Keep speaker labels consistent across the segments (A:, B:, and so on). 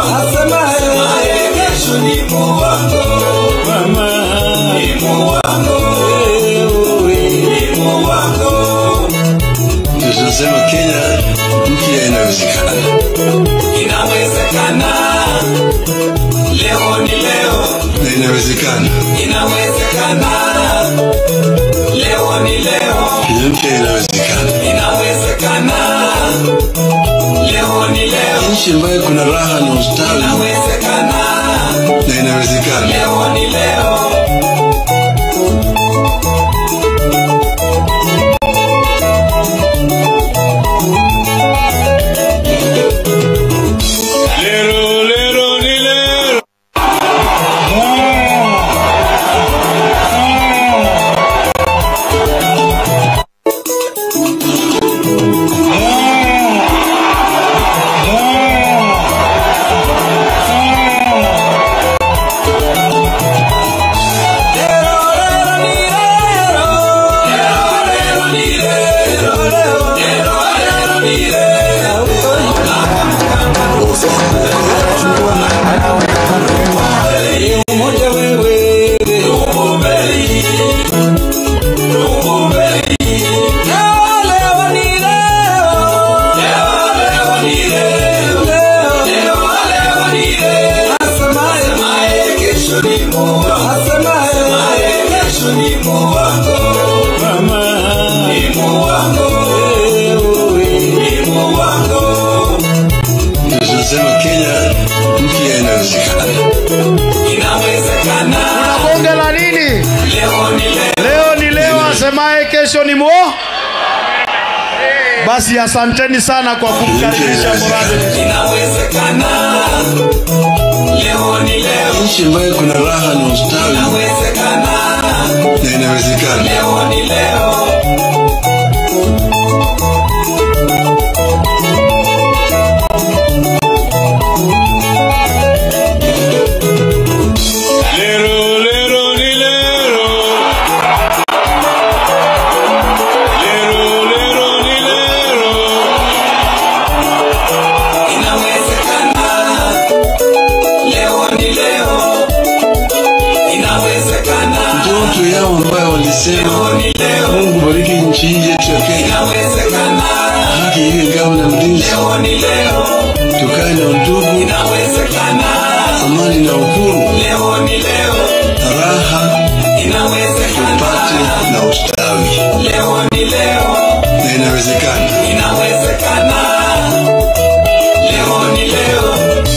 A: asemaye kesho ni Mungu wako. Mama ni Mungu wako, ni Mungu wako.
B: Tunasema Kenya mpya inawezekana.
A: Inawezekana. Leo ni leo.
B: Na inawezekana.
A: Inawezekana. Leo ni leo.
B: Kenya mpya inawezekana.
A: Inawezekana. Leo ni leo.
B: Nchi ambayo kuna raha na ustawi.
A: Inawezekana.
B: Na inawezekana.
A: Leo ni leo.
B: Tunasema Kenya mpya inawezekana.
A: Inawezekana.
C: Unabonga la nini?
A: Leo
C: ni leo, asemaye kesho ni Mungu. Basi asanteni sana kwa kumkaribisha Morale.
A: Inawezekana. Leo ni leo.
B: Nchi ambayo kuna raha na ustawi.
A: Inawezekana.
B: Na inawezekana.
A: Leo ni leo.
B: Ndoto yao ambayo walisema Mungu bariki nchi yetu ya Kenya.
A: Inawezekana.
B: Haki iwe ngao na mlinzi.
A: Leo ni leo.
B: Tukae na undugu.
A: Inawezekana.
B: Amani na uhuru.
A: Leo ni leo.
B: Raha.
A: Inawezekana.
B: Tupate na ustawi.
A: Leo ni leo.
B: Na inawezekana.
A: Inawezekana. Leo ni leo.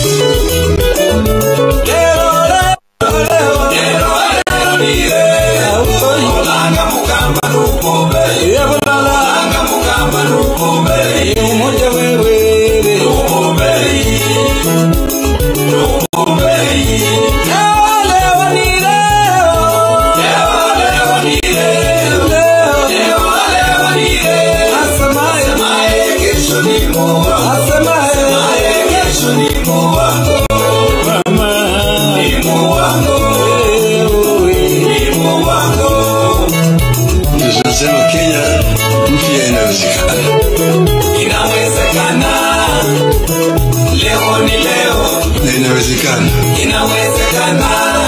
B: Tunasema Kenya mpya inawezekana.
A: Inawezekana. Leo ni leo.
B: Na inawezekana.
A: Inawezekana.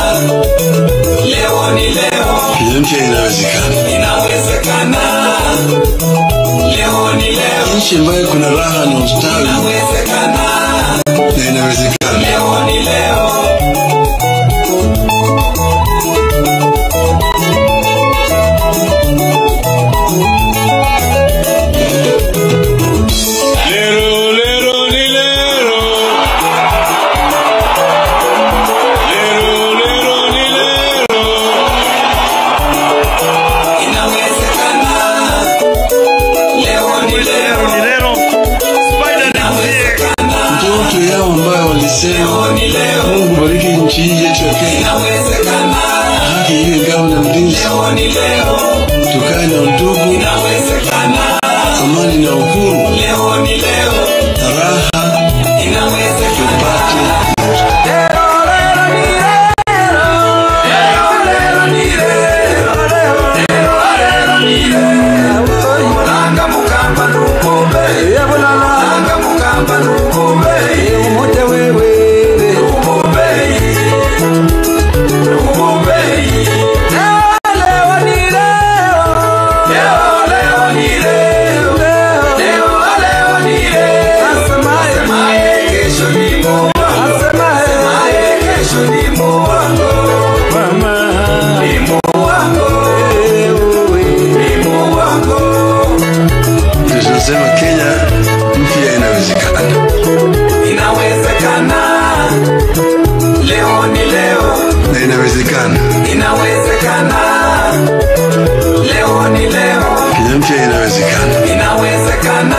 A: Leo ni leo.
B: Kenya mpya inawezekana.
A: Inawezekana. Leo ni leo.
B: Nchi ambayo kuna raha na ustawi.
A: Inawezekana.
B: Na inawezekana.
A: Leo ni leo.
B: Ndoto yao ambayo walisema Mungu bariki nchi yetu ya Kenya.
A: Inawezekana.
B: Haki iwe ngao na mlinzi.
A: Leo ni leo.
B: Tukae na undugu.
A: Inawezekana.
B: Amani na uhuru.
A: Leo ni leo.
B: Raha.
A: Inawezekana.
B: Tupate
A: Langa mukamba nukumbe. Umoja wewe.
B: inawezekana.
A: Inawezekana. Leo ni leo.
B: Kenya mpya inawezekana.
A: Inawezekana.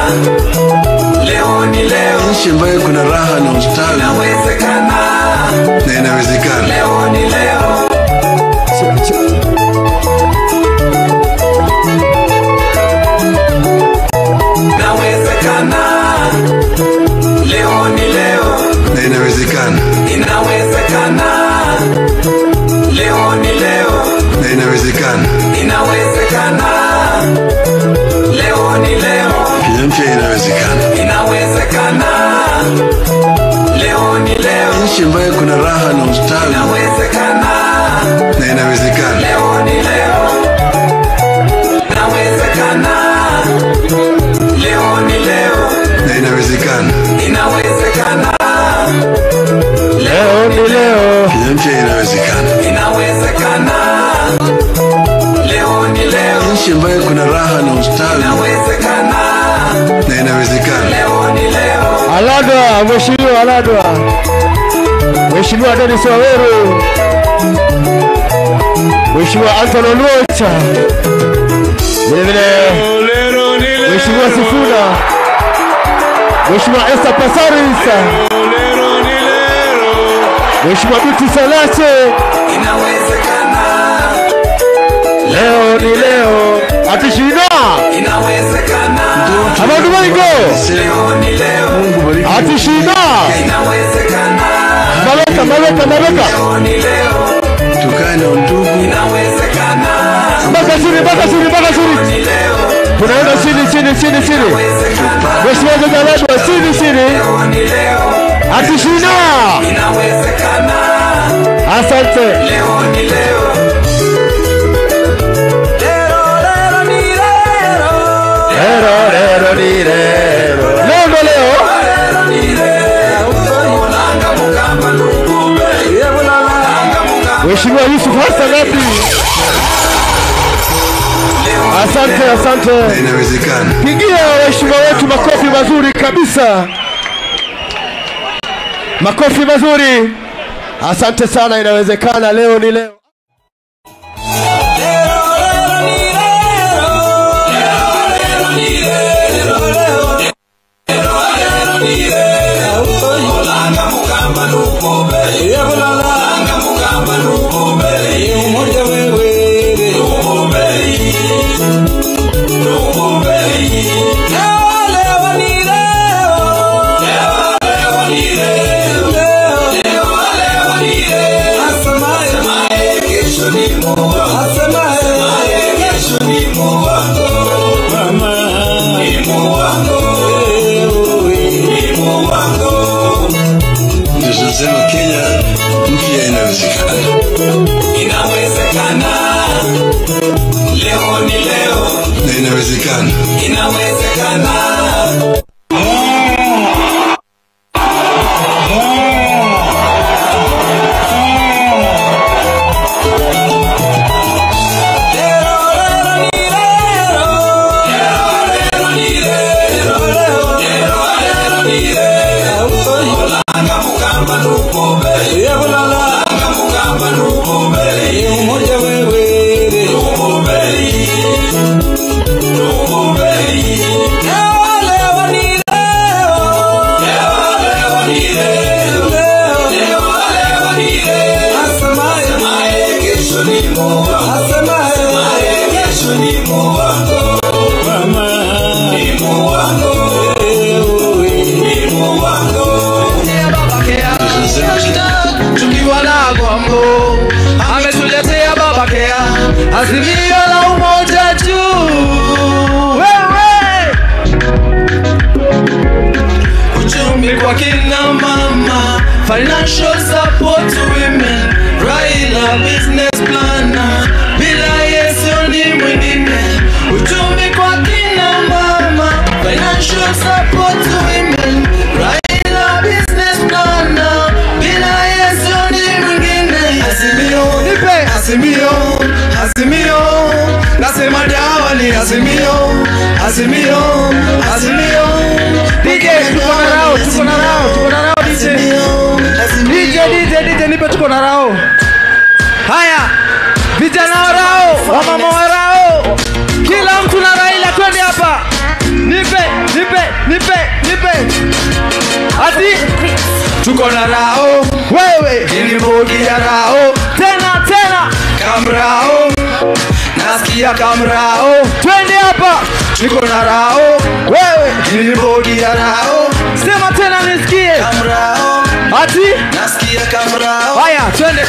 A: Leo ni leo.
B: Nchi ambayo kuna raha na ustawi.
A: Inawezekana.
B: Na inawezekana.
A: Leo ni leo. Inawezekana. Leo ni leo.
B: Na inawezekana.
A: Inawezekana. Leo ni leo.
B: Na inawezekana.
A: Inawezekana. Leo ni leo.
B: Kenya mpya inawezekana.
A: Inawezekana. Leo ni leo.
B: Nchi ambayo kuna raha na ustawi.
A: Inawezekana.
B: Na inawezekana.
A: Leo ni leo. Inawezekana. Leo ni leo.
B: Na inawezekana.
A: Inawezekana.
C: Leo ni leo.
B: Kenya mpya inawezekana.
A: Inawezekana. Leo ni leo.
B: Nchi ambayo kuna raha na ustawi.
A: Inawezekana.
B: Na inawezekana.
A: Leo ni leo.
C: Aladwa, Mheshimiwa Aladwa. Mheshimiwa Dennis Waweru. Mheshimiwa Anthony Luocha. Vile Mheshimiwa Sifuna. Mheshimiwa Esther Pasarisa. Mheshimiwa Biti Salache.
A: Inawezekana.
C: Leo ni leo. Atishina.
A: Inawezekana.
C: Abantu Maingo.
A: Leo ni leo.
B: Mungu bariki.
C: Atishina.
A: Inawezekana.
C: Maleka.
A: Leo ni leo.
B: Tukae na undugu.
A: Inawezekana.
C: Baka siri.
A: Ni leo.
C: Tunaenda chini.
A: Inawezekana.
C: Mheshimiwa Aladwa chini.
A: Leo ni leo.
C: Atishina.
A: Inawezekana.
C: Asante.
A: Leo ni leo. Lero ni lero.
C: Lero ni leo.
A: Lero ni leo. Olanga mukamba nukube. Olanga mukamba.
C: Mheshimiwa Yusuf Hassan Nabi. Asante.
B: Na inawezekana.
C: Pigia waheshimiwa wetu makofi mazuri kabisa. Makofi mazuri. Asante sana, inawezekana. Leo ni leo.
B: Tunasema Kenya mpya inawezekana.
A: Inawezekana. Leo ni leo.
B: Na inawezekana.
A: Inawezekana.
C: Azimio la umoja juu. Wewe.
A: Uchumi kwa kina mama, financial support to women, Raila business planner, bila Yesu ni mwingine. Uchumi kwa kina mama, financial support to women, Raila business planner, bila Yesu ni mwingine. Azimio,
C: Nipe.
A: Azimio, nasema jawali Azimio.
C: DJ, tuko na rao DJ. DJ, nipe tuko na rao. vijana warao, wamama warao, kila mtu na Raila, twende hapa. Nipe. Ati tuko na Rao, wewe ni bogi ya Rao. Tena Kamrao, nasikia Kamrao, twende hapa. Tuko na Rao, wewe ni bogi ya Rao. Sema tena nisikie. Kamrao, ati nasikia Kamrao. Haya, twende.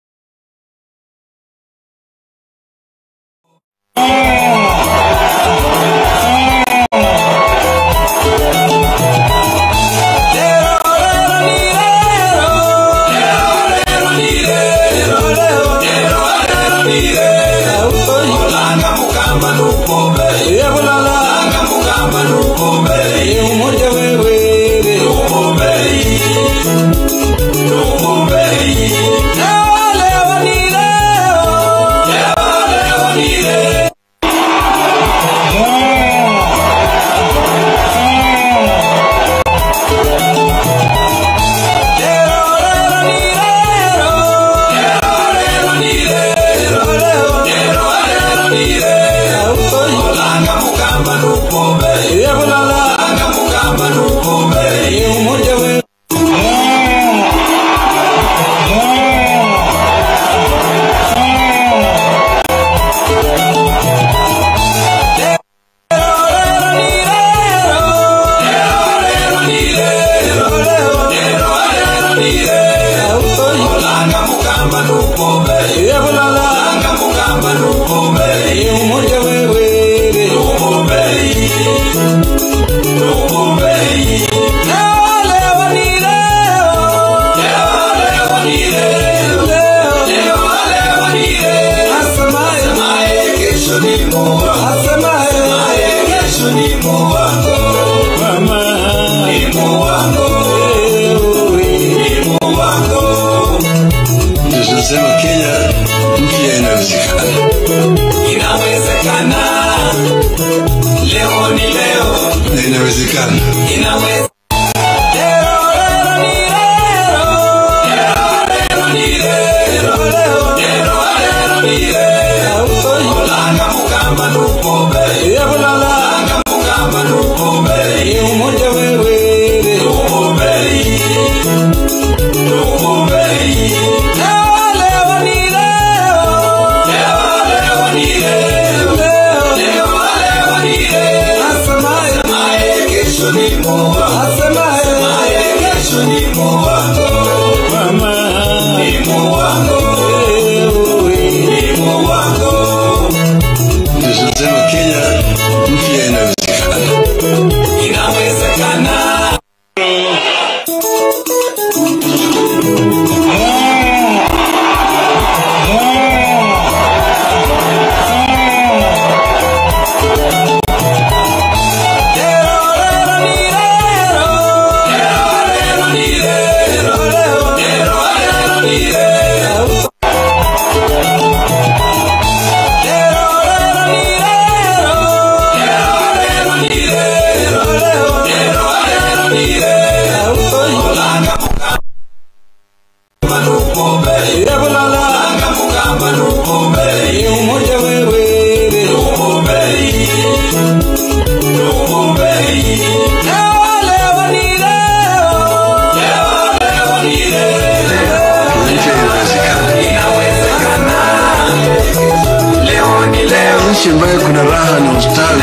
B: Ambaye kuna raha na ustawi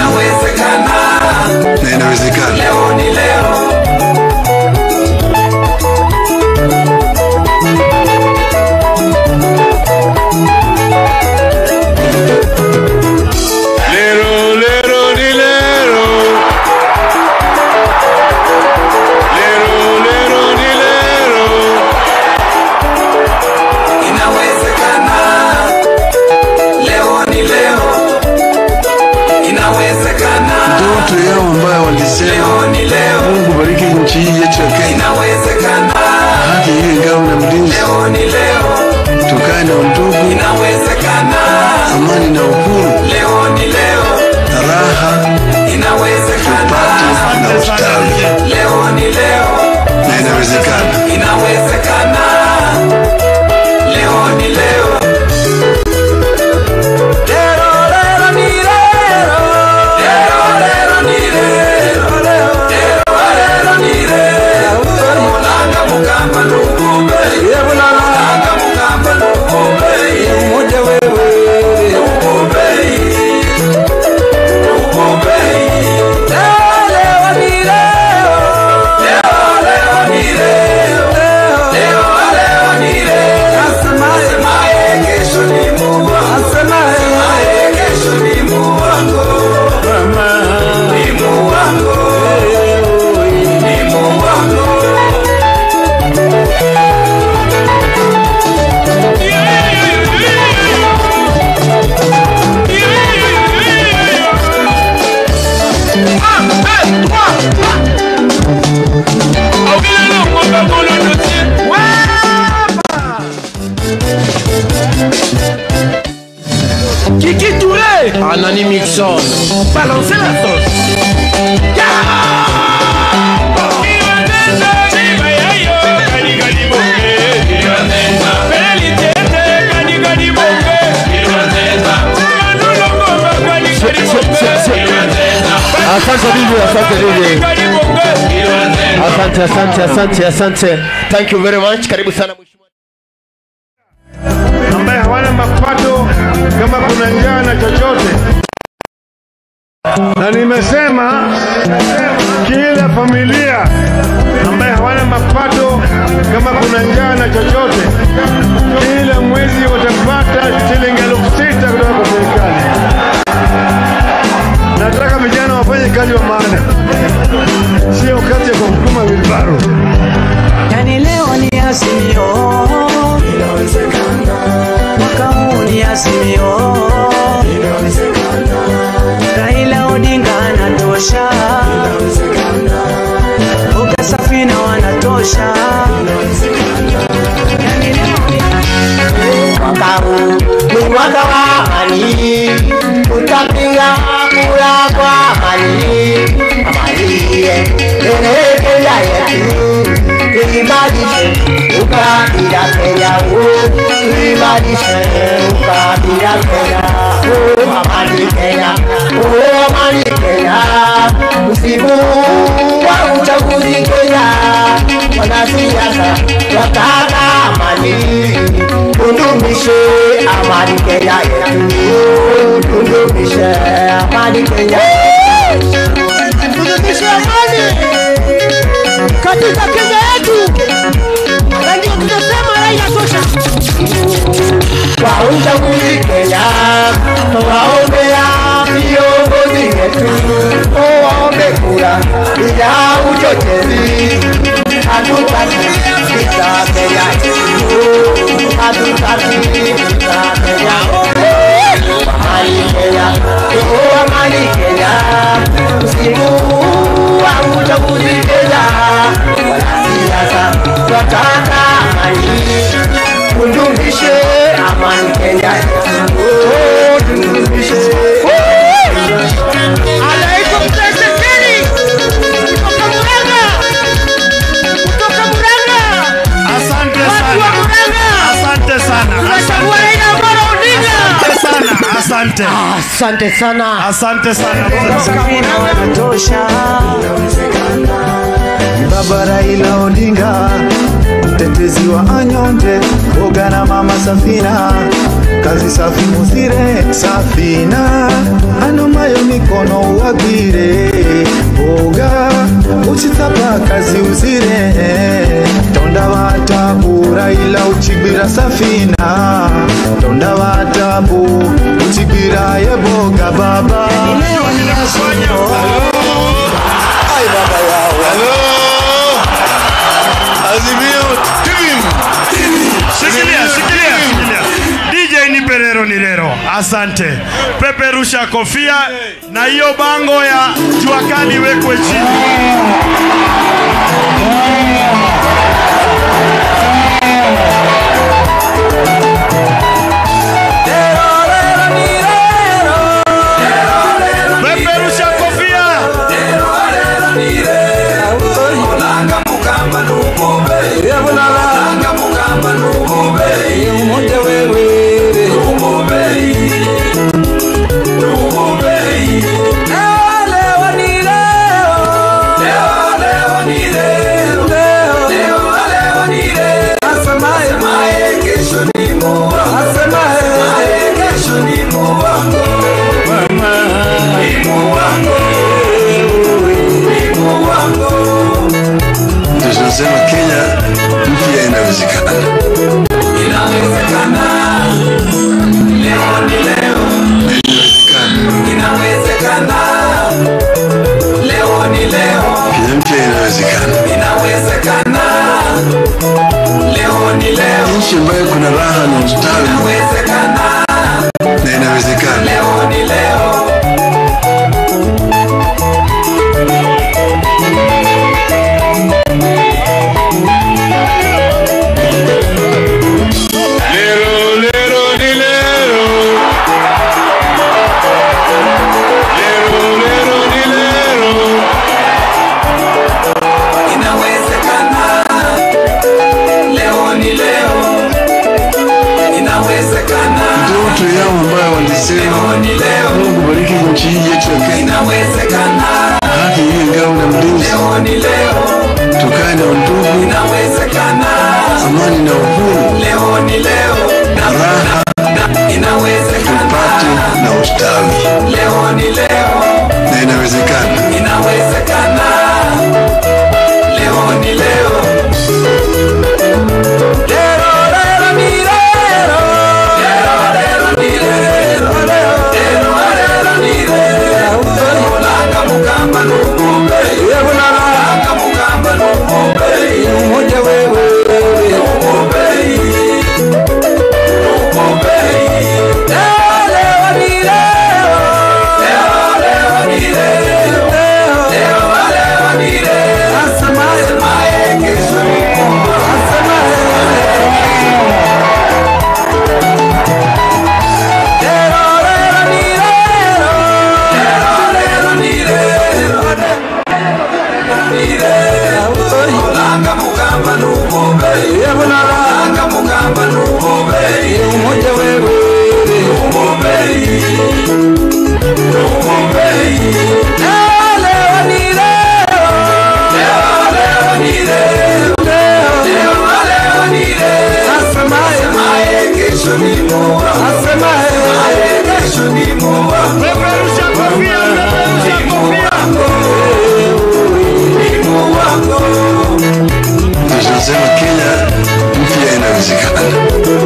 B: na inawezekana. Leo ni leo. Mungu bariki nchi yetu ya Kenya. Inawezekana. Haki iwe ngao na mlinzi. Leo ni leo. Tukae na undugu. Inawezekana. Amani na uhuru. Leo ni leo. Raha. Inawezekana. Tupate na ustawi. Leo ni leo. Na inawezekana. Inawezekana. Leo ni leo.
C: Kiki Touré, Anani Mixon, balancez la sauce. Asante. Thank you very much. Karibu sana mheshimiwa.
D: Ambaye hawana mapato kama kuna njaa na chochote. Na nimesema kila familia ambaye hawana mapato kama kuna njaa na chochote, kila mwezi watapata shilingi 6,000 kutoka kwa serikali. Nataka vijana wafanye kazi wa maana, sio kazi ya kumtuma wilbaro.
E: Yani leo ni Azimio, mwaka huu ni Azimio, Raila Odinga anatosha, Boga Safina wanatosha. Yani leo ni
C: Mwaka huu ni mwaka wa amani, tutapiga kura kwa amani. Amani Kenya yetu, tuibadilishe ukabila Kenya, tuibadilishe ukabila Kenya. Amani Kenya, amani Kenya, msimu wa uchaguzi Kenya, wanasiasa wataka amani, tundumishe amani Kenya yetu, tundumishe amani Kenya, tundumishe amani katika Kenya yetu, na ndio tunasema Raila tosha. Kwa uchaguzi Kenya, tuwaombea viongozi wetu, tuwaombe kura bila uchochezi. Hatutaki vita Kenya yetu, hatutaki vita Kenya. Amani Kenya, amani Kenya, msimu wa uchaguzi Kenya, wanasiasa wataka amani, tundumishe amani Kenya, tundumishe. Anaitwa Msekeni kutoka Murang'a, kutoka Murang'a.
D: Asante sana. Asante sana.
E: Tunachagua Raila Amolo Odinga.
D: Asante.
C: Asante sana.
D: Asante sana.
E: Safina wanatosha.
F: Baba Raila Odinga, mtetezi wa anyonge, Boga na mama Safina, kazi safi muzire Safina, anomayo mikono wagire, Boga uchitapa kazi uzire, tonda watabu Raila uchibira Safina, tonda watabu uchibira ye Boga baba. Ay baba yao.
D: Azimio team. Shikilia. DJ ni Perero ni Lero. Asante. Peperusha kofia na hiyo bango ya jua kali wekwe chini. Peperusha kofia.
A: Leo
B: nchi ambayo kuna raha na ustawi na inawezekana.
A: Leo ni leo.
B: Ndoto yao ambayo walisema Mungu bariki nchi hii yetu ya Kenya, haki iwe ngao na mlinzi, tukae na undugu, amani na uhuru, raha tupate na ustawi, na inawezekana.
A: Leo ni leo.
B: Tunasema Kenya mpya inawezekana.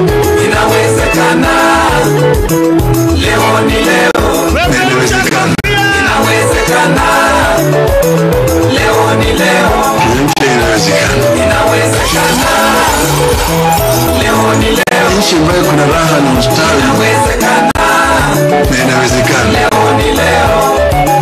A: Leo ni leo.
B: Inawezekana.
A: Leo ni leo.
B: Kenya mpya inawezekana.
A: Leo ni leo.
B: Nchi ambayo kuna raha na ustawi na inawezekana.
A: Leo ni leo.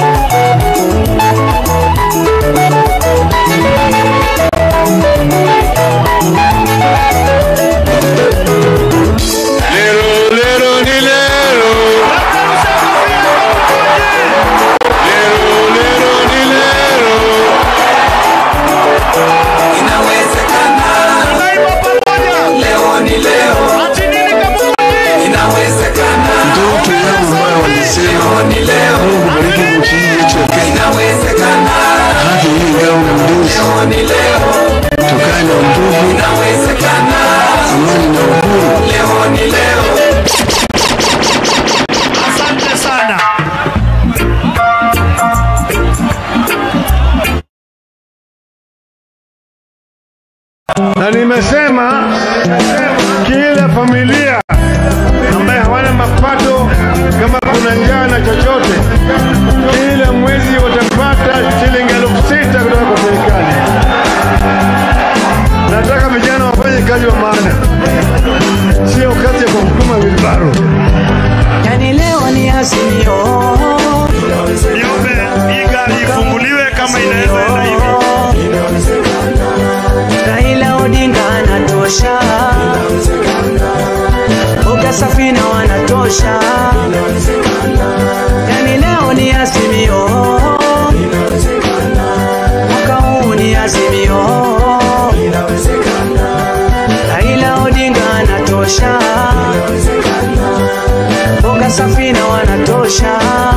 B: Ndoto yao ambayo walisema Mungu bariki nchi hii yetu ya Kenya, haki iwe ngao na mlinzi, tukae na undugu, amani na uhuru.
A: Leo ni leo.
D: Asante sana. Na nimesema kila familia ambaye hawana mapato, kama kuna njaa na chochote, kila mwezi watapata shilingi 6,000 kutoka kwa serikali. Nataka vijana wafanye kazi wa maana, sio kazi ya kusukuma wilbaro.
E: Yani leo ni azimio,
D: Niombe hii gari ifunguliwe kama inaweza enda hivi.
E: Raila Odinga anatosha, Boga Safina wanatosha. Yani leo ni azimio, mwaka huu ni azimio. Raila Odinga anatosha, Boga Safina wanatosha.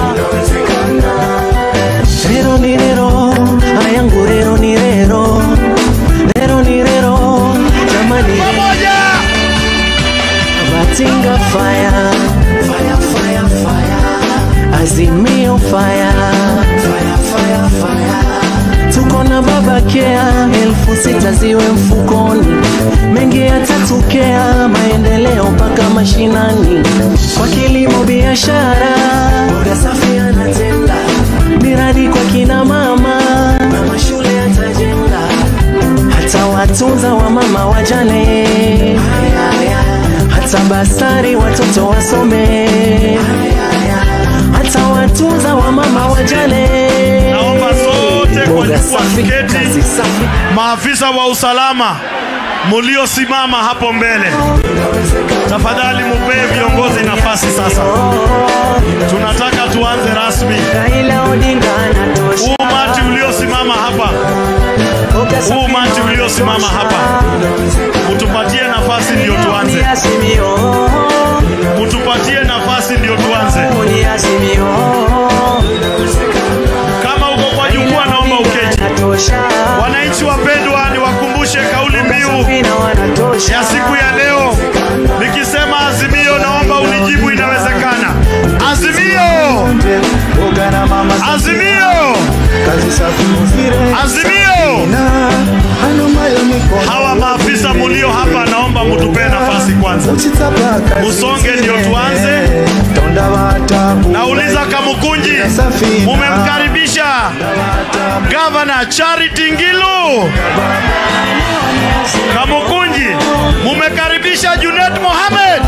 E: Rero ni rero, ayangu rero ni rero. Rero ni rero, jamani. Batinga fire, fire, fire, fire. Azimio fire, fire, fire, fire. Tuko na baba Kea, 6,000 ziwe mfukoni. Mengi yatatokea, maendeleo mpaka mashinani. Kwa kilimo biashara, Boga Safi anatenda. Miradi kwa kina mama, mama shule atajenga. Hata watunza wa mama wajane. basari watoto wasome, hata watunza wa mama wajane.
G: Naomba sote kwa jukwaa tuketi. Maafisa wa usalama muliosimama hapo mbele, tafadhali mupee viongozi nafasi sasa. Tunataka tuanze rasmi. Umati uliosimama hapa, umati uliosimama hapa, utupatie nafasi ndio tuanze. Utupatie nafasi ndio tuanze. Kama uko kwa jukwaa naomba uketi. Wananchi wapendwa, niwakumbushe kauli mbiu ya siku ya leo. Nikisema azimio naomba unijibu inawezekana. Azimio! Azimio! Azimio! Hawa maafisa mulio hapa naomba mutupe nafasi kwanza. Musonge ndio tuanze. Nauliza Kamukunji, mumemkaribisha Governor Charity Ngilu? Kamukunji, mumekaribisha Junet Mohamed?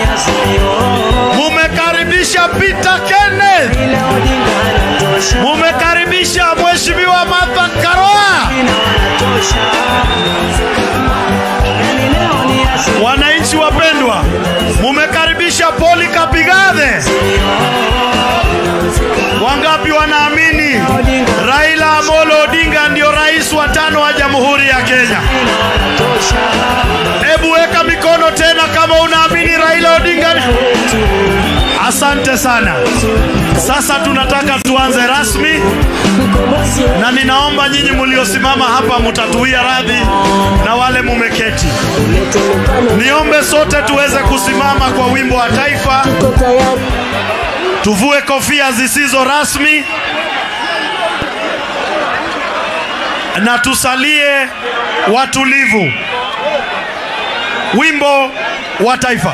G: Mumekaribisha Peter Kenneth? Mumekaribisha Mheshimiwa Martha Karua? Wananchi wapendwa, mumekaribisha Paul Kapigathe? Wangapi wanaamini Raila Amolo Odinga ndio rais wa 5 wa Jamhuri ya Kenya? Hebu weka mikono tena kama unaamini Raila Odinga. Asante sana. Sasa tunataka tuanze rasmi, na ninaomba nyinyi mliosimama hapa mtatuia radhi na wale mumeketi. Niombe sote tuweze kusimama kwa wimbo wa taifa. Tuvue kofia zisizo rasmi na tusalie watulivu. Wimbo wa taifa.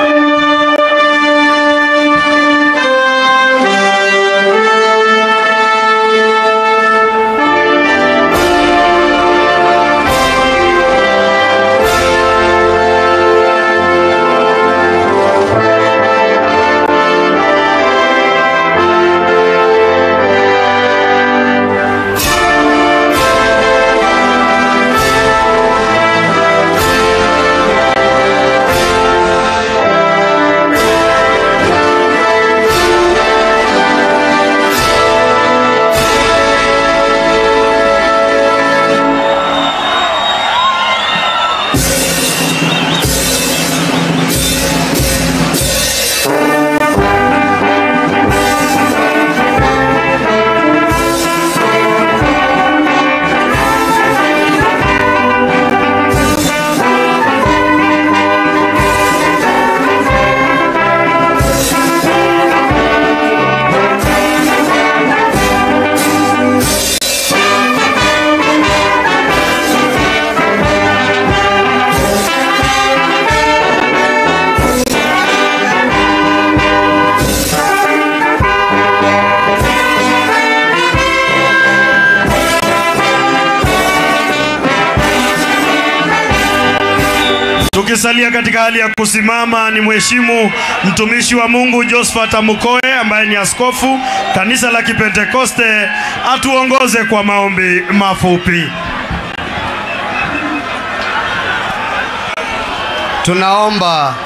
G: Tukisalia katika hali ya kusimama, ni mheshimu mtumishi wa Mungu Josephat Amukoe ambaye ni askofu kanisa la Kipentekoste atuongoze kwa maombi mafupi.
C: Tunaomba.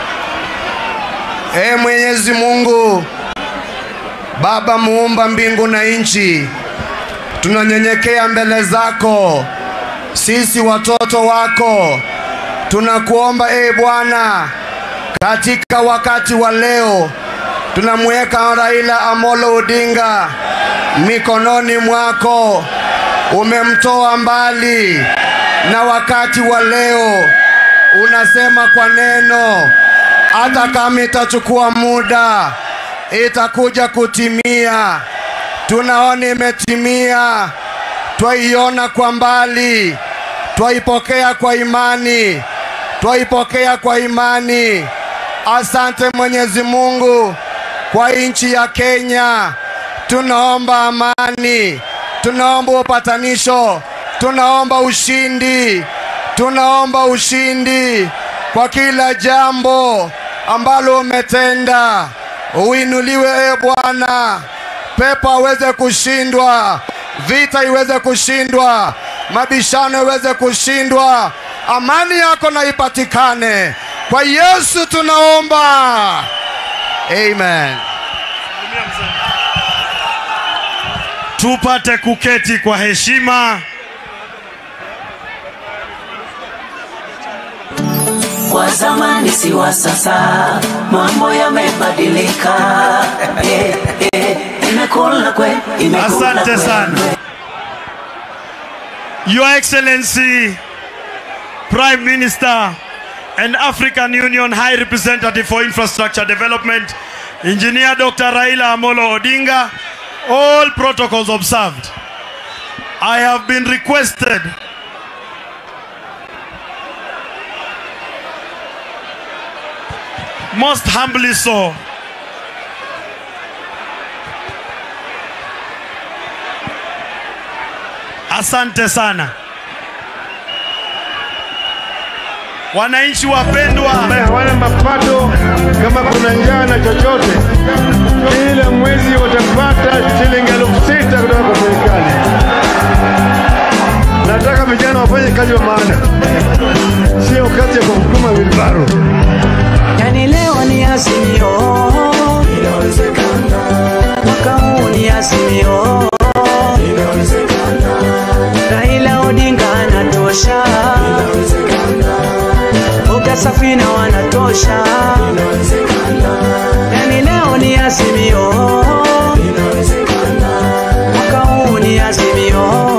C: Mwenyezi Mungu Baba muumba mbingu na nchi, tunanyenyekea mbele zako sisi watoto wako. Tunakuomba Bwana, katika wakati wa leo tunamweka Raila Amolo Odinga mikononi mwako. Umemtoa mbali, na wakati wa leo unasema kwa neno, hata kama itachukua muda itakuja kutimia. Tunaona imetimia, twaiona kwa mbali, twaipokea kwa imani, twaipokea kwa imani. Asante Mwenyezi Mungu kwa nchi ya Kenya. Tunaomba amani, tunaomba upatanisho, tunaomba ushindi, tunaomba ushindi.
H: kwa kila jambo ambalo umetenda. Uinuliwe e Bwana, pepo aweze kushindwa, vita iweze kushindwa, mabishano iweze kushindwa, amani yako na ipatikane. Kwa Yesu tunaomba. Amen.
G: Tupate kuketi kwa heshima.
E: Wa zamani si wa sasa, mambo yamebadilika. Imekula kwe, imekula.
G: Asante sana. Your Excellency, Prime Minister and African Union High Representative for Infrastructure Development, Engineer Dr. Raila Amolo Odinga, all protocols observed. I have been requested most humbly so asante sana wananchi wapendwa,
D: hawana mapato. Kama kuna njaa na chochote, kila mwezi watapata shilingi 6,000 kutoka kwa serikali. Nataka vijana wafanye kazi wa maana, sio kazi ya kusukuma wilbaro.
E: Yani leo ni Azimio, inawezekana. Mwaka huu ni Azimio, inawezekana. Raila Odinga anatosha, inawezekana. Boga Safina wanatosha, inawezekana. Yani leo ni Azimio, inawezekana. Mwaka huu ni Azimio,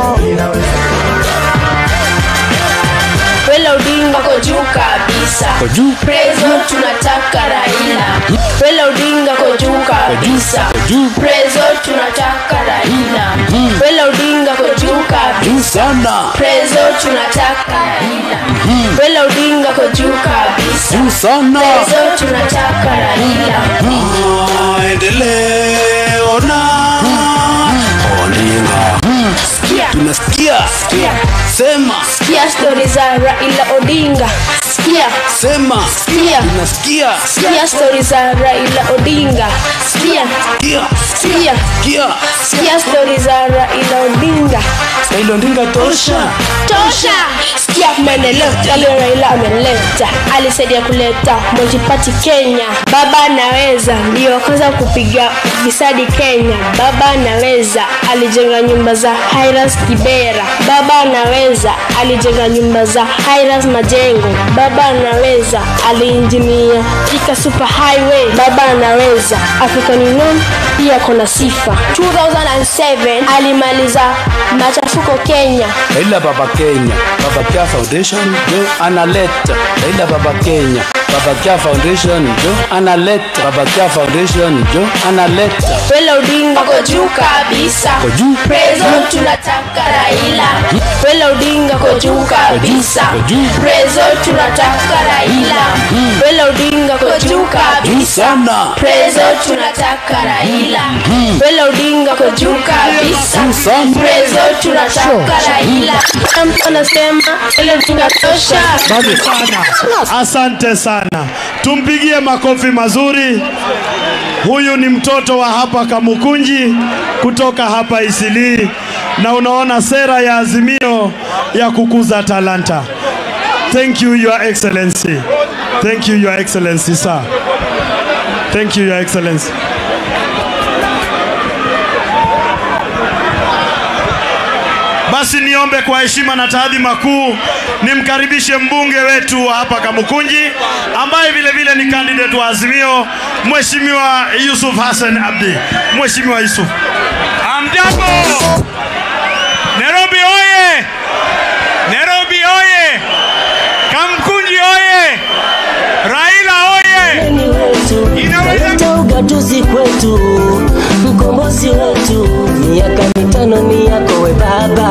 I: Raila Odinga kwa juu kabisa. Prezo tunataka Raila. Raila Odinga kwa juu kabisa. Prezo tunataka Raila. Raila Odinga kwa juu kabisa. Prezo tunataka Raila. Raila Odinga kwa juu kabisa. Prezo tunataka Raila.
B: Endeleo na Odinga. Tunasikia. Sema.
I: Sikia story za Raila Odinga. Sikia.
B: Sema.
I: Sikia.
B: Tunasikia.
I: Sikia story za Raila Odinga. Sikia. Sikia. Sikia story za Raila Odinga.
B: Raila Odinga tosha.
I: Sikia maendeleo yale Raila ameleta. Alisaidia kuleta multi-party Kenya. Baba anaweza, ndio kwanza kupiga visadi Kenya. Baba anaweza, alijenga nyumba za Highlands Kibera. Baba anaweza, alijenga nyumba za Highlands Majengo. Baba anaweza, aliinjinia Thika Super Highway. Baba anaweza, African Union pia kuna sifa. 2007 alimaliza machafuko Kenya.
B: Raila Baba Kenya, Baba Kia Foundation jo analeta. Raila Baba Kenya, Baba Kia Foundation jo analeta. Baba Kia Foundation jo analeta.
I: Raila Odinga kwa juu kabisa. Prezo tunataka Raila. Raila Odinga kwa juu kabisa. Prezo tunataka Raila. Raila Odinga kwa juu kabisa. Prezo tunataka Raila. Raila Odinga kwa juu kabisa. Prezo tunataka Raila. Anasema Raila Odinga tosha.
G: Asante sana. Tumpigie makofi mazuri. Huyu ni mtoto wa hapa Kamukunji kutoka hapa Isili, na unaona sera ya Azimio ya kukuza talanta. Thank you, Your Excellency. Thank you, Your Excellency, sir. Thank you, Your Excellency. Basi niombe kwa heshima na taadhima kuu nimkaribishe mbunge wetu wa hapa Kamukunji ambaye vile vile ni candidate wa Azimio, Mheshimiwa Yusuf Hassan Abdi. Mheshimiwa Yusuf.
J: Amjambo. Nairobi oye. Nairobi oye. Kamukunji oye. Raila oye.
E: Inaweza ugatuzi kwetu, mkombozi wetu. Miaka 5 ni yako we baba.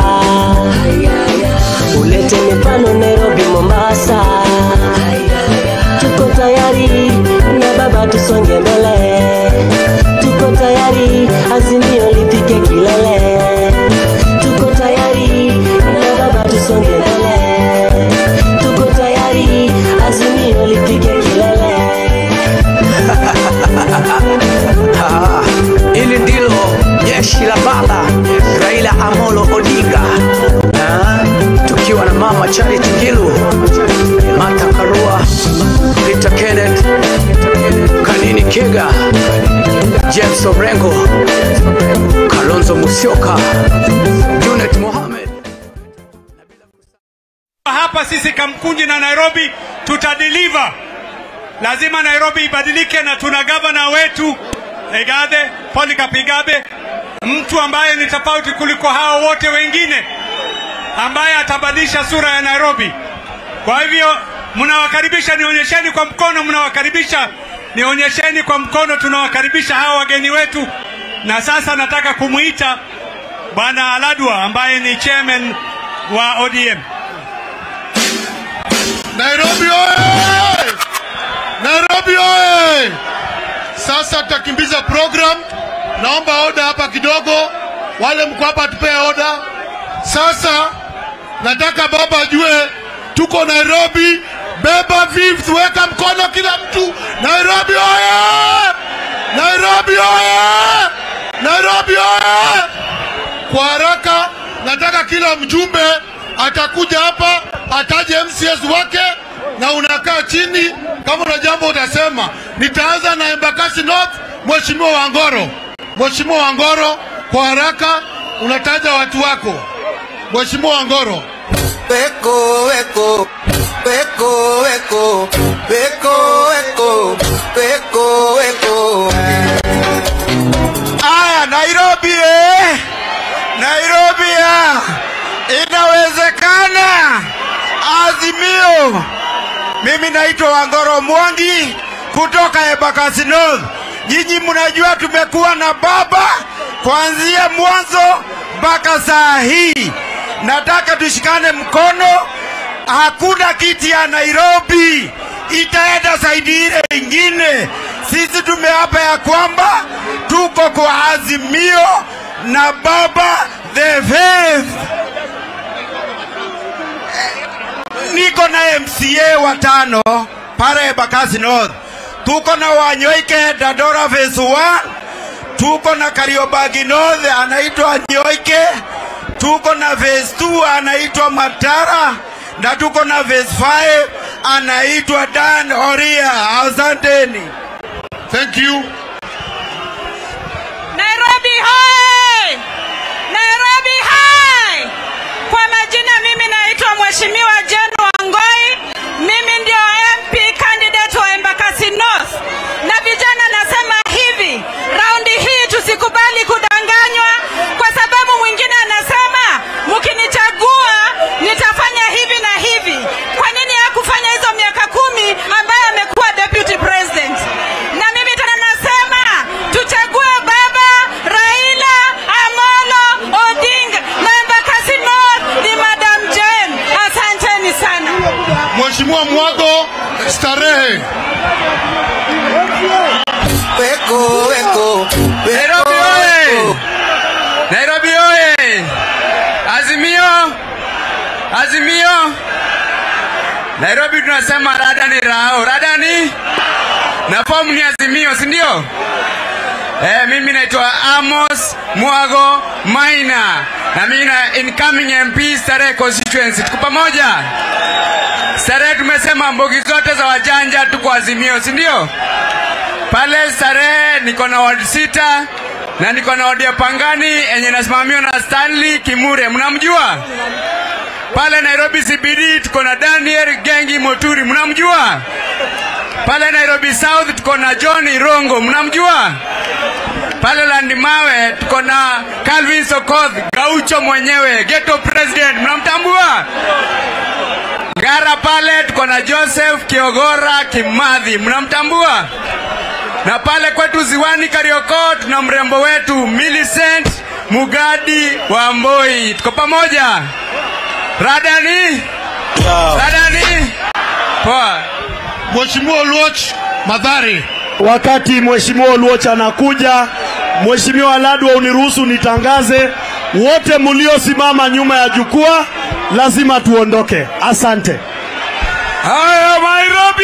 E: Ulete mifano Nairobi, Mombasa. Tuko tayari na baba, tusonge mbele. Tuko tayari Azimio lifike kilele. Tuko tayari na baba, tusonge mbele. Tuko tayari
C: Orengo, Kalonzo Musyoka, Junet Mohamed.
J: Hapa sisi Kamkunji na Nairobi tutadeliver. Lazima Nairobi ibadilike, na tuna governor wetu Igathe Polycarp Igathe, mtu ambaye ni tofauti kuliko hao wote wengine, ambaye atabadilisha sura ya Nairobi. Kwa hivyo mnawakaribisha, nionyesheni kwa mkono, mnawakaribisha, nionyesheni kwa mkono, tunawakaribisha hao wageni wetu. Na sasa nataka kumuita Bwana Aladwa ambaye ni chairman wa ODM.
D: Nairobi oye! Nairobi oye! Sasa tutakimbiza program. Naomba order hapa kidogo. Wale mko hapa tupee order. Sasa nataka baba ajue tuko Nairobi. Beba vifs, weka mkono kila mtu. Nairobi oye! Nairobi oye! Nairobi oye! Kwa haraka nataka kila mjumbe atakuja hapa ataje MCS wake, na unakaa chini kama una jambo utasema. Nitaanza na Embakasi North, Mheshimiwa Wangoro. Mheshimiwa Wangoro, kwa haraka unataja watu wako. Mheshimiwa Wangoro.
F: Weko, weko, weko, weko, weko, weko, weko, weko.
H: Aya, Nairobi Nairobi inawezekana. Azimio. Mimi naitwa Wangoro Mwangi kutoka Embakasi North. Nyinyi mnajua tumekuwa na baba kuanzia mwanzo mpaka saa hii. Nataka tushikane mkono. Hakuna kiti ya Nairobi itaenda saidi ile ingine. Sisi tumeapa ya kwamba tuko kwa Azimio na baba the faith. Niko na MCA watano pale Embakasi North. Tuko na Wanyoike Dandora phase 1. Tuko na Kariobangi North anaitwa Nyoike. Tuko na phase 2 anaitwa Matara. Na tuko na phase 5 anaitwa Dan Oria. Asanteni.
D: Thank you.
K: Nairobi hai! Nairobi hai! Kwa majina mimi naitwa Mheshimiwa Jane Wangoi. Mimi ndio MP candidate wa Embakasi North. Na vijana nasema hivi, raundi hii tusikubali kudanganywa, kwa sababu mwingine anasema mkinichagua nitafanya hivi na hivi. Kwa nini hakufanya hizo miaka 10 ambaye amekuwa deputy president? Na mimi tena nasema tuchague baba Raila Amolo Odinga, na Embakasi North ni Madam Jane. Asanteni sana.
D: Mheshimiwa Mwago Starehe.
F: Weko, weko,
C: Nairobi oye! Nairobi oye! Azimio! Azimio! Nairobi tunasema rada ni rao. Rada ni? Na fomu ni Azimio, si ndio? Mimi naitwa Amos Mwago Maina. Na mimi na incoming MP Starehe constituency. Tuko pamoja? Starehe tumesema mbogi zote za wajanja tuko Azimio, si ndio? Pale Starehe niko na ward 6 na niko na ward ya Pangani yenye nasimamiwa na Stanley Kimure. Mnamjua? Pale Nairobi CBD tuko na Daniel Gengi Moturi. Mnamjua? Pale Nairobi South tuko na John Irongo. Mnamjua? Pale Landimawe tuko na Calvin Sokoth, Gaucho mwenyewe, ghetto president. Mnamtambua? Ngara pale tuko na Joseph Kiogora Kimathi. Mnamtambua? Na pale kwetu Ziwani Karioko tuna mrembo wetu Millicent Mugadi Wamboi. Tuko pamoja? Radani? Radani? Poa.
D: Mheshimiwa Oluoch Madhari.
G: Wakati Mheshimiwa Oluoch anakuja, Mheshimiwa Aladwa uniruhusu nitangaze wote mliosimama nyuma ya jukwaa lazima tuondoke. Asante.
J: Haya Nairobi!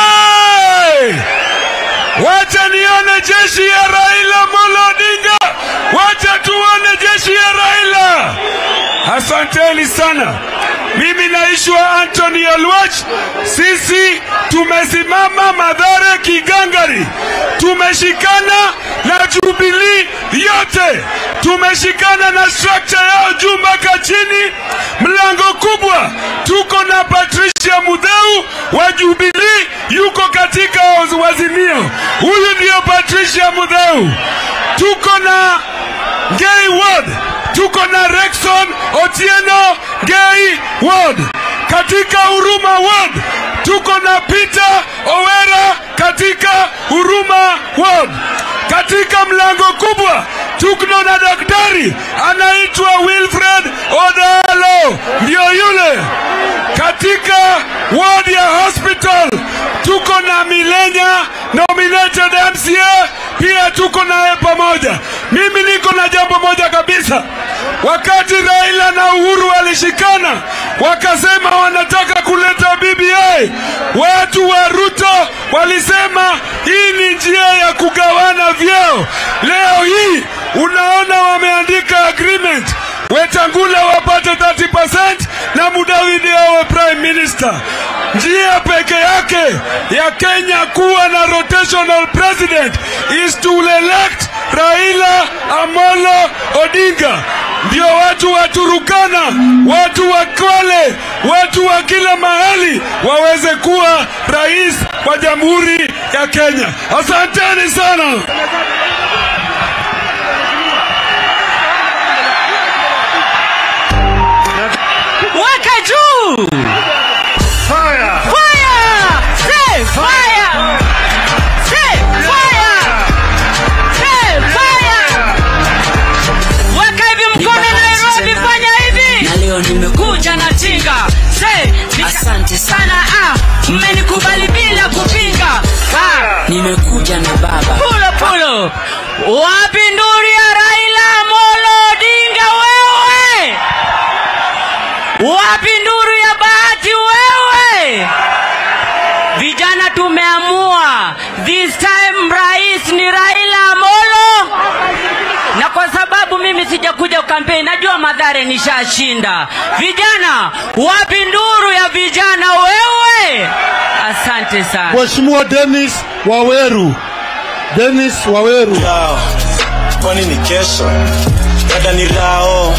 J: Wacha nione jeshi ya Raila Amolo Odinga. Wacha tuone jeshi ya Raila. Asanteni sana. Mimi naitwa Anthony Oluoch. Sisi
D: tumesimama Mathare Kigangari, tumeshikana na Jubilee yote, tumeshikana na structure yao juu mpaka chini, mlango kubwa. Tuko na Patricia Mudheu wa Jubilee, yuko katika Azimio. Huyu ndio Patricia Mudheu. Tuko na Gay Ward, tuko na Rexon Otieno Gay Ward. Katika Huruma Ward tuko na Peter Owera katika Huruma Ward. Katika mlango kubwa tuko na daktari anaitwa Wilfred Odalo, ndio yule. Katika ward ya hospital tuko na Milenya nominated MCA, pia tuko naye pamoja. Mimi niko na jambo moja kabisa. Wakati Raila na Uhuru walishikana wakasema wanataka kuleta BBI, watu wa Ruto walisema hii ni njia ya kugawana vyeo. Leo hii unaona wameandika agreement, Wetangula wapate 30% na Mudavadi awe prime minister. Njia peke yake ya Kenya kuwa na rotational president is to elect Raila Amolo Odinga. Ndio watu wa Turukana, watu wa Kwale, watu wa kila mahali waweze kuwa rais wa Jamhuri ya Kenya. Asanteni sana.
K: Waka juu!
D: Fire!
K: Fire! Say fire! Say fire! Say fire! Weka hivi mkono Nairobi, fanya hivi! Na leo nimekuja na tinga. Say, asante sana. Mmenikubali bila kupinga. Nimekuja na baba. Pulo pulo. Wapi nduri ya Raila Amolo Odinga wewe? Wapi nduru ya Bahati wewe? Vijana tumeamua this time rais ni Raila Amolo. Na kwa sababu mimi sijakuja kampeni, najua Mathare nishashinda. Vijana, wapi nduru ya vijana wewe? Asante sana.
L: Mheshimiwa Dennis Waweru. Dennis Waweru.
F: Kwani ni kesho? Dada ni rao.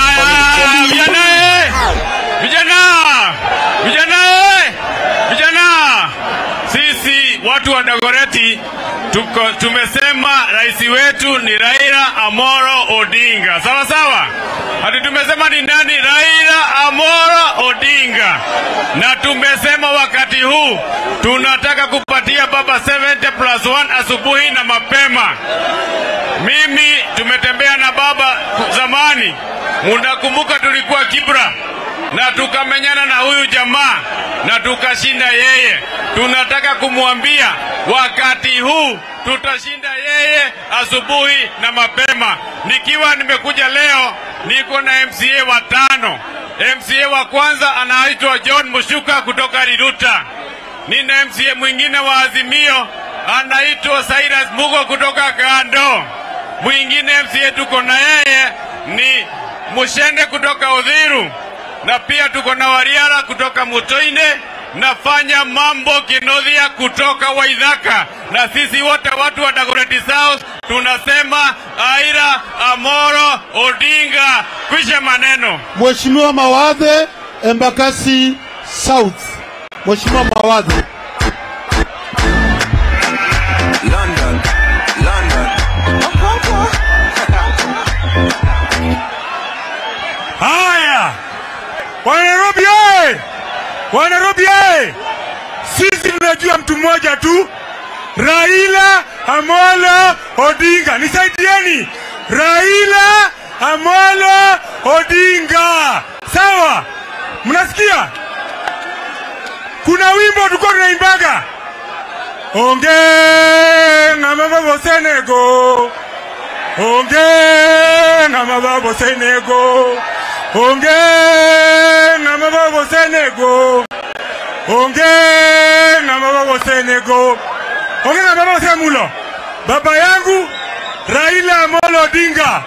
G: Vijana, sisi watu wa Dagoretti tumesema rais wetu ni Raila Amolo Odinga. Sawa sawa? Hadi tumesema ni nani? Raila Amolo Odinga. Na tumesema wakati huu tunataka kupatia baba 70+1 asubuhi na mapema. Mimi tumetembea na baba zamani. Munakumbuka tulikuwa Kibra na tukamenyana na huyu jamaa na tukashinda yeye. Tunataka kumwambia wakati huu tutashinda yeye asubuhi na mapema. Nikiwa nimekuja leo niko na MCA watano. MCA wa kwanza anaitwa John Mushuka kutoka Riruta. Nina MCA mwingine wa Azimio anaitwa Cyrus Mugo kutoka Gando. Mwingine MCA tuko na yeye ni Mushende kutoka Uthiru. Na pia tuko na Wariara kutoka Mutoine, nafanya mambo Kinodhia kutoka Waithaka. Na sisi wote watu wa Dagoretti South tunasema Raila Amolo Odinga. Kwisha maneno.
L: Mheshimiwa Mawadhe, Embakasi South. Mheshimiwa Mawadhe.
F: London.
D: Haya! Wanairobi oye! Wanairobi oye! Sisi tunajua mtu mmoja tu, Raila Amolo Odinga. Nisaidieni. Raila Amolo Odinga. Sawa? Mnasikia? Kuna wimbo tulikuwa tunaimbaga. Onge ngama babo Senego. Onge ngama babo Senego. Onge ngama babo Senego. Onge ngama babo Senego. Onge ngama babo Semulo. Baba yangu Raila Amolo Odinga.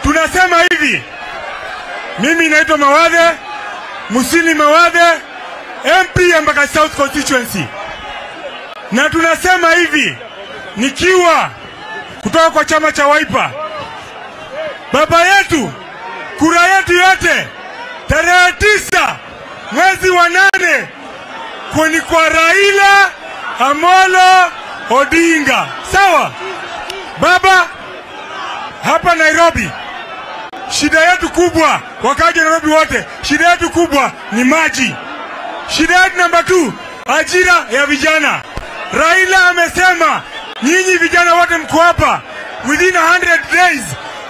D: Tunasema hivi. Mimi naitwa Mawadhe, Musini Mawadhe, MP Embakasi South constituency. Na tunasema hivi, nikiwa kutoka kwa chama cha Wiper, baba yetu, kura yetu yote tarehe 9 mwezi wa 8 kweni kwa Raila Amolo Odinga. Sawa baba, hapa Nairobi shida yetu kubwa, wakaji Nairobi wote, shida yetu kubwa ni maji. Shida yetu namba 2, ajira ya vijana. Raila amesema nyinyi vijana wote mko hapa, within 100 days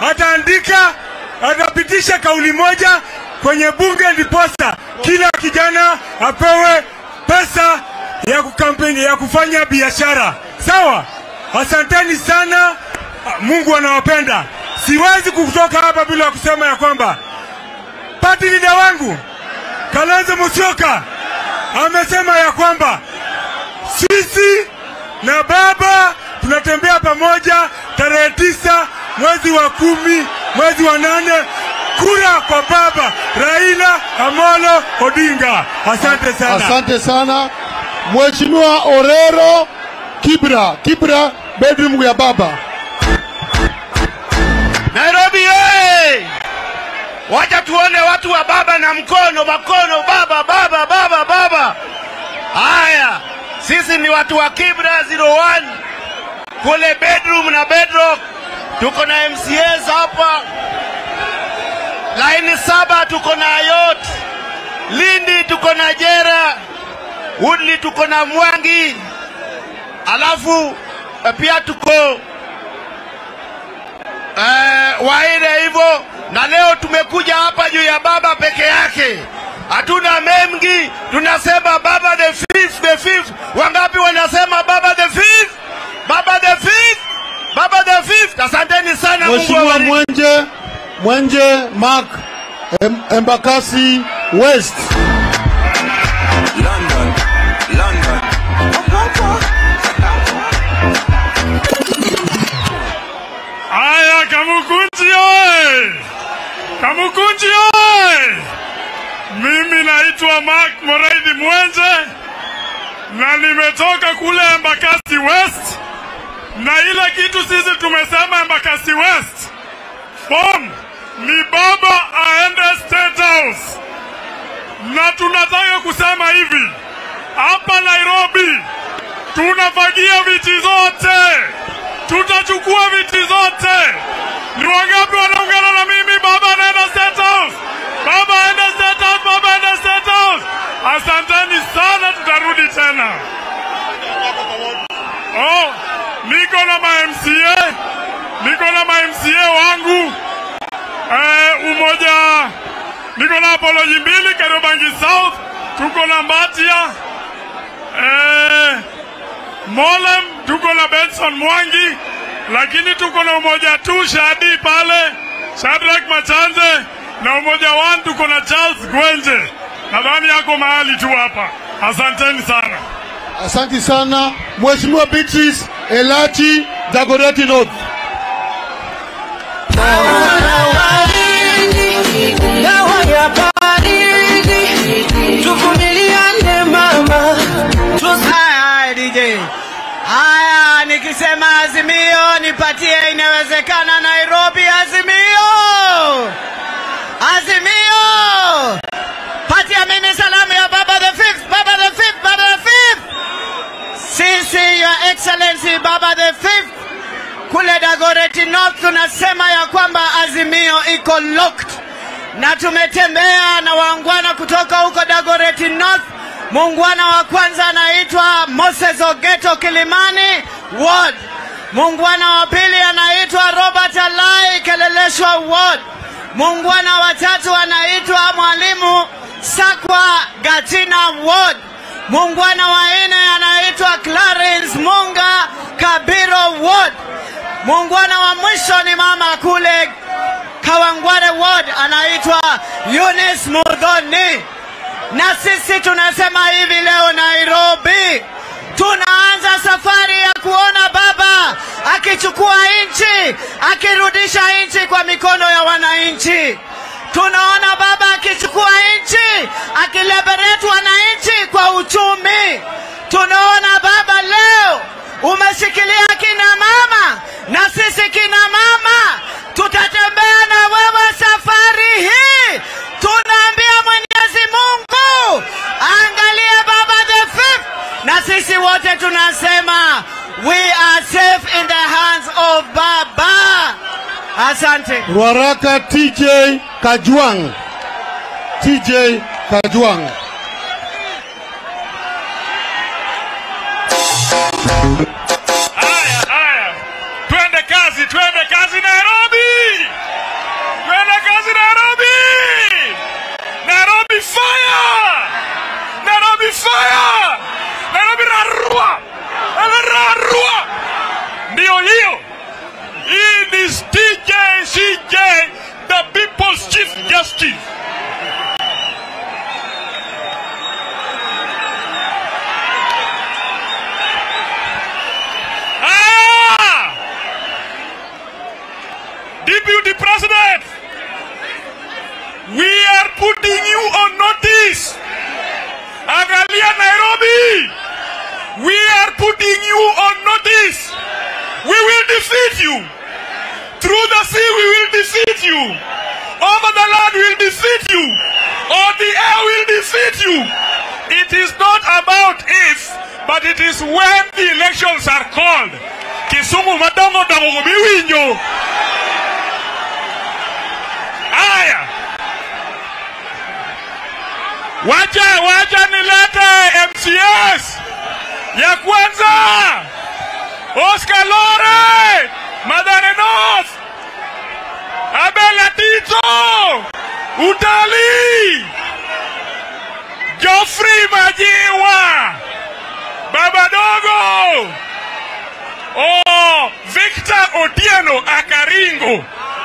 D: atapitisha kauli moja kwenye bunge, ndiposa kila kijana apewe pesa ya kukampeni, ya kufanya biashara. Sawa, asanteni sana, Mungu anawapenda. Siwezi kutoka hapa bila kusema ya kwamba party leader wangu Kalonzo Musyoka amesema ya kwamba sisi na baba tunatembea pamoja tarehe 9 mwezi wa 10 mwezi wa 8, kura kwa baba Raila Amolo Odinga. Asante sana.
L: Asante sana. Mheshimiwa Orero Kibra bedroom ya baba.
C: Nairobi wacha tuone watu wa baba na mkono baba. Haya, sisi ni watu wa Kibra 01 kule bedroom na bedrock. Tuko na MCAs hapa laini 7, tuko na Ayot, Lindi tuko na Jera, Woodley tuko na Mwangi, alafu pia tuko Waire hivyo. Na leo tumekuja hapa juu ya baba peke yake, hatuna mengi, tunasema baba the fifth. Wangapi wanasema baba the fifth? Baba the fifth. Asanteni sana.
L: Mheshimiwa Mwenje Mark Embakasi West.
A: London.
G: Aya, Kamukunji oye! Mimi naitwa Mark Moraidi Mwenje na nimetoka kule Embakasi West, na ile kitu sisi tumesema Embakasi West form ni baba aende State House, na tunataka kusema hivi, hapa Nairobi tunafagia viti zote, tutachukua viti zote. Ni wangapi wanaungana na mimi? Baba anaenda State House, baba aende State House, baba aende State House. Asanteni sana, tutarudi tena. Niko na ma-MCA wangu umoja, niko na Apology 2 Kariobangi South, tuko na Mbatia Molem, tuko na Benson Mwangi, lakini tuko na umoja 2 Shadi pale, Shadrack Machanze, na umoja 1 tuko na Charles Gwenje. Nadhani yako mahali tu hapa. Asanteni sana.
L: Asante sana. Mheshimiwa Beatrice Elachi Dagoretti North.
M: Haya DJ. Haya, nikisema Azimio nipatie inawezekana Nairobi. Azimio. Patia mimi salamu ya baba the fifth. Sisi Your Excellency Baba the fifth kule Dagoretti North tunasema ya kwamba Azimio iko locked, na tumetembea na waungwana kutoka huko Dagoretti North. Muungwana wa kwanza anaitwa Moses Ogeto Kilimani Ward. Muungwana wa pili anaitwa Robert Alai Keleleshwa Ward. Muungwana wa tatu anaitwa Mwalimu Sakwa Gatina Ward. Muungwana wa nne anaitwa Clarence Munga Kabiro Ward. Muungwana wa mwisho ni mama kule Kawangware Ward, anaitwa Eunice Mudhoni. Na sisi tunasema hivi leo Nairobi tunaanza safari ya kuona baba akichukua nchi, akirudisha nchi kwa mikono ya wananchi. Tunaona baba akichukua nchi, akileberate wananchi uchumi. Tunaona baba leo umeshikilia kina mama, na sisi kina mama tutatembea na wewe safari hii. Tunaambia Mwenyezi Mungu angalia baba the fifth, na sisi wote tunasema we are safe in the hands of baba. Asante.
L: Ruaraka TJ Kajwang. TJ Kajwang.
N: Haya. Twende kazi Nairobi. Nairobi fire. Nairobi rarua. Ndio hiyo. Hii ni CJ, the People's Chief Justice. Deputy President, we are putting you on notice. Angalia Nairobi, we are putting you on notice. We will defeat you. Through the sea we will defeat you. Over the land we will defeat you. On the air we will defeat you. It is not about if, but it is when the elections are called. Kisumu madongo dongo biwinyo. Haya. Wacha nilete MCS. Ya kwanza Oscar Lore, Mathare North, Abela Tito, Utali, Geoffrey Majiwa, Baba Dogo, Victor Otieno Akaringo,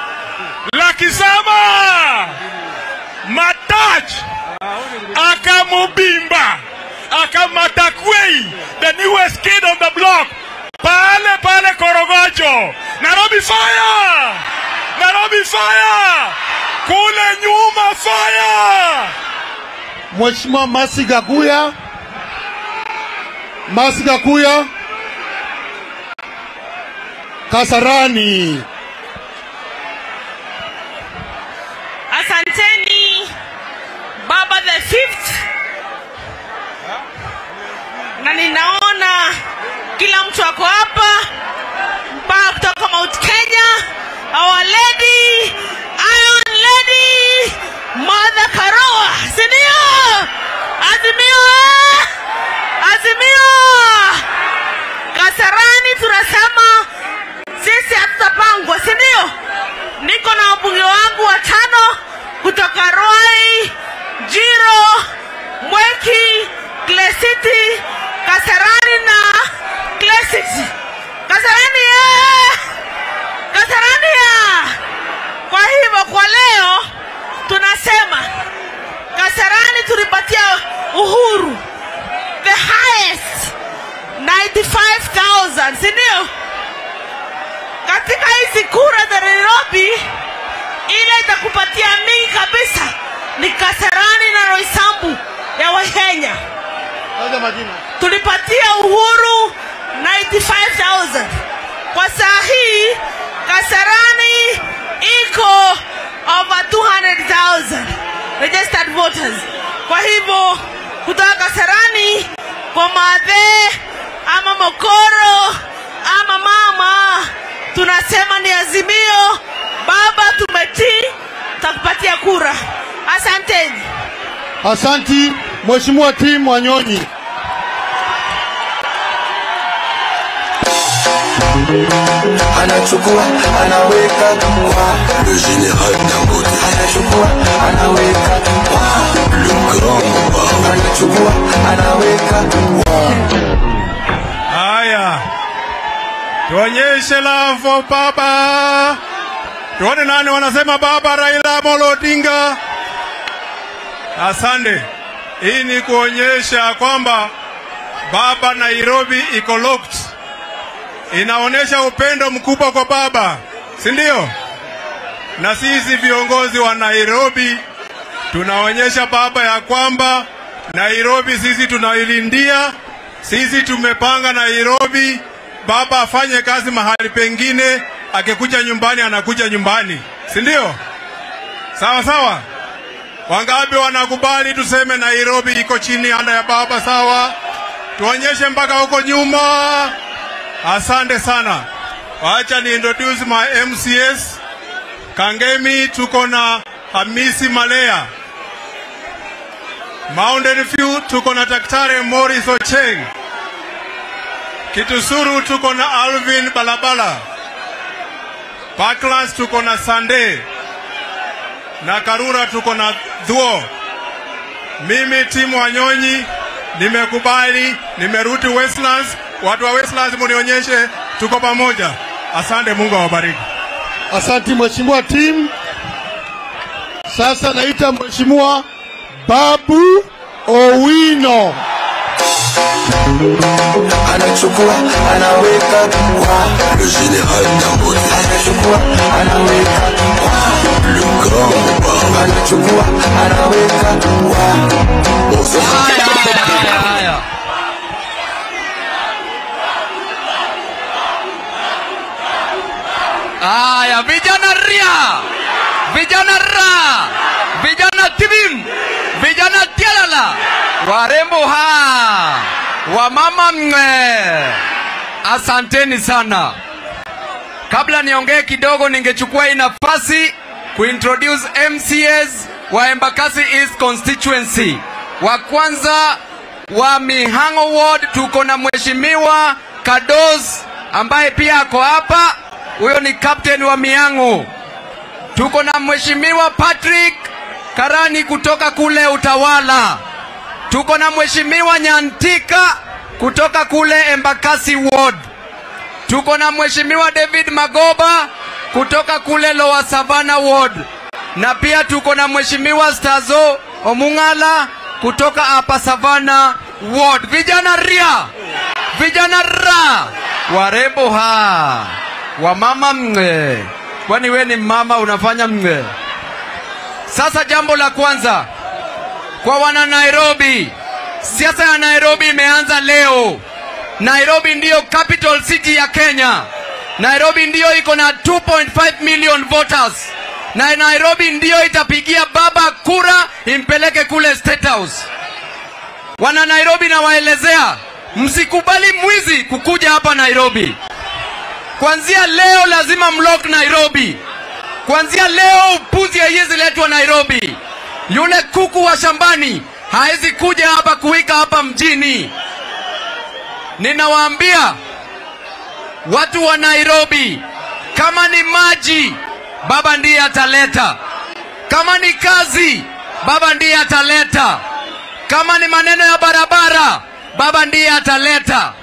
N: Lakisama, Matach, Akamubimba, Akamatakwei, the newest kid on the block. Pale Korogocho. Nairobi fire! Kule nyuma fire!
L: Mheshimiwa Masigakuya Kasarani.
K: Asanteni Baba the Fifth. Na ninaona kila mtu ako hapa mpaka kutoka Mount Kenya. Our lady, Iron Lady, Mother Karua, sindio? Azimio Kasarani tunasema sisi hatutapangwa, sindio? Niko na wabunge wangu 5 kutoka Ruai, Jiro, Mweki, Klesiti, Kasarani na Klesiti. Kasarani ya. Kwa hivyo kwa leo tunasema Kasarani tulipatia Uhuru the highest 95,000, sindio? Katika hizi kura za Nairobi ile itakupatia mingi kabisa ni Kasarani na Roysambu ya Wakenya. Tulipatia Uhuru 95,000. Kwa saa hii Kasarani iko over 200,000 registered voters. Kwa hivyo kutoka Kasarani kwa Mathe ama Mokoro ama mama tunasema ni Azimio. Baba tumetii, tutakupatia kura. Asanteni.
L: Asanti Mheshimiwa Tim Wanyonyi.
B: Anachukua anaweka kwa le général Dangote. Anachukua anaweka kwa le grand Mba. Anachukua anaweka kwa.
N: Haya, tuonyeshe love baba. Tuone nani wanasema baba Raila Amolo Odinga. Asante. Hii ni kuonyesha kwamba baba Nairobi iko locked. Inaonesha upendo mkubwa kwa baba, si ndio? Na sisi viongozi wa Nairobi tunaonyesha baba ya kwamba
D: Nairobi sisi tunailindia, sisi tumepanga Nairobi. Baba afanye kazi mahali pengine, akikuja nyumbani anakuja nyumbani, si ndio? Sawa sawa. Wangapi wanakubali tuseme Nairobi iko chini anda ya baba? Sawa, tuonyeshe mpaka huko nyuma. Asante sana. Wacha ni introduce my MCS. Kangemi tuko na Hamisi Malea. Mountain View tuko na Daktari Morris Ocheng. Kitusuru tuko na Alvin Balabala. Parklands tuko na Sande. Na Karura tuko na Dhuo. Mimi timu Wanyonyi nimekubali, nimerudi Westlands. Watu wa Westlands munionyeshe tuko pamoja. Asante, Mungu awabariki.
L: Asante mheshimiwa team. Sasa naita mheshimiwa Babu Owino.
A: Anachukua, anaweka wa le général Dangote. Anachukua, anaweka wa le grand baba. Anachukua, anaweka wa
C: haya. Haya, vijana ria, vijana ra, vijana tibim, vijana tialala, warembo ha, wamama mwe. Asanteni sana. Kabla niongee kidogo, ningechukua hii nafasi kuintroduce MCAs wa Embakasi East constituency. Wa kwanza wa Mihango Ward tuko na mheshimiwa Kados ambaye pia ako hapa. Huyo ni captain wa Mihango. Tuko na mheshimiwa Patrick Karani kutoka kule Utawala. Tuko na mheshimiwa Nyantika kutoka kule Embakasi Ward. Tuko na mheshimiwa David Magoba kutoka kule Lower Savannah Ward. Na pia tuko na mheshimiwa Stazo Omungala kutoka Upper Savannah Ward. Vijana ria, vijana ra, warembo ha, wamama mwe. Kwani we ni mama unafanya mwe? Sasa jambo la kwanza kwa wana Nairobi, siasa ya Nairobi imeanza leo. Nairobi ndiyo capital city ya Kenya. Nairobi ndiyo iko na 2.5 million voters. Na Nairobi ndiyo itapigia baba kura impeleke kule State House. Wana Nairobi na waelezea, msikubali mwizi kukuja hapa Nairobi. Kuanzia leo lazima mlock Nairobi. Kuanzia leo upuzi haiwezi letwa Nairobi. Yule kuku wa shambani hawezi kuja hapa kuwika hapa mjini. Ninawaambia watu wa Nairobi, kama ni maji, baba ndiye ataleta. Kama ni kazi, baba ndiye ataleta. Kama ni maneno ya barabara, baba ndiye ataleta.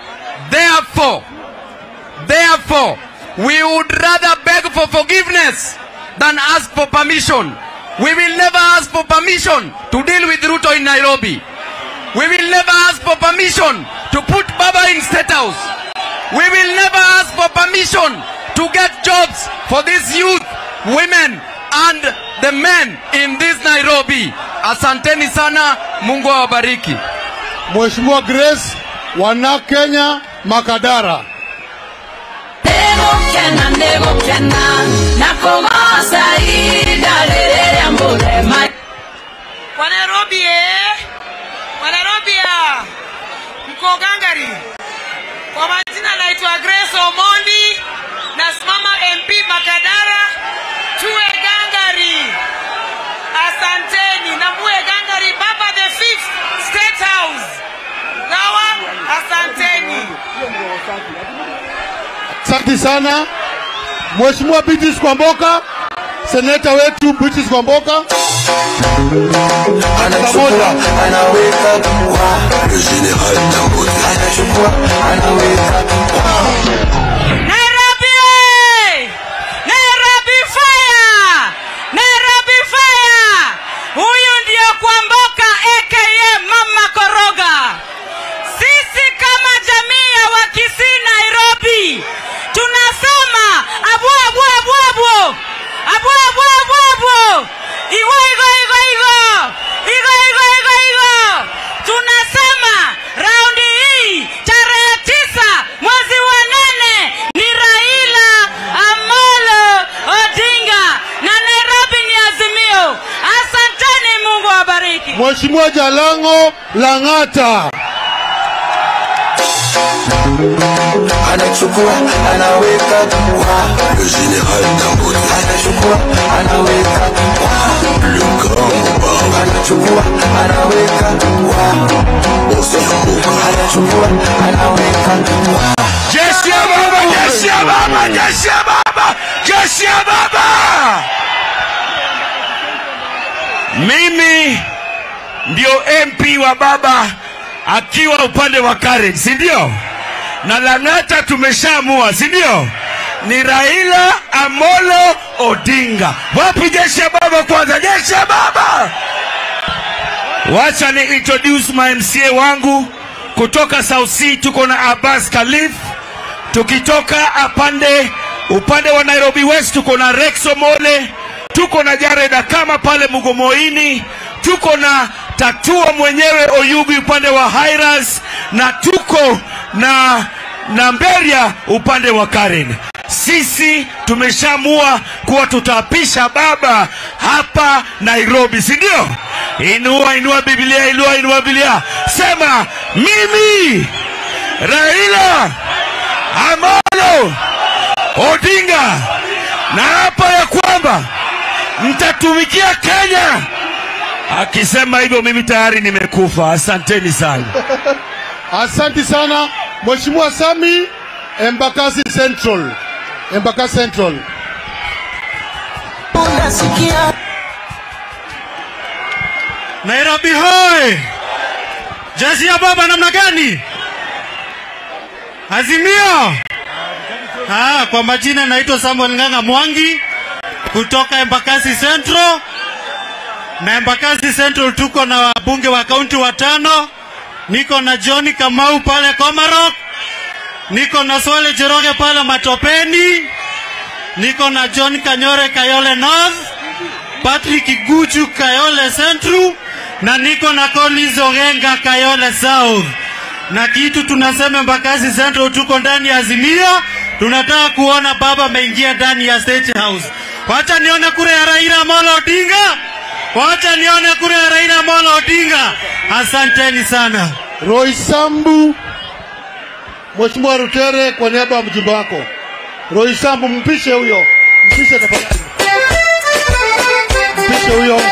C: Therefore, we would rather beg for forgiveness than ask for permission. We will never ask for permission to deal with Ruto in Nairobi. We will never ask for permission to put Baba in State House. We will never ask for permission to get jobs for these youth, women and the men in this Nairobi. Asanteni sana, Mungu awabariki.
L: Mheshimiwa Grace wana Kenya Makadara.
K: Wanairobi Wanairobi mko gangari. Kwa majina naitwa Grace Omondi, nasimama MP Makadara. Tuwe gangari. Asanteni na muwe gangari baba the 5th State House. Gawa, asanteni.
L: Asante sana. Mheshimiwa Beatrice Kwamboka, seneta wetu Beatrice Kwamboka.
A: Anachukua, anaweka wa le général Dangote. Anachukua, anaweka wa
K: Nairobi! Nairobi fire! Nairobi fire! Huyu ndio Kwamboka aka Mama Koroga. Sisi kama jamii ya Wakisii Nairobi tunasema abu abu abu abu abu abu abu abu igo igo igo igo igo igo igo igo
L: Mheshimiwa Jalango Lang'ata.
A: Anachukua anaweka kwa le général Dangote, anachukua anaweka kwa le grand, anachukua anaweka kwa Osembuka, anachukua anaweka kwa
H: jeshi ya baba, jeshi ya baba, jeshi ya baba, jeshi ya baba. Mimi ndio MP wa baba akiwa upande wa Karen, si ndio? Na Lang'ata tumeshaamua, si ndio? Ni Raila Amolo Odinga. Wapi jeshi ya baba kwanza? Jeshi ya baba. Wacha ni introduce my MCA wangu kutoka South C. Tuko na Abbas Khalif. Tukitoka upande wa Nairobi West tuko na Rex Omole. Tuko na Jared Akama pale Mugomoini. Tuko na Tatua mwenyewe Oyugi upande wa Highras, na tuko na Mberia upande wa Karen. Sisi tumeshamua kuwa tutaapisha baba hapa Nairobi, si ndio? Inua Biblia, inua Biblia. Sema mimi Raila Amolo Odinga na hapa ya kwamba mtatumikia Kenya. Akisema hivyo mimi tayari nimekufa. Asanteni sana.
L: Asante sana Mheshimiwa Sami, Embakasi Central. Embakasi Central.
A: unasikia
G: Nairobi hoi. Jeshi ya baba namna gani? Azimio. Kwa majina naitwa Samuel Nganga Mwangi kutoka Embakasi Central. Na Embakasi Central tuko na wabunge wa kaunti 5. Niko na John Kamau pale Komarok. Niko na Swale Jeroge pale Matopeni. Niko na John Kanyore Kayole North. Patrick Guju Kayole Central. Na niko na Collins Ogenga Kayole South. Na kitu tunasema Embakasi Central tuko ndani ya Azimio. Tunataka kuona baba ameingia ndani ya State House. Wacha nione kura ya Raila Amolo Odinga. Wacha nione kura ya Raila Amolo Odinga. Asanteni sana.
L: Roysambu, Mheshimiwa Rutere kwa niaba ya mjumbe wako. Roysambu, mpishe huyo. Mpishe tafadhali. Mpishe huyo.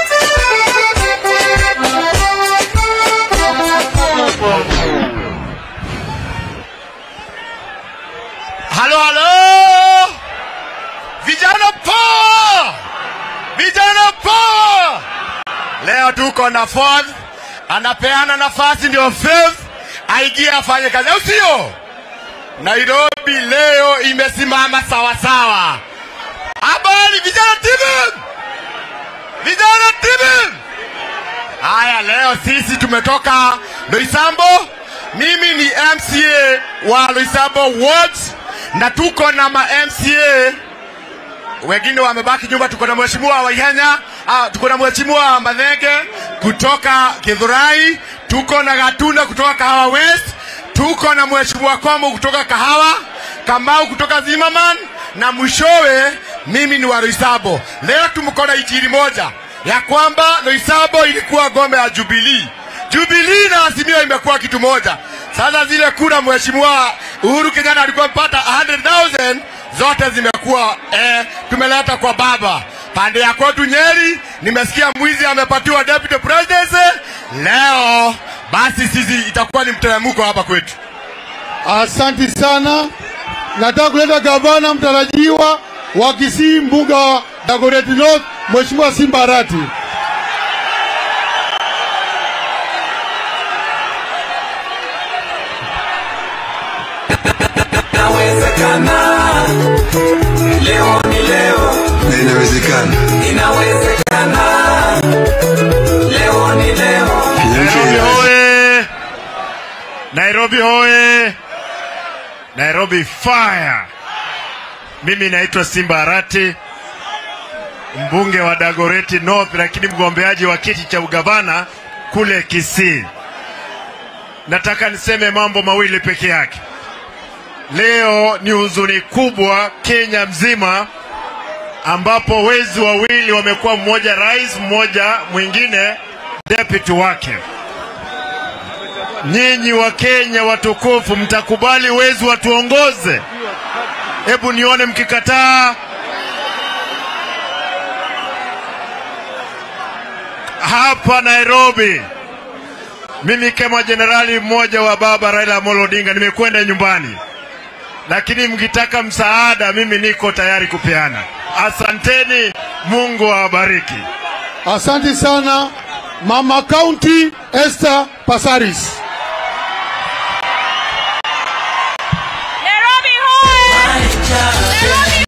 H: Halo. Vijana power! Vijana power! Leo tuko na Ford anapeana nafasi ndio fifth aingie afanye kazi, au sio? Nairobi leo imesimama sawa sawa. Habari vijana timu! Vijana timu! Haya, leo sisi tumetoka Loisambo. Mimi ni MCA wa Loisambo Ward na tuko na ma MCA wengine wamebaki nyumba. Tuko na Mheshimiwa Waihenya, tuko na Mheshimiwa Madhege kutoka Githurai, tuko na Gatunda kutoka Kahawa West, tuko na Mheshimiwa Komo kutoka Kahawa, Kamau kutoka Zimmerman, na mwishowe mimi ni wa Loisambo. Leo tumko na injili moja ya kwamba Loisambo ilikuwa ngome ya Jubilee. Jubilee na Azimio imekuwa kitu moja. Sasa zile kura Mheshimiwa Uhuru Kenyatta alikuwa mpata 100,000 zote zimekuwa tumeleta kwa baba. Pande ya kwetu Nyeri nimesikia mwizi amepatiwa deputy presidency. Leo basi sisi itakuwa ni mteremko hapa kwetu.
L: Asante sana. Nataka kuleta gavana mtarajiwa wa Kisii, mbunge wa Dagoretti North, Mheshimiwa Simba Arati.
A: inawezekana, leo ni leo,
B: inawezekana,
A: inawezekana, leo ni leo.
G: Nairobi hoye! Nairobi hoye! Nairobi fire! Mimi naitwa Simba Arati, mbunge wa Dagoretti North, lakini mgombeaji wa kiti cha ugavana kule Kisii. Nataka niseme mambo mawili peke yake. Leo ni huzuni kubwa Kenya mzima, ambapo wezi wawili wamekuwa, mmoja rais, mmoja mwingine
D: deputy wake. Nyinyi wa Kenya watukufu, mtakubali wezi watuongoze? Hebu nione mkikataa. Hapa Nairobi, mimi kama jenerali mmoja wa baba Raila Amolo Odinga nimekwenda nyumbani, lakini mkitaka msaada mimi niko tayari kupeana. Asanteni, Mungu awabariki.
L: Asante sana Mama County Esther Pasaris.
K: Nairobi hoye! Nairobi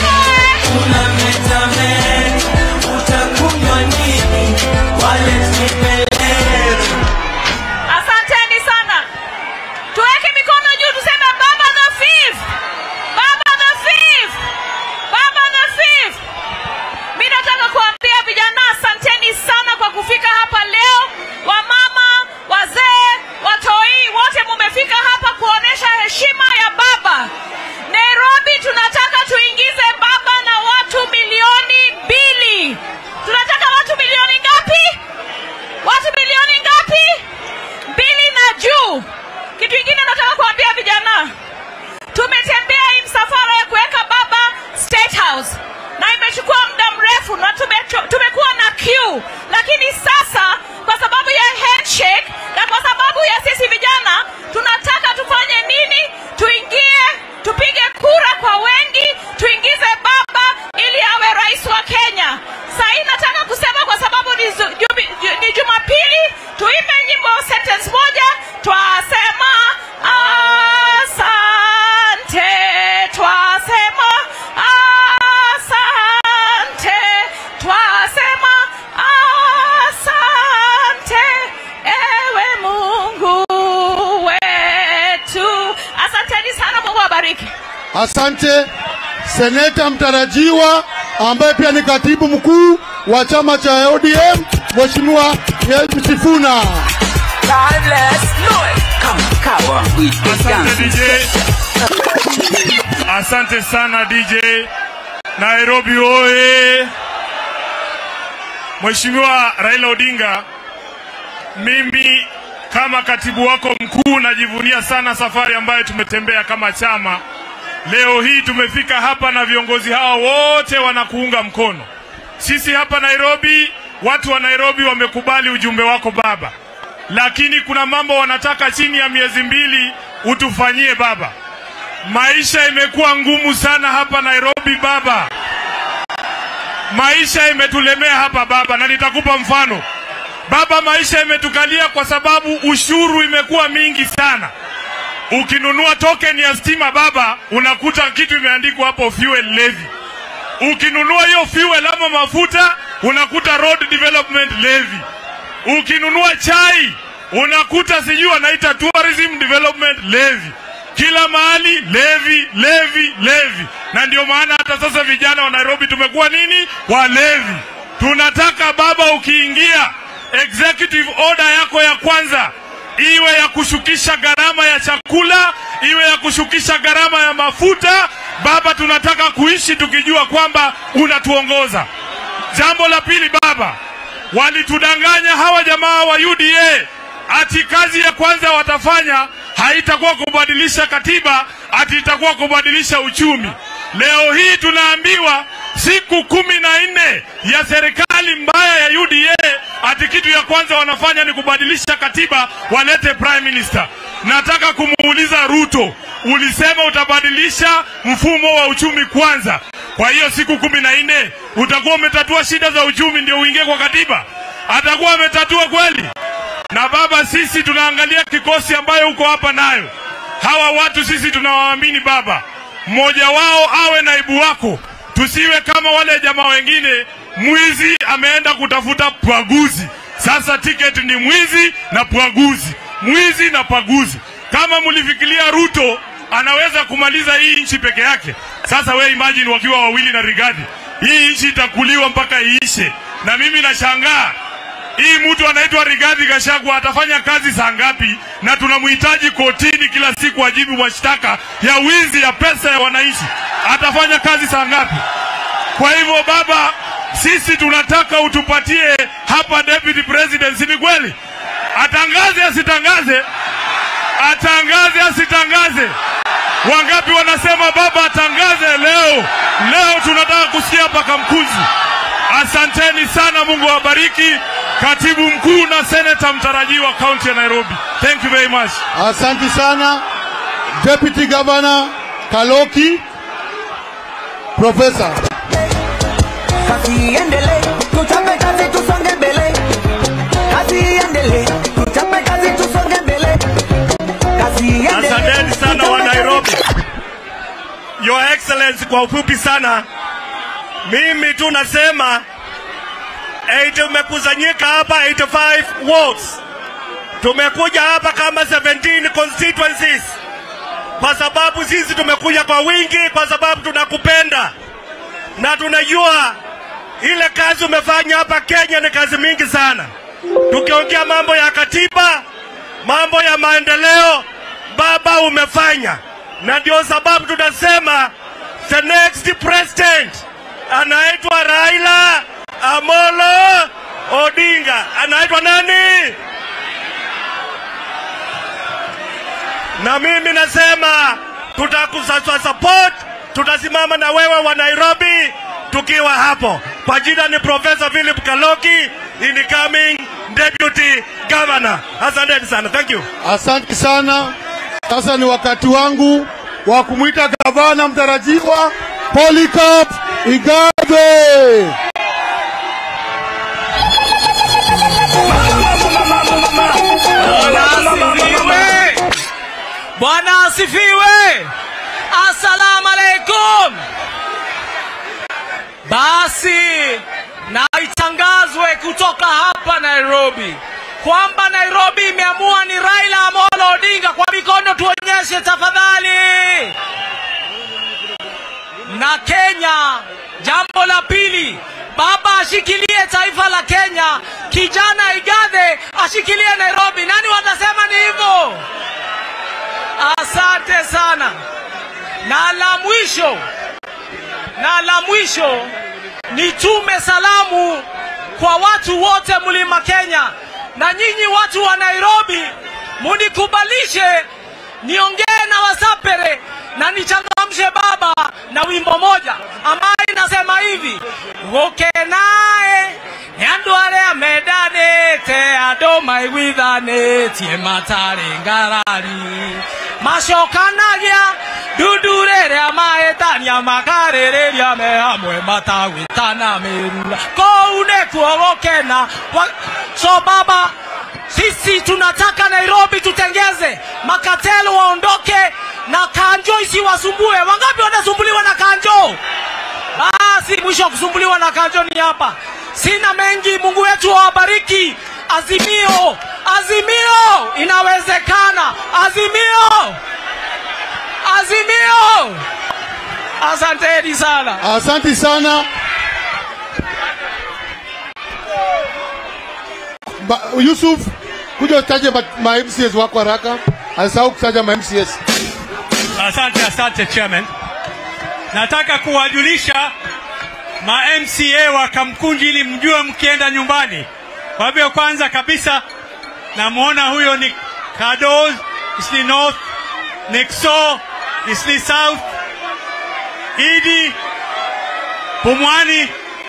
K: asanteni sana. Tuweke mikono juu tuseme Baba the Fifth. Baba the Fifth. Baba the Fifth. Mimi nataka kuambia vijana asanteni sana kwa kufika hapa leo. Wamama, wazee, watoi wote mumefika hapa kuonesha heshima ya baba. Nairobi tunataka tuingize baba na watu milioni 2. Tunataka watu milioni ngapi? Watu milioni ngapi? 2 na juu. Kitu kingine nataka kuambia vijana, tumetembea hii msafara ya kuweka baba State House na imechukua muda mrefu na tumekuwa na queue, lakini sasa kwa sababu ya handshake na kwa sababu ya sisi vijana tunataka tufanye nini? Tuingie, tupige kura kwa wengi, tuingize baba ili awe rais wa Kenya. Sasa nataka kusema kwa sababu ni Jumapili, tuimbe nyimbo sentence moja, twasema asante, twasema asante, twasema asante, ewe Mungu wetu. Asanteni sana, Mungu awabariki.
L: Asante Seneta mtarajiwa ambaye pia ni katibu mkuu wa chama cha ODM, Mheshimiwa Sifuna.
N: Asante DJ. Asante sana DJ. Nairobi oye. Mheshimiwa Raila Odinga, mimi kama katibu wako mkuu najivunia sana safari ambayo tumetembea kama chama. Leo hii tumefika hapa na viongozi hawa wote wanakuunga mkono. Sisi hapa Nairobi, watu wa Nairobi wamekubali ujumbe wako baba. Lakini kuna mambo wanataka chini ya miezi 2 utufanyie baba. Maisha imekuwa ngumu sana hapa Nairobi baba. Maisha imetulemea hapa baba, na nitakupa mfano. Baba, maisha imetukalia kwa sababu ushuru imekuwa mingi sana. Ukinunua token ya stima baba, unakuta kitu imeandikwa hapo fuel levy. Ukinunua hiyo fuel ama mafuta, unakuta road development levy. Ukinunua chai, unakuta sijui wanaita tourism development levy. Kila mahali levy, levy, levy. Na ndio maana hata sasa vijana wa Nairobi tumekuwa nini? Walevi. Tunataka baba, ukiingia executive order yako ya kwanza iwe ya kushukisha gharama ya chakula, iwe ya kushukisha gharama ya mafuta. Baba, tunataka kuishi tukijua kwamba unatuongoza. Jambo la pili baba, walitudanganya hawa jamaa wa UDA ati kazi ya kwanza watafanya haitakuwa kubadilisha katiba, ati itakuwa kubadilisha uchumi. Leo hii tunaambiwa siku 14 ya serikali mbaya ya UDA ati kitu ya kwanza wanafanya ni kubadilisha katiba walete prime minister. Nataka kumuuliza Ruto, ulisema utabadilisha mfumo wa uchumi kwanza. Kwa hiyo siku 14 utakuwa umetatua shida za uchumi ndio uingie kwa katiba? Atakuwa ametatua kweli? Na baba, sisi tunaangalia kikosi ambayo uko hapa nayo. Hawa watu sisi tunawaamini baba. Mmoja wao awe naibu wako. Tusiwe kama wale jamaa wengine, mwizi ameenda kutafuta pwaguzi. Sasa ticket ni mwizi na pwaguzi. Mwizi na pwaguzi. Kama mlifikiria Ruto anaweza kumaliza hii nchi peke yake, sasa we imagine wakiwa wawili na Rigathi. Hii nchi itakuliwa mpaka iishe. Na mimi nashangaa hii mtu anaitwa Rigathi Gachagua atafanya kazi saa ngapi? Na tunamhitaji kotini kila siku ajibu mashtaka ya wizi ya pesa ya wananchi. Atafanya kazi saa ngapi? Kwa hivyo baba, sisi tunataka utupatie hapa deputy president, si ni kweli? Atangaze asitangaze? Atangaze asitangaze? Wangapi wanasema baba atangaze leo? Leo tunataka kusikia mpaka Mkunzi. Asanteni sana, Mungu awabariki. Katibu mkuu na seneta mtarajiwa kaunti ya Nairobi. Thank you very much.
L: Asante sana Deputy Governor Kaloki. Professor.
E: Kazi iendelee, tuchape kazi tusonge mbele. Kazi iendelee, tuchape kazi tusonge mbele. Kazi iendelee.
N: Asanteni sana wa Nairobi. Your Excellency, kwa ufupi sana, mimi tu nasema tumekusanyika hapa 85 wards. Tumekuja hapa kama 17 constituencies. Kwa sababu sisi tumekuja kwa wingi, kwa sababu tunakupenda. Na tunajua ile kazi umefanya hapa Kenya ni kazi mingi sana. Tukiongea mambo ya katiba, mambo ya maendeleo, baba umefanya. Na ndio sababu tunasema the next president anaitwa Raila Amolo Odinga. Anaitwa nani? Na mimi nasema tutakusasa support, tutasimama na wewe wa Nairobi tukiwa hapo. Kwa jina ni Professor Philip Kaloki, incoming deputy governor. Asante sana. Thank you.
L: Asante sana. Sasa ni wakati wangu wa kumuita gavana mtarajiwa Polycarp Igathe.
O: Bwana asifiwe. Assalamu alaikum. Basi na itangazwe kutoka hapa Nairobi kwamba Nairobi imeamua ni Raila Amolo Odinga. Kwa mikono tuonyeshe tafadhali. Na Kenya, jambo la pili, baba ashikilie taifa la Kenya, kijana Igathe ashikilie Nairobi. Nani watasema ni hivyo? Asante sana. Na la mwisho nitume salamu kwa watu wote Mlima Kenya, na nyinyi watu wa Nairobi munikubalishe niongee na Wasapere na nichangamshe baba na wimbo moja ambayo inasema hivi: woke nae yandu aria medanite ando maiguithanĩtie matarĩ ngarari macokanagia ndundureria mahĩtania makarĩrĩria me hamwe matagwĩtana mĩrura kũu nĩkuo gũkena. So baba, sisi tunataka Nairobi tutengeze, makatelo waondoke na kanjo isiwasumbue. Wangapi wanasumbuliwa na kanjo? Basi mwisho kusumbuliwa na kanjo ni hapa. Sina mengi, Mungu wetu awabariki. Azimio, azimio, inawezekana. Azimio, azimio. Asanteni sana.
L: Asante sana. Yusuf, kuja utaje ma MCS wako haraka. Alisahau kutaja ma MCS.
J: Asante chairman. Nataka kuwajulisha ma MCA wa Kamkunji ili mjue mkienda nyumbani. Kwa hivyo kwanza kabisa namuona huyo ni Kados, Eastleigh North, Nexo, Eastleigh South, Idi, Pumwani,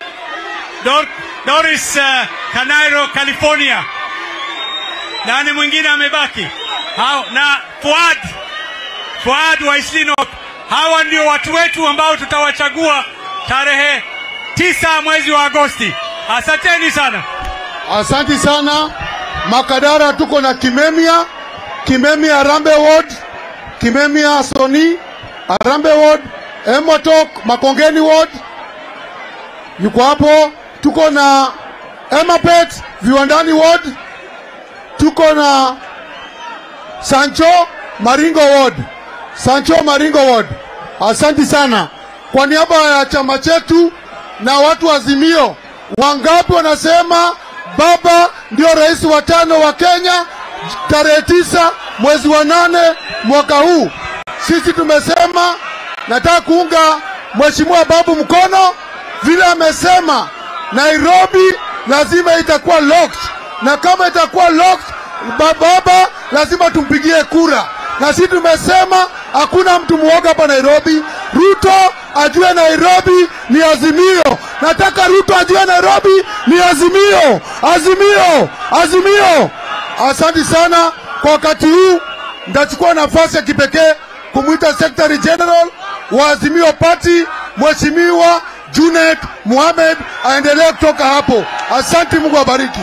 J: Doris, Canairo, California. Nani mwingine amebaki? Na Fuad wa Eastleigh North. Hawa ndio watu wetu ambao tutawachagua tarehe 9 mwezi wa Agosti. Asanteni sana.
L: Asante sana. Makadara tuko na Kimemia Arambe Ward, Kimemia Soni Arambe Ward, Emotok Makongeni Ward yuko hapo. Tuko na Emapet Viwandani Ward, tuko na Sancho Maringo Ward. Asante sana. Kwa niaba ya chama chetu na watu wa Azimio, wangapi wanasema baba ndio rais wa 5 wa Kenya tarehe 9 mwezi wa 8 mwaka huu? Sisi tumesema nataka kuunga Mheshimiwa Babu mkono vile amesema Nairobi lazima itakuwa locked, na kama itakuwa locked, baba lazima tumpigie kura. Na sisi tumesema hakuna mtu muoga hapa Nairobi. Ruto ajue Nairobi ni Azimio. Nataka Ruto ajue Nairobi ni Azimio. Azimio, Azimio. Asante sana kwa wakati huu. Ndachukua nafasi ya kipekee kumuita Secretary General wa Azimio Party, Mheshimiwa Junet Mohamed, aendelee kutoka hapo. Asante, Mungu abariki.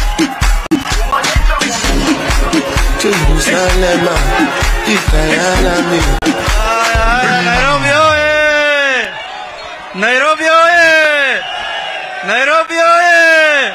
C: Nairobi oye! Nairobi oye! Nairobi oye!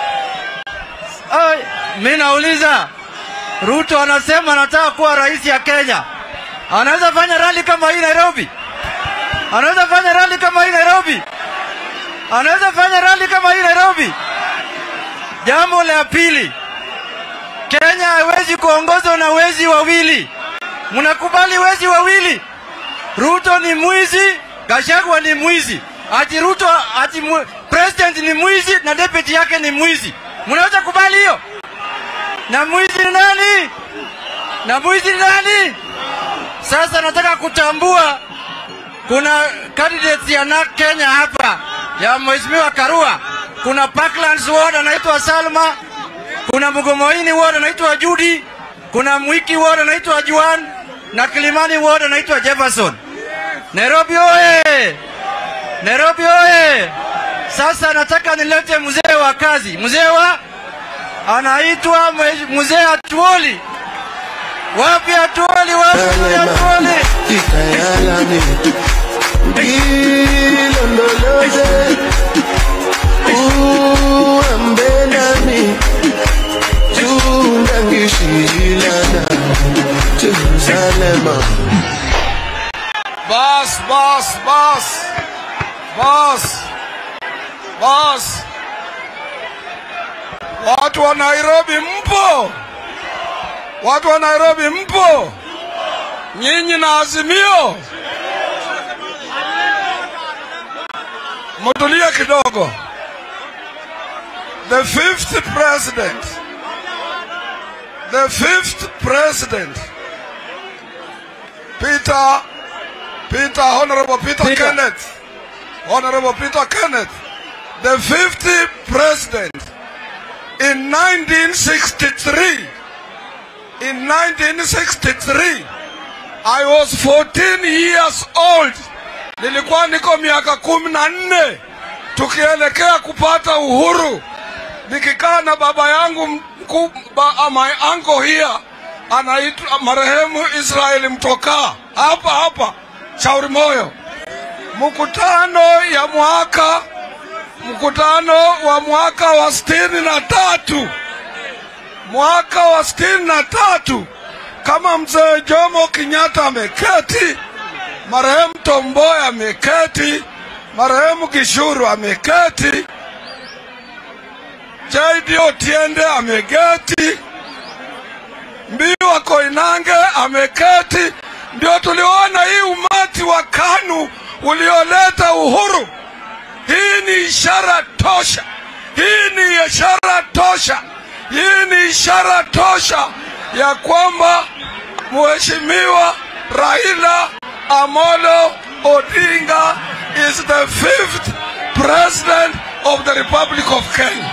C: Mimi nauliza, Ruto anasema anataka kuwa rais ya Kenya. Anaweza fanya rally kama hii Nairobi? Anaweza fanya rally kama hii Nairobi? Anaweza fanya rally kama hii Nairobi? Jambo la pili, Kenya haiwezi kuongozwa na wezi wawili. Mnakubali wezi wawili? Ruto ni mwizi, Gachagua ni mwizi. Ati Ruto president ni mwizi na deputy yake ni mwizi. Mnaweza kubali hiyo? Na mwizi ni nani? Na mwizi ni nani? Sasa nataka kutambua kuna candidates ya NARC Kenya hapa ya Mheshimiwa Karua. Kuna Parklands ward anaitwa Salma, kuna Mugomoini ward anaitwa Judy, kuna Mwiki ward anaitwa Juan, na Kilimani ward anaitwa Jefferson. Nairobi oye! Nairobi oye! Sasa nataka nilete mzee wa kazi. Mzee wa anaitwa mzee Atuoli. Wapi Atuoli? Wapi Atuoli?
N: Boss. Watu wa Nairobi mpo? Watu wa Nairobi mpo? Nyinyi na Azimio? Mutulia kidogo. The fifth president, Honorable Peter Kenneth, the 50th president in 1963, I was 14 years old. Nilikuwa niko miaka 14 tukielekea kupata uhuru, nikikaa na baba yangu my uncle here anaitwa marehemu Israeli Mtoka hapa Shauri Moyo. Mkutano wa mwaka wa 63, kama mzee Jomo Kenyatta ameketi, marehemu Tom Mboya ameketi, marehemu Gishuru ameketi, J.D. Otiende ameketi, Mbiwa Koinange ameketi. Ndio tuliona hii umati wa KANU ulioleta uhuru. Hii ni ishara tosha ya kwamba Mheshimiwa Raila Amolo Odinga is the 5th president of the Republic of Kenya.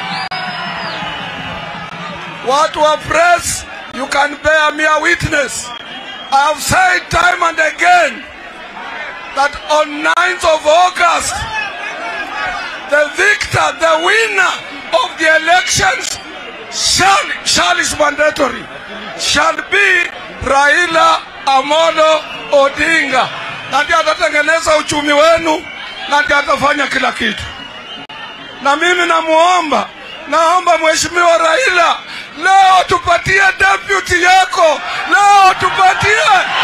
N: Watu wa press, you can bear me a witness. I have said time and again that on 9th of August, the winner of the elections shall is mandatory, shall be Raila Amolo Odinga. Na ndiye atatengeneza uchumi wenu, na ndiye atafanya kila kitu. Na mimi naomba Mheshimiwa Raila, leo tupatie deputy yako, leo tupatie,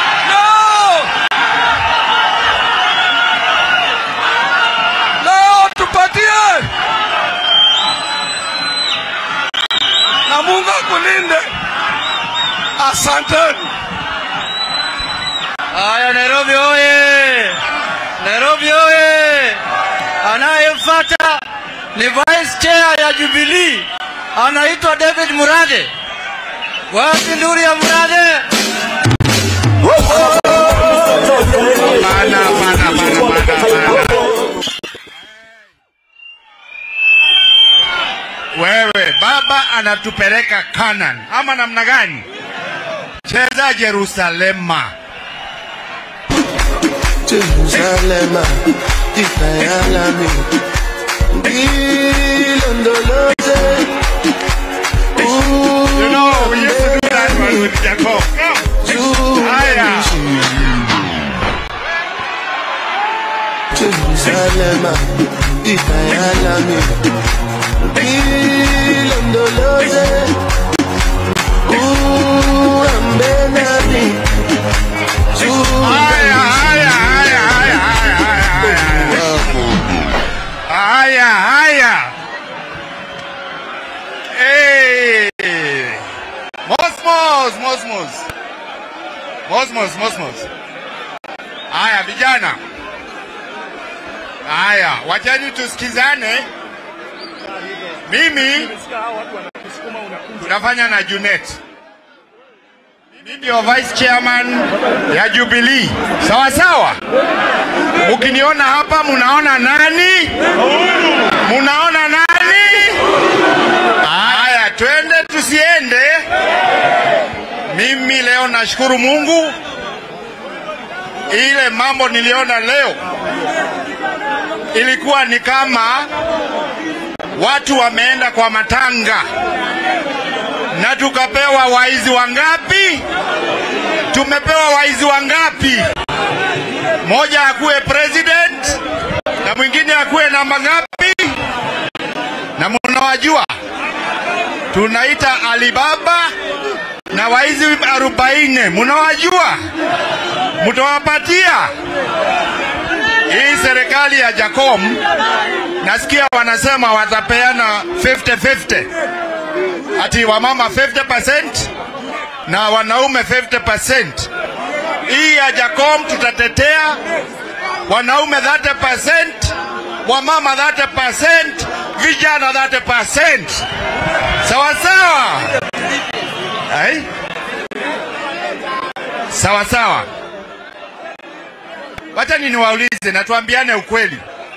N: na Mungu akulinde. Asanteni.
C: Haya, Nairobi oye! Nairobi oye! Anayefuata ni vice chair ya Jubilee anaitwa David Murade. Wapi nduri ya Murade?
H: Bana. Wewe baba anatupeleka Canaan ama namna gani? Cheza Jerusalema.
E: Jerusalema itayalami ilondoloze.
H: You know, we used to do that one with Jacob.
E: Jerusalema itayalami ilondoloze. Ambenani.
H: Haya. Hey. Mosmos. Haya vijana. Haya, wachani tusikizane. Mimi tunafanya na Junet. Ndio vice chairman ya Jubilee. Sawa. Ukiniona hapa munaona nani? Munaona nani? Haya, twende tusiende. Mimi leo nashukuru Mungu. Ile mambo niliona leo ilikuwa ni kama watu wameenda kwa matanga. Na tukapewa waizi wangapi? Tumepewa waizi wangapi? Moja akuwe president na mwingine akuwe namba ngapi? Na mnawajua tunaita Alibaba na waizi 40. Mnawajua? Mtawapatia? Hii serikali ya Jacob nasikia wanasema watapeana 50-50. Ati wamama 50% na wanaume 50%. Hii ya Jacob tutatetea wanaume 30%, wamama 30%, vijana 30%. Sawa. Hai? Sawa. Wacha niwaulize na tuambiane ukweli.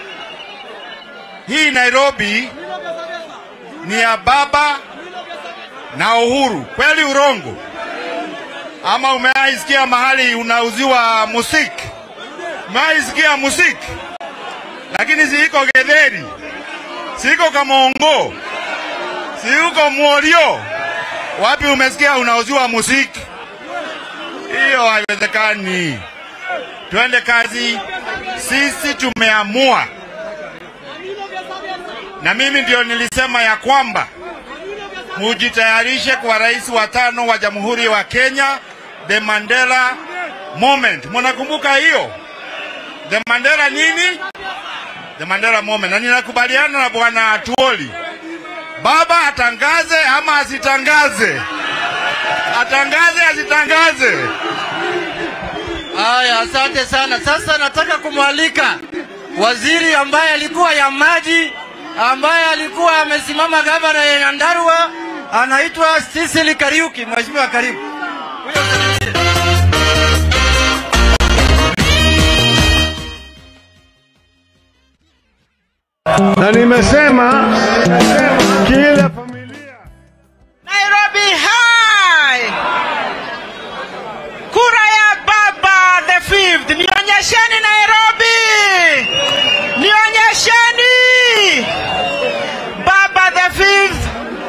H: Hii Nairobi ni ya baba na Uhuru. Kweli urongo? Ama umeisikia mahali unauziwa musiki? Umeisikia musiki? Lakini siiko Getheri, siiko Kamongo, siiko Mworio. Wapi umesikia unauziwa musiki? Hiyo haiwezekani. Tuende kazi. Sisi tumeamua. Na mimi ndio nilisema ya kwamba mujitayarishe kwa rais wa 5 wa Jamhuri wa Kenya, the Mandela moment. Mnakumbuka hiyo? The Mandela nini? The Mandela moment. Na ninakubaliana na bwana Tuoli. Baba atangaze ama asitangaze? Atangaze asitangaze?
C: Haya, asante sana. Sasa nataka kumwalika waziri ambaye alikuwa ya maji, ambaye alikuwa amesimama gavana ya Nyandarua, anaitwa Cecily Kariuki. Mheshimiwa, karibu.
D: Na nimesema kila familia
K: Nairobi High. Kura ya baba the 5th. Nionyesheni Nairobi. Nionyesheni. Baba the 5th.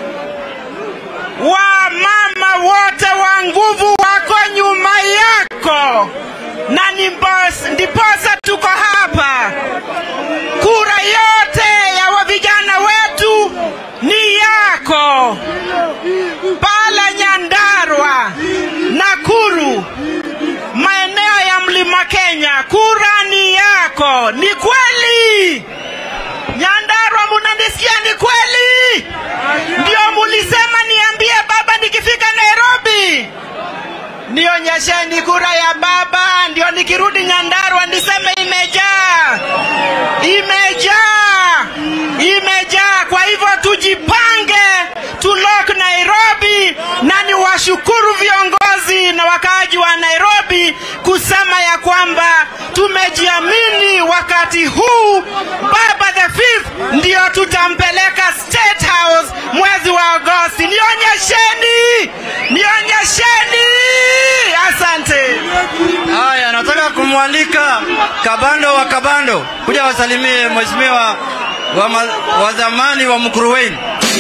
K: Wa mama wote wa nguvu wako nyuma yako. Na ndiposa tuko hapa. Kura yote ya vijana wetu ni yako. Pala Nyandarua, Nakuru, maeneo ya Mlima Kenya, kura ni yako. Ni kweli? Nyandarua, munanisikia? Ni kweli? Ndio mulisema niambie baba nikifika Nairobi. Nionyesheni kura ya baba, ndio nikirudi Nyandarua niseme imejaa. Imejaa.
M: imejaa. Kwa hivyo tujipange, tulock Nairobi, na ni washukuru viongozi na wakaaji wa Nairobi kusema ya kwamba tumejiamini wakati huu Baba the Fifth ndio tutampeleka State House mwezi wa Agosti. Nionyesheni. Asante.
P: Haya, nataka kumwalika Kabando wa Kabando kuja wasalimie mheshimiwa wa zamani wa Mkuruweni.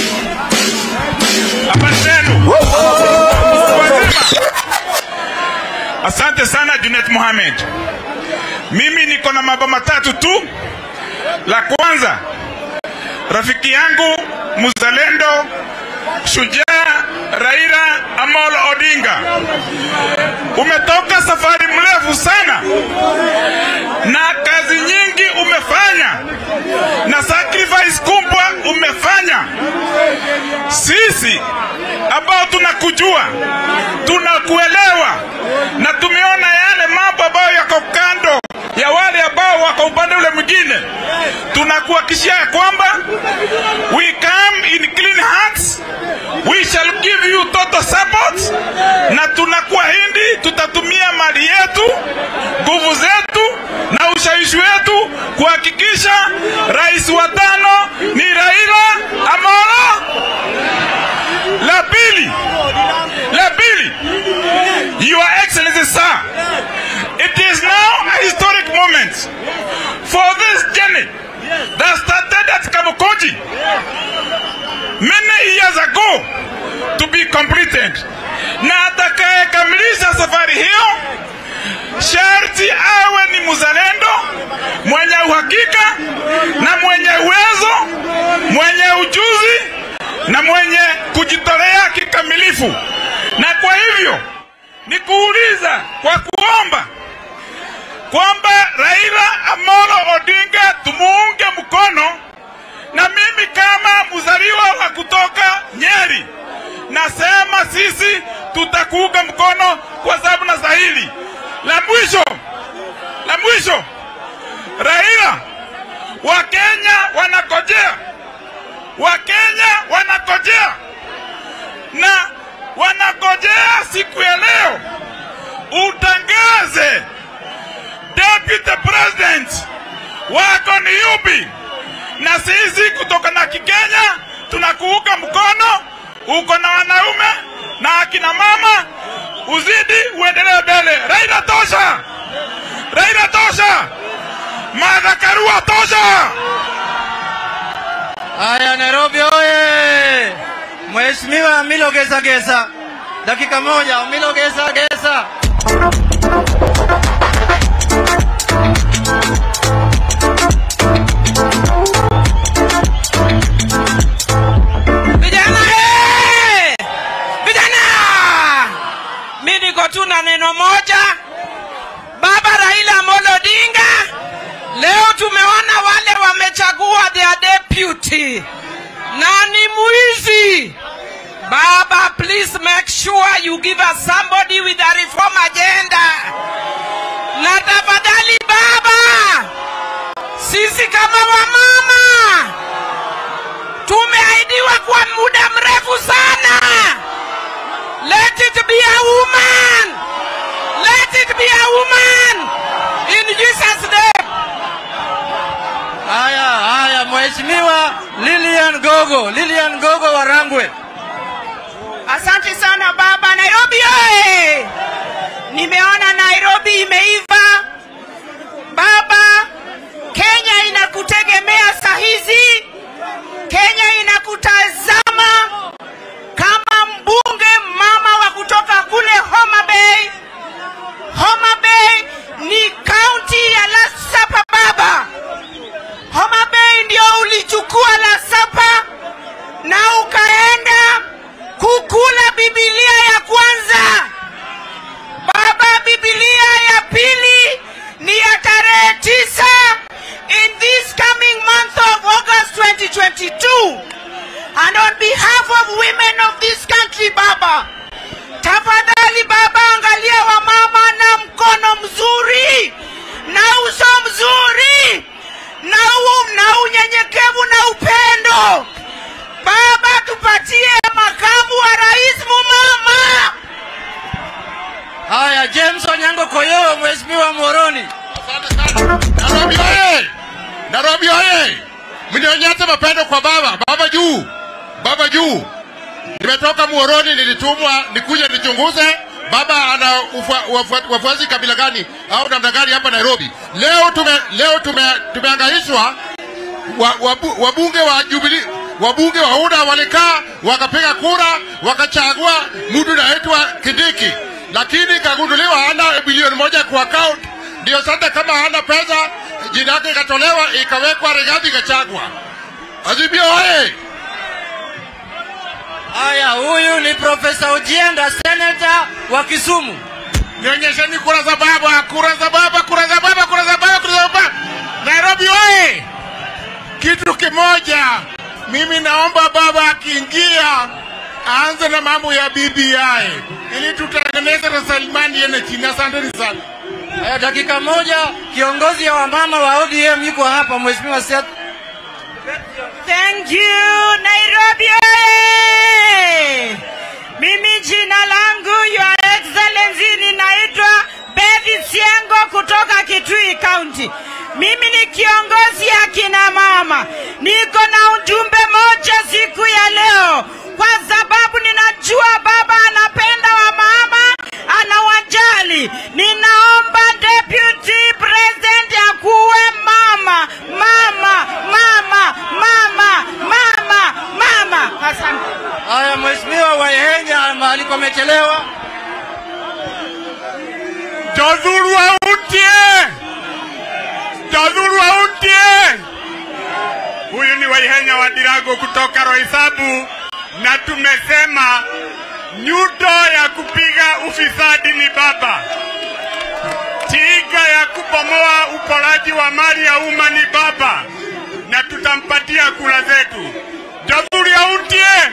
N: Asante sana Junet Mohamed. Mimi niko na mambo matatu tu. La kwanza, rafiki yangu mzalendo shujaa Raila Amolo Odinga, umetoka safari mrefu sana na kazi nyingi umefanya na sacrifice kubwa umefanya. Sisi ambao tunakujua, tunakuelewa na tumeona yale mambo ambayo yako kando ya wale ambao wako upande ule mwingine, tunakuhakikishia kwamba we come in clean hands, we shall give you total support, na tunakuahidi tutatumia mali yetu, nguvu zetu na ushawishi wetu kuhakikisha rais wa tano ni Raila Amolo. La pili, Your Excellency Sir, it is now a historic moment for this journey that started at Kabukoji many years ago to be completed. Na atakayekamilisha safari hiyo sharti awe ni mzalendo, mwenye uhakika na mwenye uwezo, mwenye ujuzi na mwenye kujitolea kikamilifu. Na kwa hivyo ni kuuliza kwa kuomba kwamba Raila Amolo Odinga tumuunge mkono, na mimi kama mzaliwa wa kutoka Nyeri nasema sisi tutakuunga mkono kwa sababu na sahili. La mwisho, Raila, Wakenya wanakojea na wanakojea siku ya leo utangaze Deputy President wako ni yupi, na sisi kutoka na Kikenya tunakuunga mkono. Uko na wanaume na akina mama, uzidi uendelee mbele. Raila tosha, Martha Karua tosha.
P: Haya, Nairobi oye! Mheshimiwa Milo Gesa, dakika moja. Milo Gesa.
M: Mimi niko tu na neno moja. Baba Raila Amolo Odinga, leo tumeona wale wamechagua their deputy na ni muizi. Baba, please make sure you give us somebody with a reform agenda. Na tafadhali baba, sisi kama wamama tumeahidiwa kwa muda mrefu sana. Let it be a woman. In Jesus' name.
P: Haya, Mheshimiwa Lilian Gogo Warangwe.
M: Asante sana baba. Nairobi oye! Nimeona Nairobi imeiva. Baba, Kenya inakutegemea sahizi. Kenya inakutazama kama mbunge mama wa kutoka kule Homa Bay. Homa Bay ni county ya Lasapa baba. Homa Bay ndio ulichukua Lasapa na ukaenda kukula Biblia ya kwanza. Baba, Biblia ya pili tupatie makamu wa rais mumama.
P: Haya, James Onyango Koyo, Mheshimiwa Moroni.
Q: Nairobi oye! Nairobi oye! Mnionyeshe mapendo kwa baba. Baba juu. Baba juu. Nimetoka Muhoroni, nilitumwa nikuje nichunguze baba ana wafuasi kabila gani au namna gani hapa Nairobi. Leo tumehangaishwa wabunge wa Jubilee, wabunge wa UDA walikaa wakapiga kura wakachagua mtu anaitwa Kindiki, lakini kagunduliwa hana bilioni 1 kwa account. Ndio sasa kama hana pesa jina yake ikatolewa ikawekwa Rigathi Gachagua. Azimio oye!
P: Haya, huyu ni Profesa Ojienda, senator wa Kisumu.
Q: Nionyesheni kura za baba, kura za baba, kura za baba, kura za baba, kura za baba. Nairobi oye! Kitu kimoja, mimi naomba baba akiingia aanze na mambo ya BBI ili tutengeneze rasilimali yenye chini. Asanteni sana.
P: Haya, dakika moja, kiongozi wa mama wa ODM yuko hapa, Mheshimiwa Seth.
M: Thank you, Nairobi oye! Mimi jina langu Your Excellency ninaitwa Betty Siengo kutoka Kitui County. Mimi ni kiongozi ya kina mama. Niko na ujumbe moja siku ya leo, kwa sababu ninajua baba anapenda wa mama, anawajali. Ninaomba Deputy President akuwe mama, mama, mama, mama, mama, mama. Asante.
P: Haya, Mheshimiwa Waihenya mahali pamechelewa.
N: Jazuru auntie! Jazuru auntie! Huyu ni Waihenya wa Dirago kutoka Roysambu, na tumesema nyundo ya kupiga ufisadi ni baba. Tiga ya kubomoa uporaji wa mali ya umma ni baba, na tutampatia kura zetu. Jazuru auntie!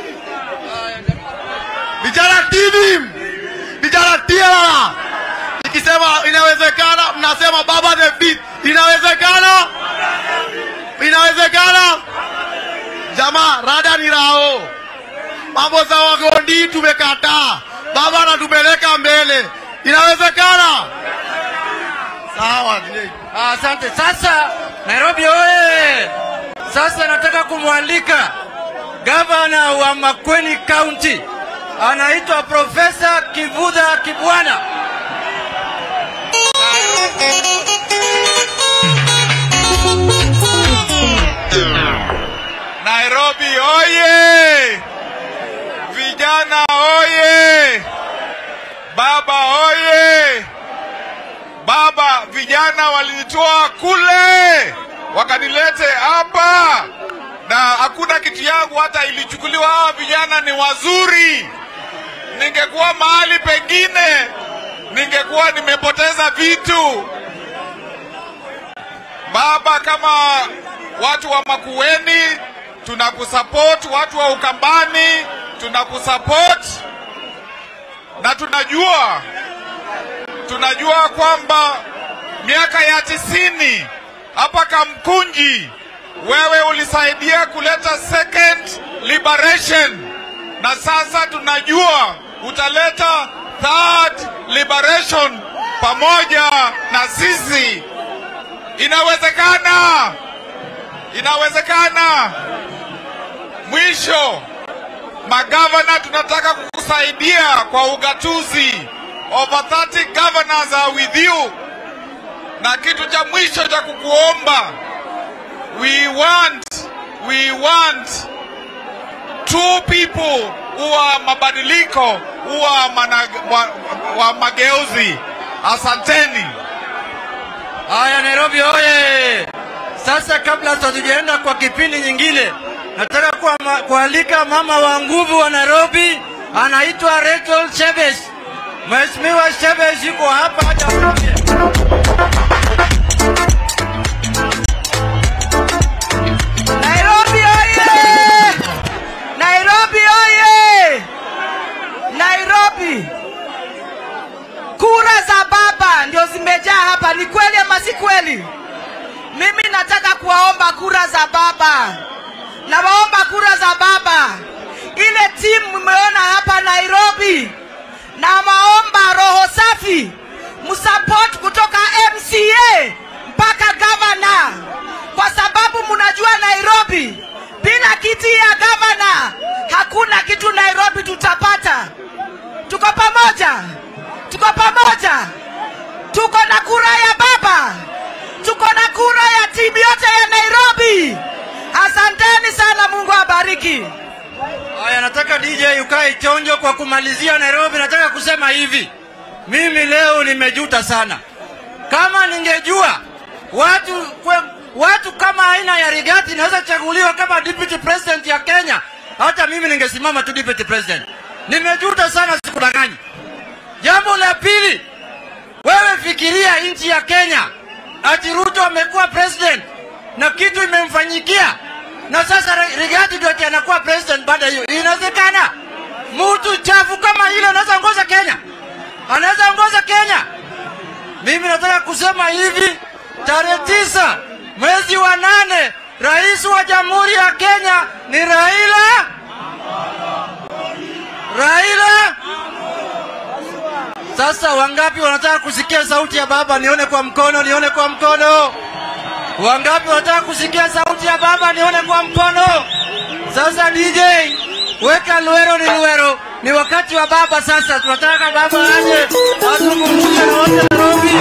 Q: Vijana TV! Vijana TLA! Nikisema inawezekana, mnasema baba the fifth. Inawezekana? Inawezekana? Jamaa, rada ni rao. Mambo za wagondi tumekataa. Baba anatupeleka mbele. Inawezekana? Sawa.
P: Asante. Sasa Nairobi oye! Sasa nataka kumwalika gavana wa Makueni County, anaitwa Profesa Kivutha Kibwana.
N: Nairobi oye! Vijana oye! Baba oye! Baba, vijana walinitoa kule wakanilete hapa, na hakuna kitu yangu hata ilichukuliwa. Hawa vijana ni wazuri. Ningekuwa mahali pengine ningekuwa nimepoteza vitu. Baba, kama watu wa Makueni tunakusupport, watu wa Ukambani tunakusupport, na tunajua kwamba miaka ya 90 hapa Kamkunji wewe ulisaidia kuleta second liberation, na sasa tunajua utaleta third liberation pamoja na sisi. Inawezekana. Inawezekana. Mwisho, magavana tunataka kukusaidia kwa ugatuzi. Over 30 governors are with you. Na kitu cha mwisho cha kukuomba, we want two people who are mabadiliko, who are wa mageuzi. Asanteni.
P: Haya, Nairobi oye! Sasa kabla tujaenda kwa kipindi nyingine, nataka kualika mama wa nguvu wa Nairobi, anaitwa Rachel Shebesh. Mheshimiwa Shebesh yuko hapa haja kuongea.
M: Nairobi oye! Nairobi oye! Nairobi, kura za baba ndio zimejaa hapa. Ni kweli ama si kweli? Mimi nataka kuwaomba kura za baba. Nawaomba kura za baba
K: mmeona hapa Nairobi, na maomba roho safi msupport kutoka MCA mpaka governor, kwa sababu mnajua Nairobi bila kiti ya governor hakuna kitu Nairobi tutapata. Tuko pamoja, tuko pamoja, tuko na kura ya baba, tuko na kura ya timu yote ya Nairobi. Asanteni sana, Mungu abariki.
P: Haya, nataka DJ ukae chonjo kwa kumalizia Nairobi. Nataka kusema hivi, mimi leo nimejuta sana. Kama ningejua watu kama aina ya Rigathi naweza chaguliwa kama deputy president ya Kenya, hata mimi ningesimama tu deputy president. Nimejuta sana, sikudanganyi. Jambo la pili, wewe fikiria nchi ya Kenya, ati Ruto amekuwa president na kitu imemfanyikia, na sasa Rigathi ndio anakuwa president baada hiyo. Inawezekana? Mtu chafu kama ile anaweza ongoza Kenya? Anaweza ongoza Kenya? Mimi nataka kusema hivi, tarehe 9 mwezi wa 8 rais wa Jamhuri ya Kenya ni Raila. Sasa wangapi wanataka kusikia sauti ya baba? Nione kwa mkono, nione kwa mkono. Wangapi wanataka kusikia sauti ya baba? Nione kwa mkono. Sasa DJ, weka Luero ni Luero. Ni wakati wa baba sasa. Tunataka baba aje azungumzie na wote Nairobi.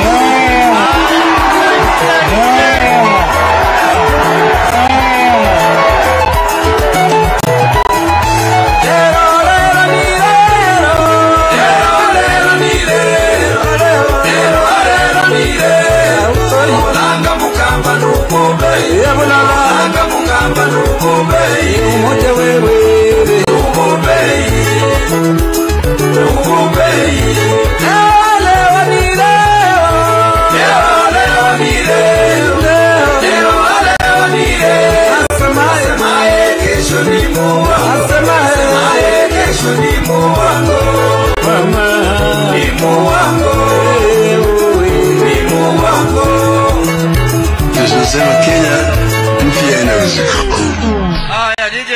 B: Tunasema Kenya mpya inawezekana.
P: Haya DJ.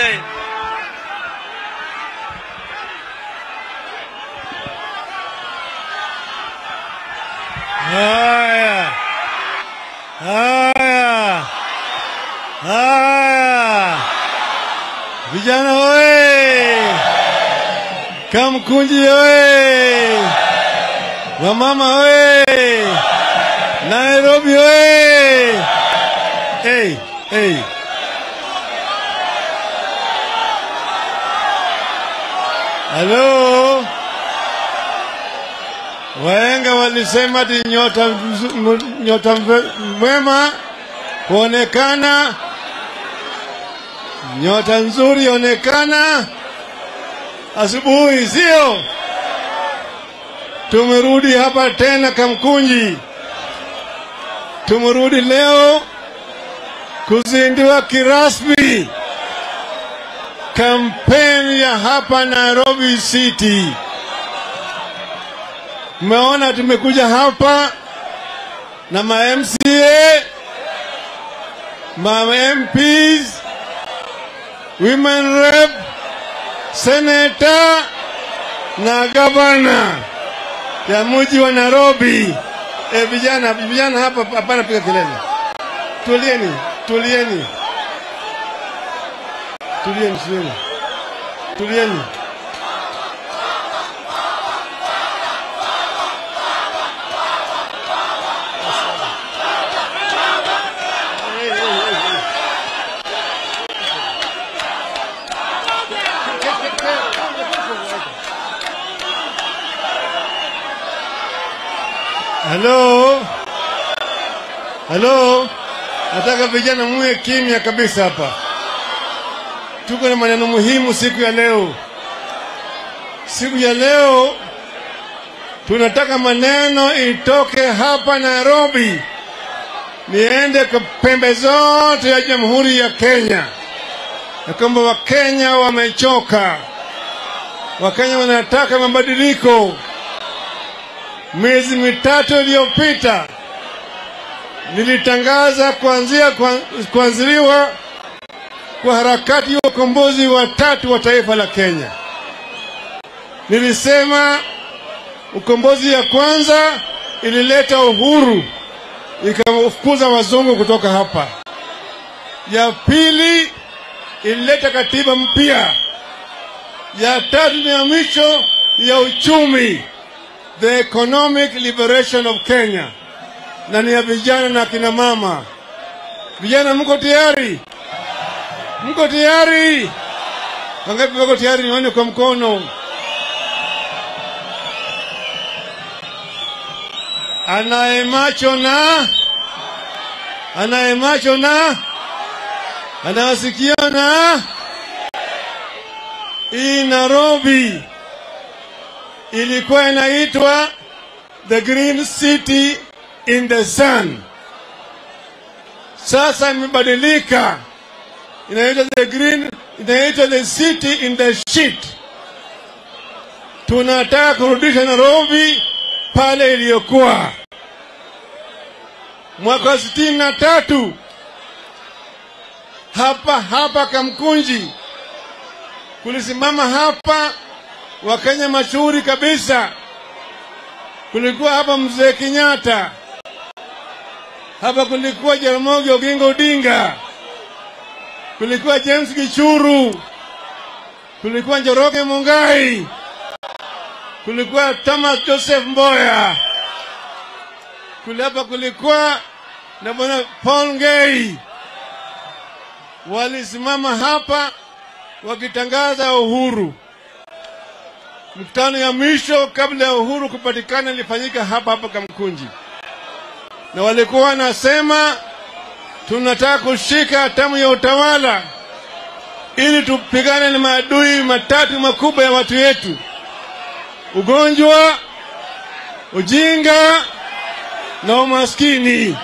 D: Haya. Haya. Haya. Vijana oye. Kamkunji oye. Wamama oye. Nairobi oye. Hey, hey. Hello. Wahenga walisema ati nyota mwema huonekana, nyota nzuri onekana asubuhi, sio? Tumerudi hapa tena Kamkunji. Tumerudi leo kuzindua kirasmi kampeni ya hapa Nairobi City. Mmeona tumekuja hapa na ma MCA, ma MPs, women rep, senator na gavana ya mji wa Nairobi. Vijana hapa hapana piga kelele. Tulieni. Hello. Nataka vijana muwe kimya kabisa hapa. Tuko na maneno muhimu siku ya leo. Siku ya leo tunataka maneno itoke hapa Nairobi niende kwa pembe zote ya Jamhuri ya Kenya, na kwamba Wakenya wamechoka. Wakenya wanataka mabadiliko. Miezi mitatu iliyopita nilitangaza kuanziliwa kwa harakati ya ukombozi wa tatu wa taifa la Kenya.
L: Nilisema ukombozi ya kwanza ilileta uhuru, ikafukuza wazungu kutoka hapa. Ya pili ilileta katiba mpya. Ya tatu ni ya mwisho ya uchumi, the economic liberation of Kenya, na ni ya vijana na kina mama. Vijana, mko tayari? Mko tayari? Wangapi wako tayari? Nione kwa mkono. Anaye macho na anawasikia na hii Nairobi ilikuwa inaitwa the green city in the sun. Sasa imebadilika, inaitwa the city in the shit. Tunataka kurudisha Nairobi pale iliyokuwa mwaka 63. Hapa Kamkunji kulisimama hapa Wakenya mashuhuri kabisa. Kulikuwa hapa Mzee Kenyatta, hapa kulikuwa Jaramogi Oginga Odinga, kulikuwa James Gichuru, kulikuwa Njoroge Mungai, kulikuwa Thomas Joseph Mboya, hapa kulikuwa na bwana Paul Ngei. Walisimama hapa wakitangaza uhuru. Mkutano ya mwisho kabla ya uhuru kupatikana ilifanyika hapa Kamkunji, na walikuwa wanasema tunataka kushika hatamu ya utawala ili tupigane na maadui matatu makubwa ya watu yetu: ugonjwa, ujinga na umaskini.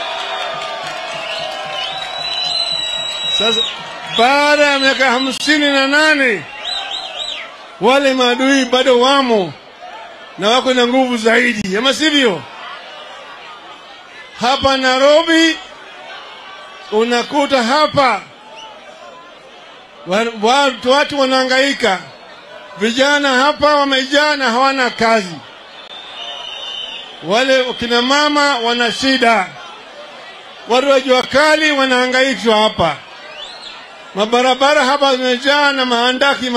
L: Sasa baada ya miaka 58 wale maadui bado wamo na wako na nguvu zaidi, ama sivyo? Hapa Nairobi unakuta hapa watu wanahangaika. Vijana hapa wamejaa na hawana kazi. Wale kina mama wana shida. Watu wa jua kali wanahangaishwa hapa. Mabarabara hapa zimejaa na mahandaki.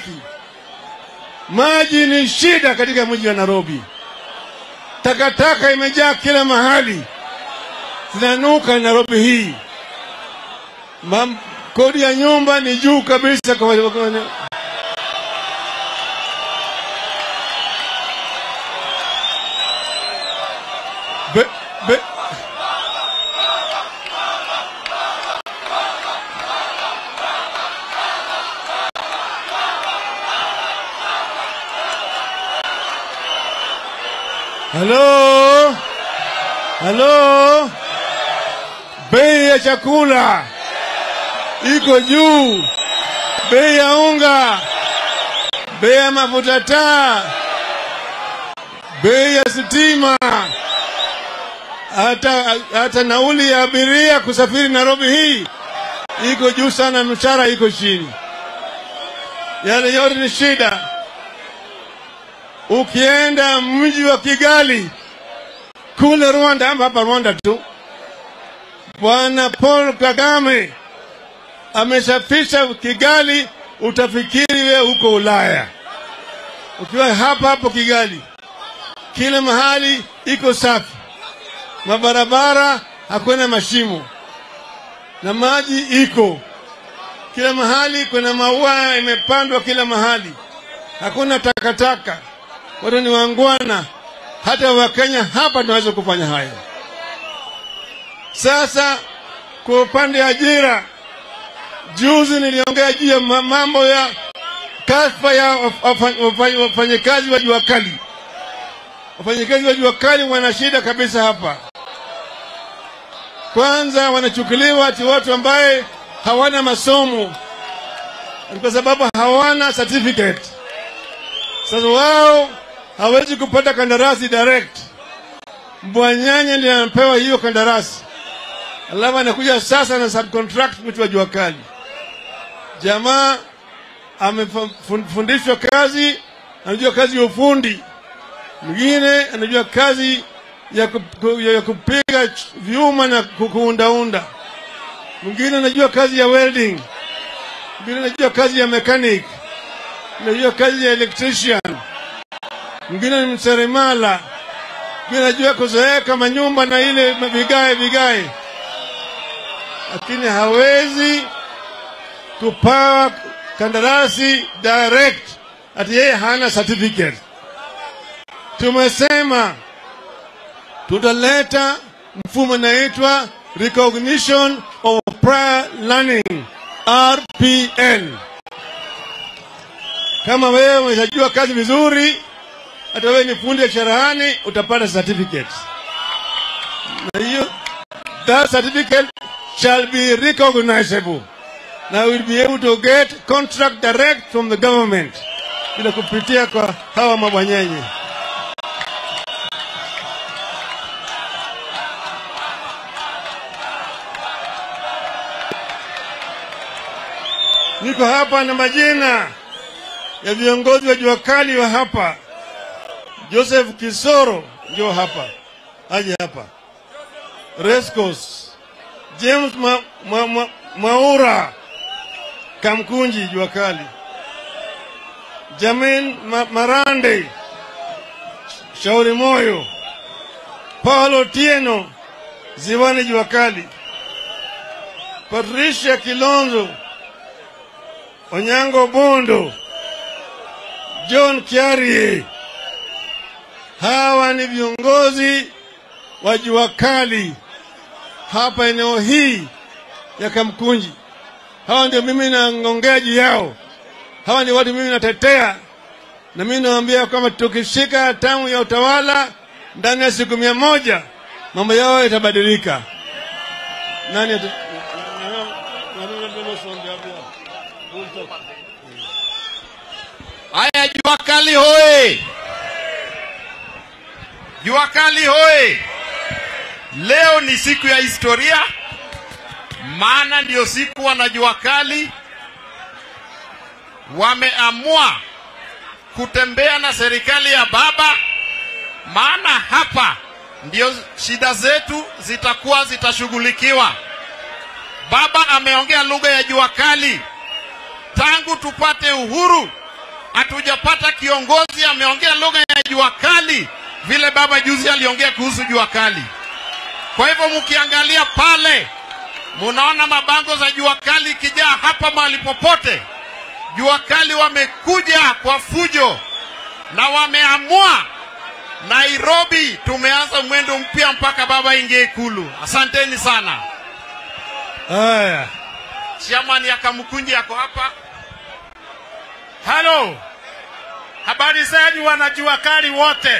L: Maji ni shida katika mji wa Nairobi. Takataka imejaa kila mahali, zinanuka Nairobi hii. Kodi ya nyumba ni juu kabisa kwa Halo, bei ya chakula iko juu, bei ya unga, bei ya mafuta taa, bei ya stima, hata nauli ya abiria kusafiri Nairobi hii iko juu sana, mshahara iko chini. Yale yote ni shida. Ukienda mji wa Kigali kule Rwanda, hapa Rwanda tu, Bwana Paul Kagame amesafisha Kigali, utafikiri wewe uko Ulaya. Ukiwa hapo Kigali, kila mahali iko safi, mabarabara hakuna mashimo, na maji iko kila mahali, kuna maua imepandwa kila mahali, hakuna takataka. Watu ni wangwana, hata Wakenya hapa tunaweza kufanya hayo. Sasa kwa upande wa ajira, juzi niliongea juu ya mambo ya kashfa ya wafanyakazi wa jua kali. Wafanyakazi wa jua kali wana shida kabisa hapa. Kwanza wanachukuliwa ati watu ambaye hawana masomo kwa sababu hawana certificate. Sasa wao hawezi kupata kandarasi direct. Mbwanyanya ndiye anapewa hiyo kandarasi, alafu anakuja sasa na subcontract mtu wa jua kali. Jamaa amefundishwa kazi, anajua kazi ya ufundi, mwingine anajua kazi ya kupiga vyuma na kuundaunda, mwingine anajua kazi ya welding, mwingine anajua kazi ya mechanic, anajua kazi ya electrician, mwingine ni mseremala, mwingine anajua kuzeeka manyumba na ile vigae, lakini hawezi kupawa kandarasi direct ati yeye hana certificate. Tumesema tutaleta mfumo unaitwa Recognition of Prior Learning, RPN. Kama wewe unajua kazi vizuri, hata wewe ni fundi ya cherehani, utapata certificate. Na hiyo that certificate shall be recognizable. Now we'll be able to get contract direct from the government bila kupitia kwa hawa mabwanyenye. Niko hapa na majina ya viongozi wa jua kali wa hapa. Joseph Kisoro ndio hapa, aje hapa. Rescos James Maura Kamkunji jua kali. Jamin Marande Shauri Moyo. Paulo Tieno Ziwani jua kali. Patricia Kilonzo Onyango Bondo, John Kiarie. Hawa ni viongozi wa jua kali hapa eneo hii ya Kamkunji. Hawa ndio mimi naongea juu yao. Hawa ni watu mimi natetea, na mimi nawaambia kwamba tukishika hatamu ya utawala ndani ya siku 100 mambo yao yatabadilika. Nani
Q: Haya, jua kali hoye! Jua kali hoye! Leo ni siku ya historia, maana ndio siku wana jua kali wameamua kutembea na serikali ya baba, maana hapa ndio shida zetu zitashughulikiwa. Baba ameongea lugha ya jua kali. Tangu tupate uhuru hatujapata kiongozi ameongea lugha ya jua kali vile baba juzi aliongea kuhusu jua kali. Kwa hivyo mkiangalia pale, munaona mabango za jua kali kijaa hapa mahali popote. Jua kali wamekuja kwa fujo na wameamua Nairobi tumeanza mwendo mpya mpaka baba ingie Ikulu. Asanteni sana.
L: Haya,
Q: Chairman ya Kamkunji yako hapa.
G: Halo, habari zenu wanajua kali wote.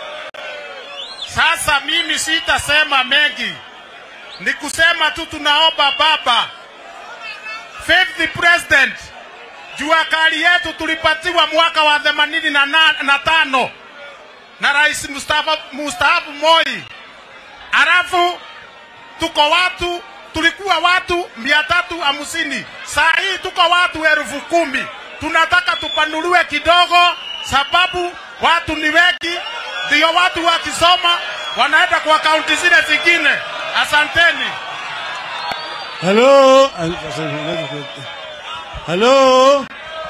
G: Sasa mimi sitasema mengi, ni kusema tu tunaomba baba 50th president. Jua kali yetu tulipatiwa mwaka wa 85 na Rais Mustafa Moi. Alafu tulikuwa watu 350. Saa hii tuko watu 10,000. Tunataka tupanuliwe kidogo sababu watu ni wengi, ndio watu wakisoma wanaenda kwa kaunti zile zingine. Asanteni.
L: Halo,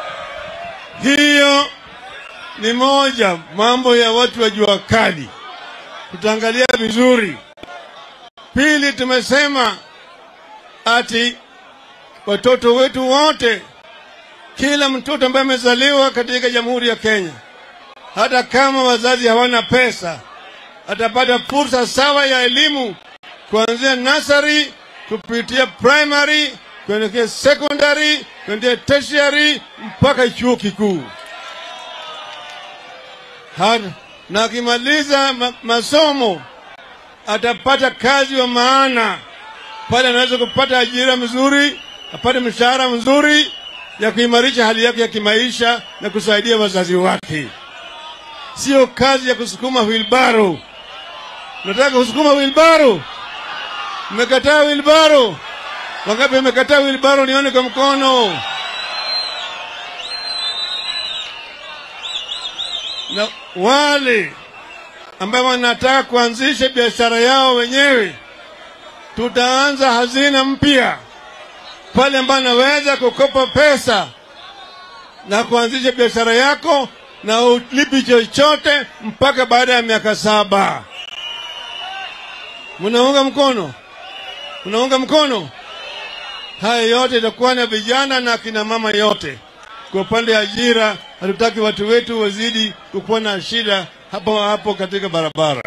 L: hiyo ni moja mambo ya watu wa jua kali, tutaangalia vizuri. Pili, tumesema ati watoto wetu wote, kila mtoto ambaye amezaliwa katika Jamhuri ya Kenya, hata kama wazazi hawana pesa, atapata fursa sawa ya elimu kuanzia nursery kupitia primary, kuelekea secondary, kuelekea tertiary mpaka chuo kikuu. Na akimaliza masomo atapata kazi wa maana, pale anaweza kupata ajira mzuri, apate mshahara mzuri ya kuimarisha hali yake ya kimaisha na kusaidia wazazi wake. Sio kazi ya kusukuma wheelbarrow. Nataka kusukuma wheelbarrow? Mmekataa wheelbarrow? Wangapi mmekataa wheelbarrow? Nione kwa mkono.
D: wale ambao wanataka kuanzisha biashara yao wenyewe, tutaanza hazina mpya pale ambapo naweza kukopa pesa na kuanzisha biashara yako na ulipi chochote mpaka baada ya miaka 7. Mnaunga mkono? Mnaunga mkono? Haya yote itakuwa na vijana na kina mama yote. Kwa upande wa ajira, hatutaki watu wetu wazidi kukuwa na shida hapo katika barabara.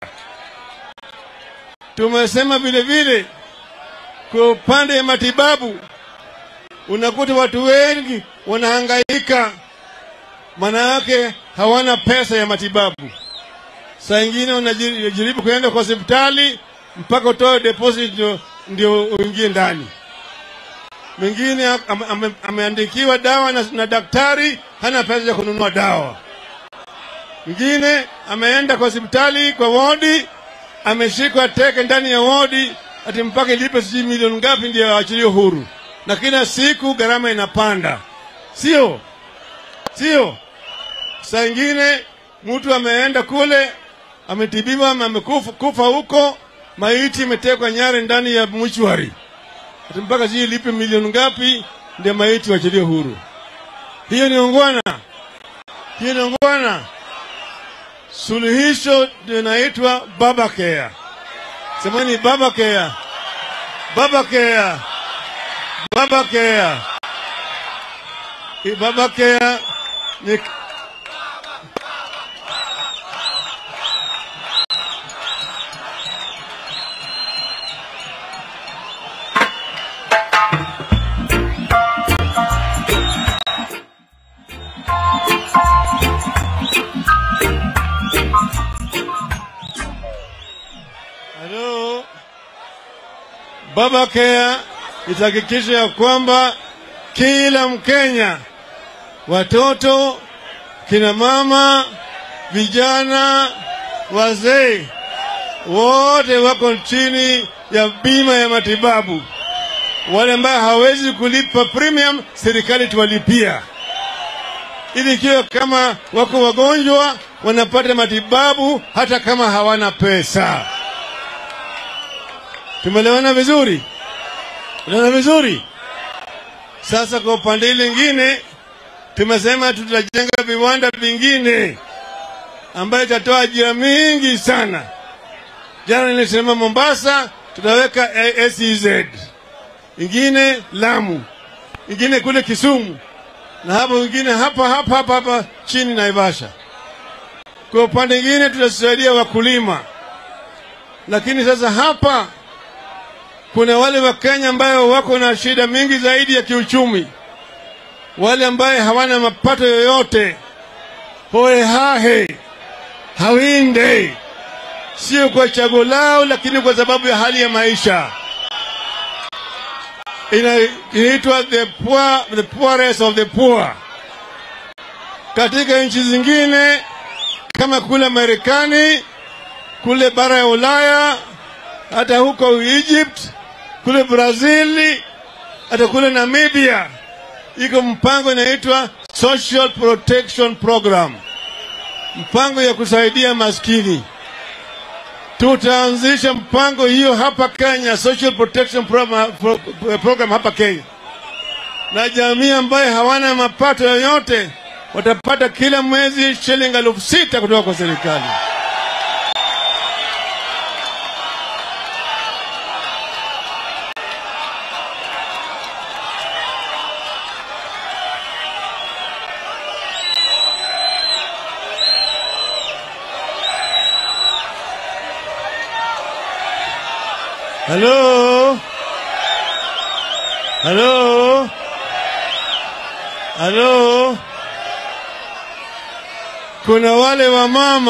D: Tumesema vile vile kwa upande wa matibabu, unakuta watu wengi wanahangaika, maana yake hawana pesa ya matibabu. Saa ingine unajaribu kuenda kwa hospitali mpaka utoe deposit ndio uingie ndani. Mwingine ameandikiwa dawa na daktari, hana pesa ya kununua dawa. Mwingine ameenda kwa hospitali kwa wodi, ameshikwa teke ndani ya wodi, ati mpaka ilipe milioni ngapi ndio aachiliwe huru. Na kila siku gharama inapanda. Sio? Saa ingine mtu ameenda kule, ametibiwa, amekufa huko, maiti imetekwa nyara ndani ya mchuari. Ati mpaka ilipe milioni ngapi ndio maiti waachiliwe huru. Hiyo ni ungwana. Hiyo ni ungwana. Suluhisho linaitwa Baba Care. Semeni Baba Care. Baba Care. Baba Care. Baba Care ni Baba Care itahakikisha ya kwamba kila Mkenya, watoto, kina mama, vijana, wazee, wote wako chini ya bima ya matibabu. Wale ambao hawezi kulipa premium, serikali tuwalipia. Ili kiwa kama wako wagonjwa, wanapata matibabu hata kama hawana pesa. Tumeelewana vizuri? Tumeelewana vizuri? Sasa kwa upande lingine, tumesema tutajenga viwanda vingine ambayo itatoa ajira mingi sana. Jana nilisema Mombasa tutaweka SEZ, ingine Lamu, ingine kule Kisumu, na hapo ingine hapa chini Naivasha. Kwa upande mwingine tutasaidia wakulima. Lakini sasa hapa kuna wale wa Kenya ambao wako na shida mingi zaidi ya kiuchumi, wale ambao hawana mapato yoyote, hohehahe, hawinde, sio kwa chaguo lao, lakini kwa sababu ya hali ya maisha. Inaitwa the poorest of the poor. Katika nchi zingine kama kule Marekani, kule bara ya Ulaya, hata huko Egypt, kule Brazil, hata kule Namibia, iko mpango inaitwa Social Protection Program, mpango ya kusaidia maskini. Tutaanzisha mpango hiyo hapa Kenya, Social Protection Program hapa Kenya. Na jamii ambaye hawana mapato yoyote watapata kila mwezi shilingi 6,000 kutoka kwa serikali. Hello? Hello? Hello? Kuna wale wa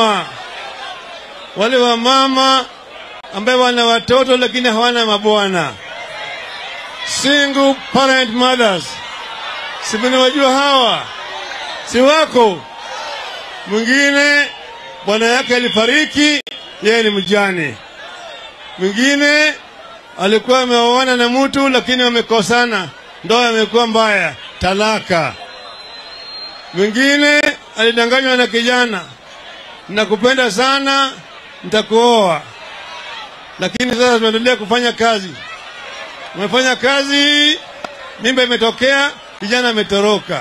D: mama ambao wana watoto lakini hawana mabwana, single parent mothers. Si mnawajua hawa? Si wako? Mwingine bwana yake alifariki, yeye ni mjane. Mwingine alikuwa ameoana na mtu lakini wamekosana, ndoa imekuwa mbaya, talaka. Mwingine alidanganywa na kijana, nakupenda sana, nitakuoa. Lakini sasa tunaendelea kufanya kazi. Umefanya kazi, mimba imetokea, kijana ametoroka.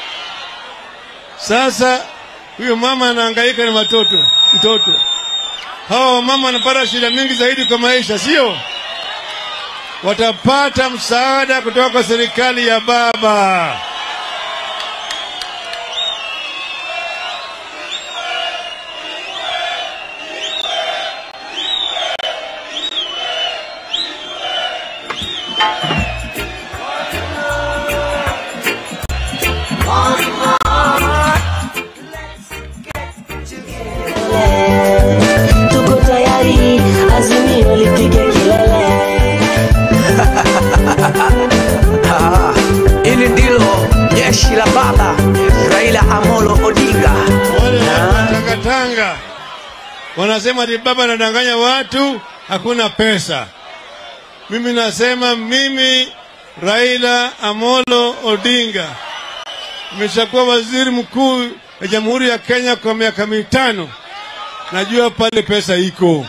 D: Sasa huyo mama anahangaika na mtoto. Hao mama wanapata shida mingi zaidi kwa maisha, sio? Watapata msaada kutoka kwa serikali ya baba.
E: Tuko tayari, Azimio lipige kelele.
C: Hili ndilo jeshi la baba Raila Amolo Odinga.
D: Wale Tanga wanasema ati baba anadanganya watu, hakuna pesa. Mimi nasema mimi Raila Amolo Odinga nimeshakuwa waziri mkuu wa Jamhuri ya Kenya kwa miaka 5. Najua pale pesa iko.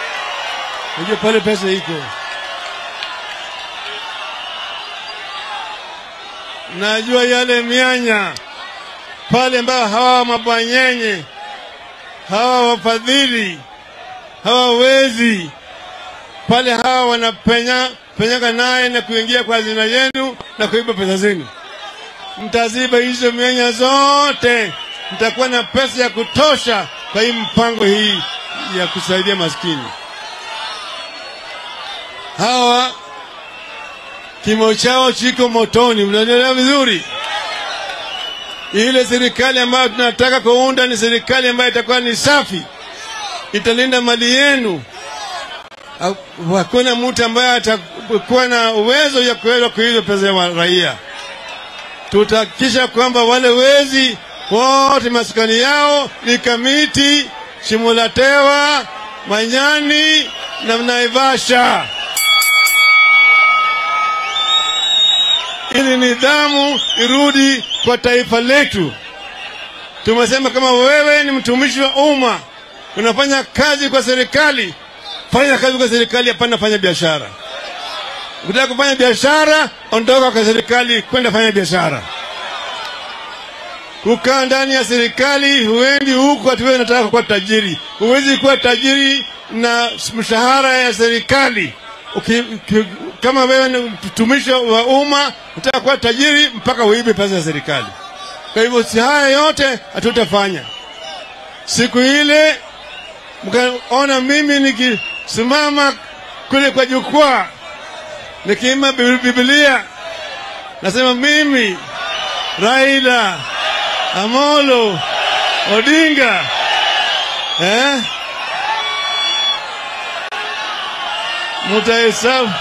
D: Najua yale mianya pale ambao hawa mabwanyenye, hawa wafadhili, hawa wezi pale, hawa wanapenyaga naye na kuingia kwa hazina yenu na kuiba pesa zenu. Mtaziba hizo mianya zote, mtakuwa na pesa ya kutosha kwa hii mpango hii ya kusaidia maskini. Hawa kimo chao chiko motoni, mnaelewa vizuri. Ile serikali ambayo tunataka kuunda ni serikali ambayo itakuwa ni safi, italinda mali yenu. Hakuna mtu ambaye atakuwa na uwezo ya kuweza kuiba pesa ya raia. Tutahakikisha kwamba wale wezi wote maskani yao ni Kamiti, Shimulatewa, Manyani na Naivasha, ili nidhamu irudi kwa taifa letu. Tumesema kama wewe ni mtumishi wa umma, unafanya kazi kwa serikali, fanya kazi kwa serikali, hapana fanya biashara. Ukitaka kufanya biashara, ondoka kwa serikali kwenda fanya biashara. Kukaa ndani ya serikali, huendi huko ati wewe unataka kuwa tajiri. Huwezi kuwa tajiri na mshahara ya serikali. Kama wewe ni mtumishi wa umma, unataka kuwa tajiri mpaka uibe pesa ya serikali. Kwa hivyo si haya yote hatutafanya. Siku ile mkaona mimi nikisimama kule kwa jukwaa nikiimba Biblia, nasema mimi Raila Amolo Odinga mutahesabu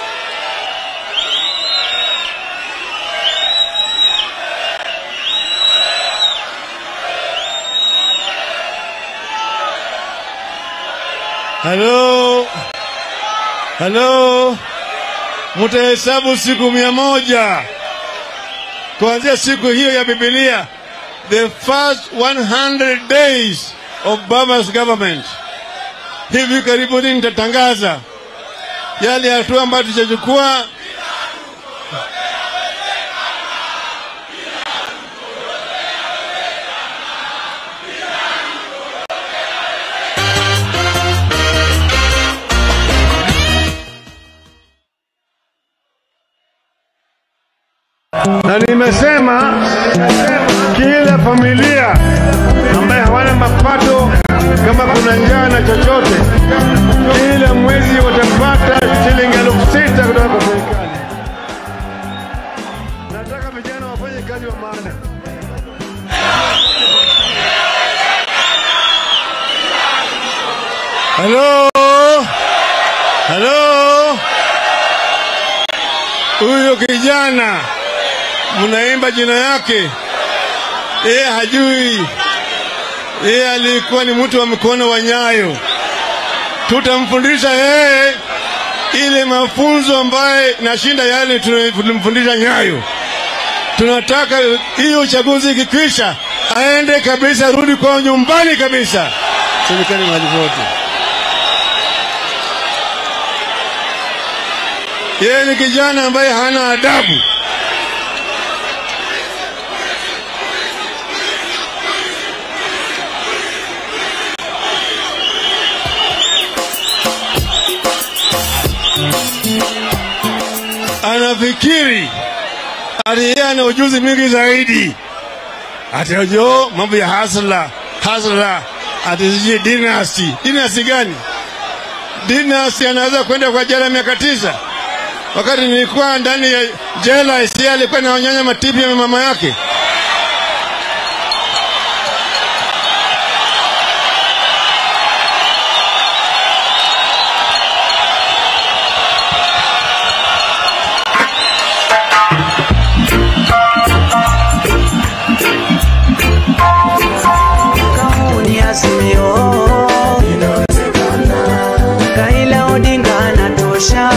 D: halo, mutahesabu siku 100 kuanzia siku hiyo ya Biblia, the first 100 days of Baba's government. Hivi karibuni nitatangaza yale hatua ambayo tutachukua. Na nimesema kila familia ambaye hawana mapato, kama kuna njaa na chochote, kila mwezi watapata shilingi 6,000 kutoka kwa serikali. Nataka vijana wafanye kazi wa maana. Halo, huyo kijana mnaimba jina yake, hajui. Alikuwa ni mtu wa mkono wa Nyayo. Tutamfundisha ile mafunzo ambaye nashinda yale tulimfundisha Nyayo. Tunataka hiyo uchaguzi ikikwisha, aende kabisa, rudi kwa nyumbani kabisa, serikali mahali pote. Yeye ni kijana ambaye hana adabu. Anafikiri ati yeye ana ujuzi mingi zaidi, ati ojo mambo ya hasla, ati sijui dynasty gani? Dynasty anaweza kwenda kwa jela miaka 9. Wakati nilikuwa ndani ya jela, isi alikuwa anaonyanya matipi ya mama yake.
E: Raila Odinga anatosha,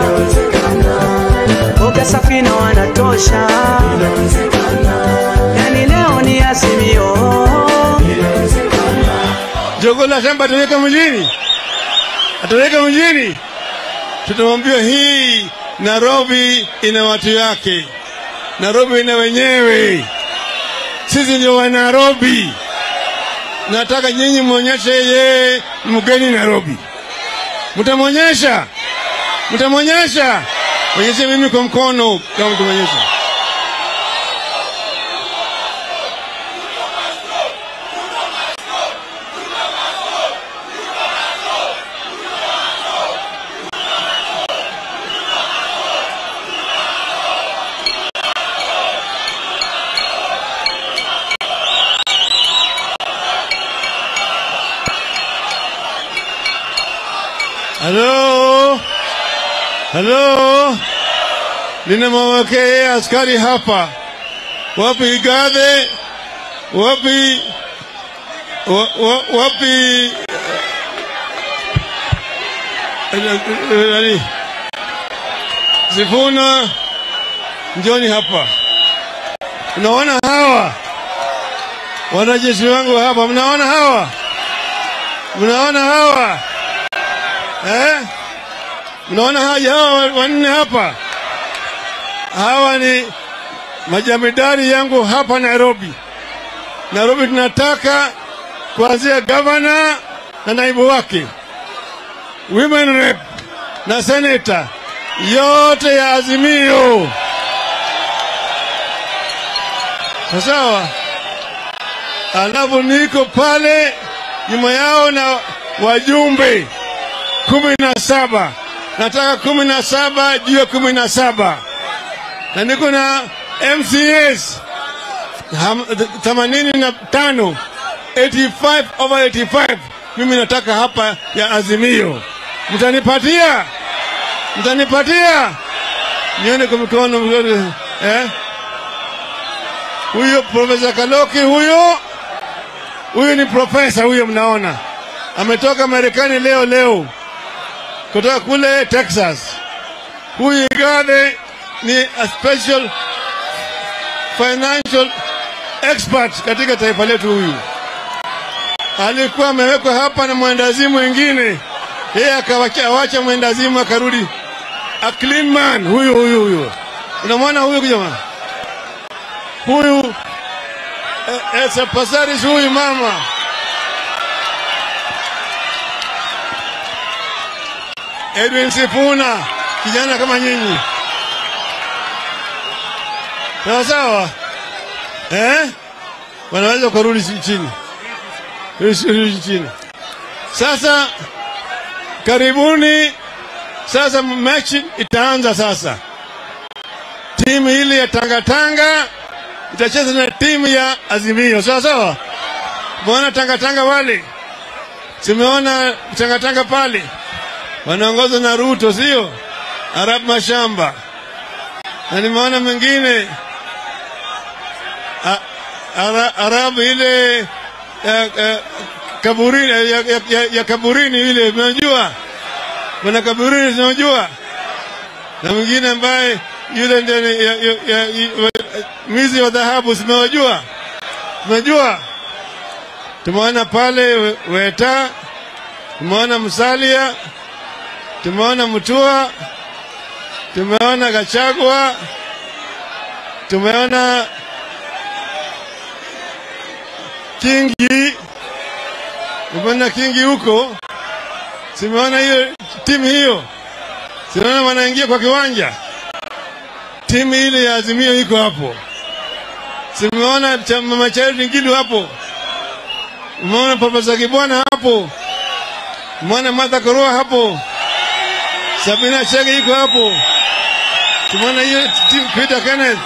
E: Boga Safina wanatosha, yani leo ni Azimio.
D: Jogo la shamba ataweka mjini, tutamwambia hii Nairobi ina watu yake, Nairobi ina wenyewe, sisi ndio wa Nairobi. Nataka nyinyi muonyeshe yeye mgeni Nairobi. Mtamonyesha? Onyeshe mimi kwa mkono kama mtamonyesha. Hello, ninamwekea askari hapa. Wapi Igathe? Wapi nani? Sifuna, njoni hapa. Unaona hawa wanajeshi wangu hapa? Mnaona hawa? Mnaona hawa wanne hapa? Hawa ni majamidari yangu hapa Nairobi. Nairobi tunataka kuanzia governor na naibu wake, women rep na senator, yote ya Azimio. Sawa? Alafu niko pale nyuma yao na wajumbe 17. Nataka 17 juu ya 17. Na niko na MCAs 85, 85 over 85. Mimi nataka hapa ya Azimio. Mtanipatia? Nione kwa mkono. Huyo Profesa Kaloki, huyo ni profesa huyo, mnaona. Ametoka Marekani leo. Kutoka kule Texas. Huyu Igathe ni a special financial expert katika taifa letu. Huyu alikuwa amewekwa hapa na mwendazimu wengine, yeye akawacha mwendazimu akarudi a clean man. Huyu unamwona huyu jamaa, huyu Pasaris, huyu mama Edwin Sifuna, kijana kama nyinyi. Sawa? Wanaweza kurudi chini. Sasa karibuni, sasa mechi itaanza sasa. Timu ile ya Tanga itacheza na timu ya Azimio. Sawa? Mbona Tanga wale? Simeona Tanga pale. Wanaongozwa na Ruto, sio? Arab Mashamba. Na nimeona mwingine Arab ile kaburini ya kaburini ile, unajua? Kuna kaburini unajua? Na mwingine ambaye yule ndiye mizi wa dhahabu, simewajua? Unajua, tumeona pale Weta, tumeona Musalia, tumeona Mutua, tumeona Gachagua, tumeona Kingi, tumeona Kingi huko. Simeona hiyo timu hiyo, simeona wanaingia kwa kiwanja. Timu ile ya Azimio iko hapo. Simeona Mama Charity Ngilu hapo. Umeona Profesa Kibwana hapo. Umeona Martha Karua hapo. Sabina Chege iko hapo. Tumeona hiyo timu Peter Kenneth.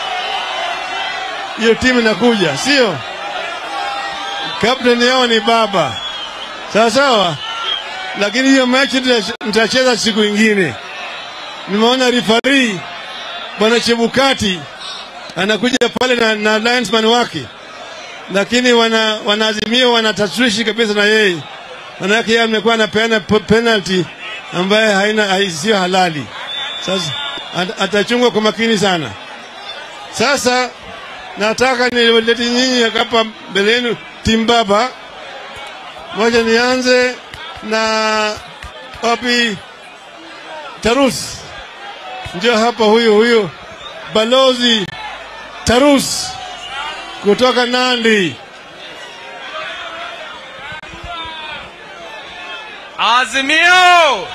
D: Hiyo timu inakuja, sio? Captain yao ni baba. Sawa sawa? Lakini hiyo mechi nitacheza siku ingine. Nimeona referee Bwana Chebukati anakuja pale na linesman wake, lakini wanaazimia wanatatwishi kabisa na yeye, manake yeye amekuwa anapeana penalty ambaye sio halali. Sasa atachungwa kwa makini sana. Sasa nataka niwalete nyinyi hapa mbele yenu timu baba. Moja nianze na Papi Tarus. Ndio hapa huyo Balozi Tarus kutoka Nandi.
O: Azimio!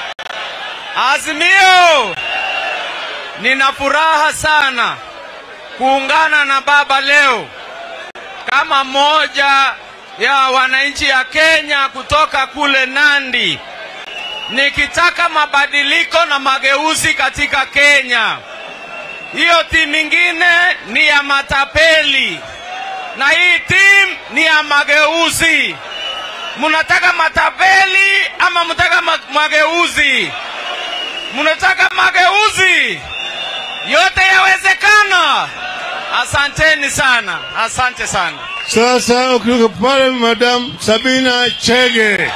O: Azimio! Nina furaha sana kuungana na baba leo kama moja ya wananchi ya Kenya kutoka kule Nandi, nikitaka mabadiliko na mageuzi katika Kenya. Hiyo timu ingine ni ya matapeli na hii timu ni ya mageuzi. Munataka matapeli ama mnataka mageuzi? Munataka mageuzi? Yote yawezekana. Asanteni sana. Asante sana.
D: Sasa ukiruka pale Madam Sabina Chege.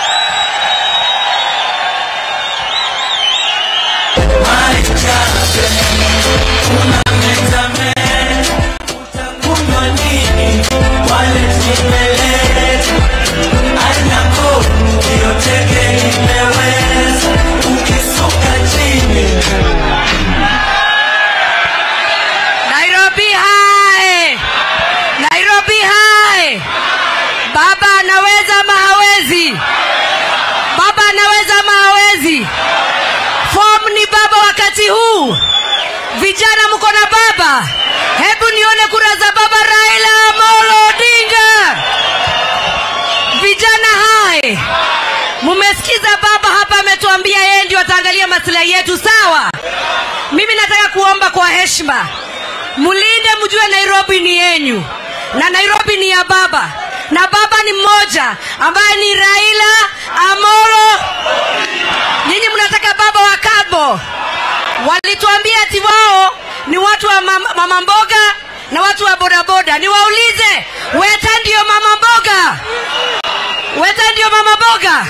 R: Nairobi hai! Nairobi hai! Baba anaweza ama hawezi? Baba anaweza ama hawezi? Form ni baba wakati huu. Vijana mko na baba. Hebu nione kura za baba Raila Amolo Odinga. Vijana hai. Mumesikiza baba hapa ametuambia yeye ndio ataangalia maslahi yetu, sawa? Mimi nataka kuomba kwa heshima, mulinde, mjue Nairobi ni yenu na Nairobi ni ya baba, na baba ni mmoja ambaye ni Raila Amolo. Nyinyi mnataka baba wa Kabo. Walituambia ati wao ni watu wa mama mboga na watu wa bodaboda. Niwaulize, Weta ndio mama mboga? Weta ndio mama mboga?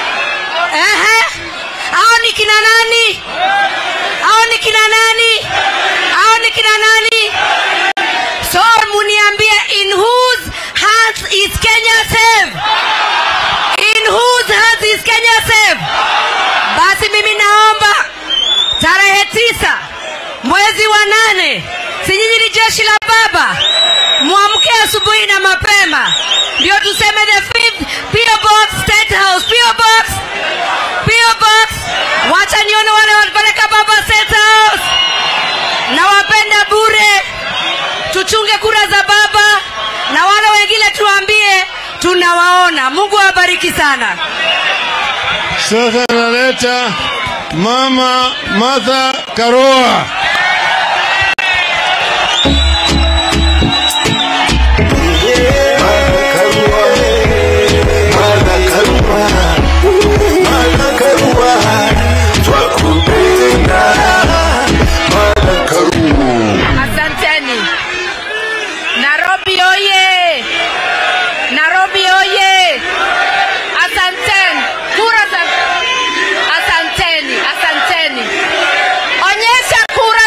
R: Hao ni kina nani? Hao ni kina nani? Hao ni kina nani? So muniambie, in whose hands is Kenya safe? In whose hands is Kenya safe? Basi mimi naomba tarehe 9 mwezi wa 8, si nyinyi ni jeshi la baba, muamke asubuhi na mapema ndio tuseme the 5th PO Box State House. PO Box, PO Box. Wacha nione wale walipeleka baba State House. Na wapenda bure, tuchunge kura za baba, na wale wengine tuambie tunawaona. Mungu awabariki sana.
D: Sasa naleta Mama Martha Karua.
R: Asanteni. Nairobi oye! Nairobi oye! Asanteni. Kura za... Asanteni. Onyesha kura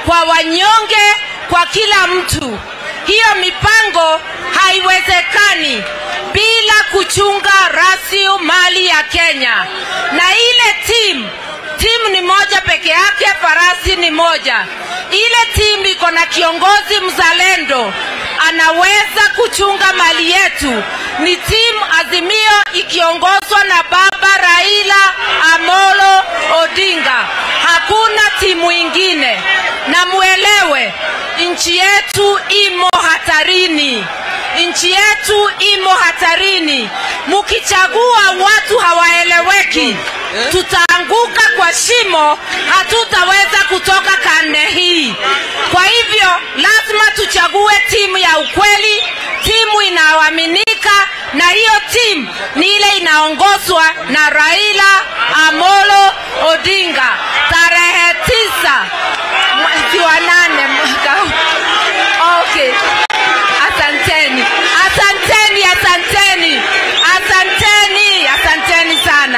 K: kwa wanyonge, kwa kila mtu. Hiyo mipango haiwezekani bila kuchunga rasilimali ya Kenya. Na ile timu ni moja peke yake, farasi ni moja. Ile timu iko na kiongozi mzalendo, anaweza kuchunga mali yetu. Ni timu Azimio ikiongozwa na Baba Raila Amolo Odinga. Hakuna timu ingine. Na muelewe, nchi yetu imo hatarini. Nchi yetu imo hatarini. Mukichagua watu hawaeleweki, tutaanguka kwa shimo, hatutaweza kutoka karne hii. Kwa hivyo lazima tuchague timu ya ukweli, timu inayoaminika, na hiyo timu ni ile inaongozwa na Raila Amolo Odinga. Tarehe 9 mwezi wa 8 mwaka. Okay. Asanteni. Asanteni, asanteni. Asanteni, asanteni sana.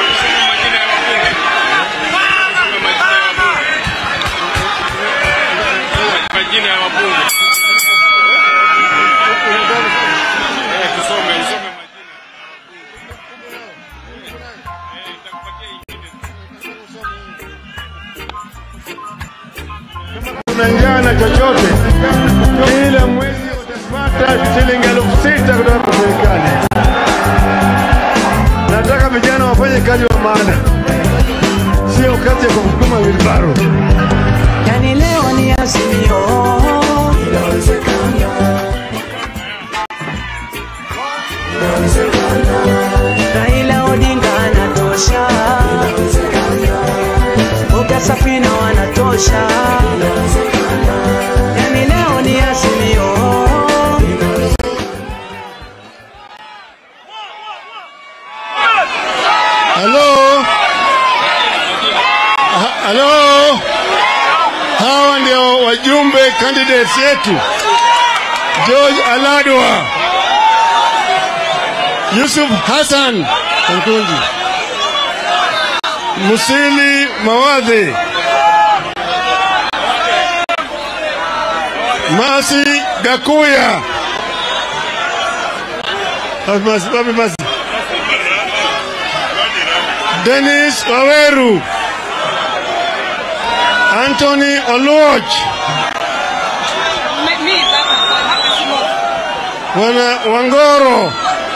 N: Majina ya wabunge. Tusome majina.
D: Kuna njaa na chochote, kila mwezi utapata shilingi 6,000 kutoka kwa serikali. Nataka vijana wafanye kazi wa maana, sio kazi ya kusukuma wilbaro.
E: Yani leo ni Azimio, Raila Odinga anatosha, Boga Safina wanatosha. Yani leo ni Azimio.
L: Hello? Hello? Hawa ndio wajumbe candidates yetu. George Aladwa, Yusuf Hassan Kankunji, Musili Mawadhi, Masi Gakuya, Masi Dennis Waweru, Anthony Oluoch, Wana Wangoro,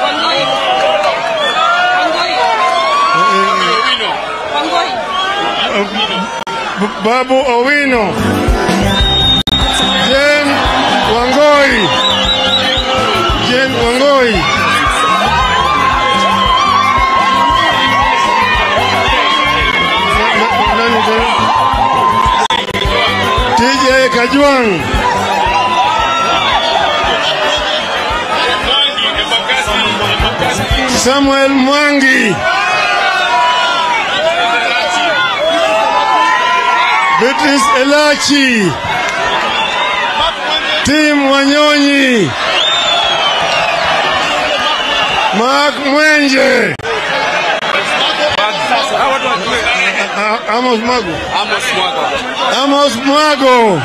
L: Babu Owino, Jen Wangoi, TJ Kajwang, Samuel Mwangi, Beatrice Elachi, Tim Wanyonyi, Mark Mwenje, Amos Mwago,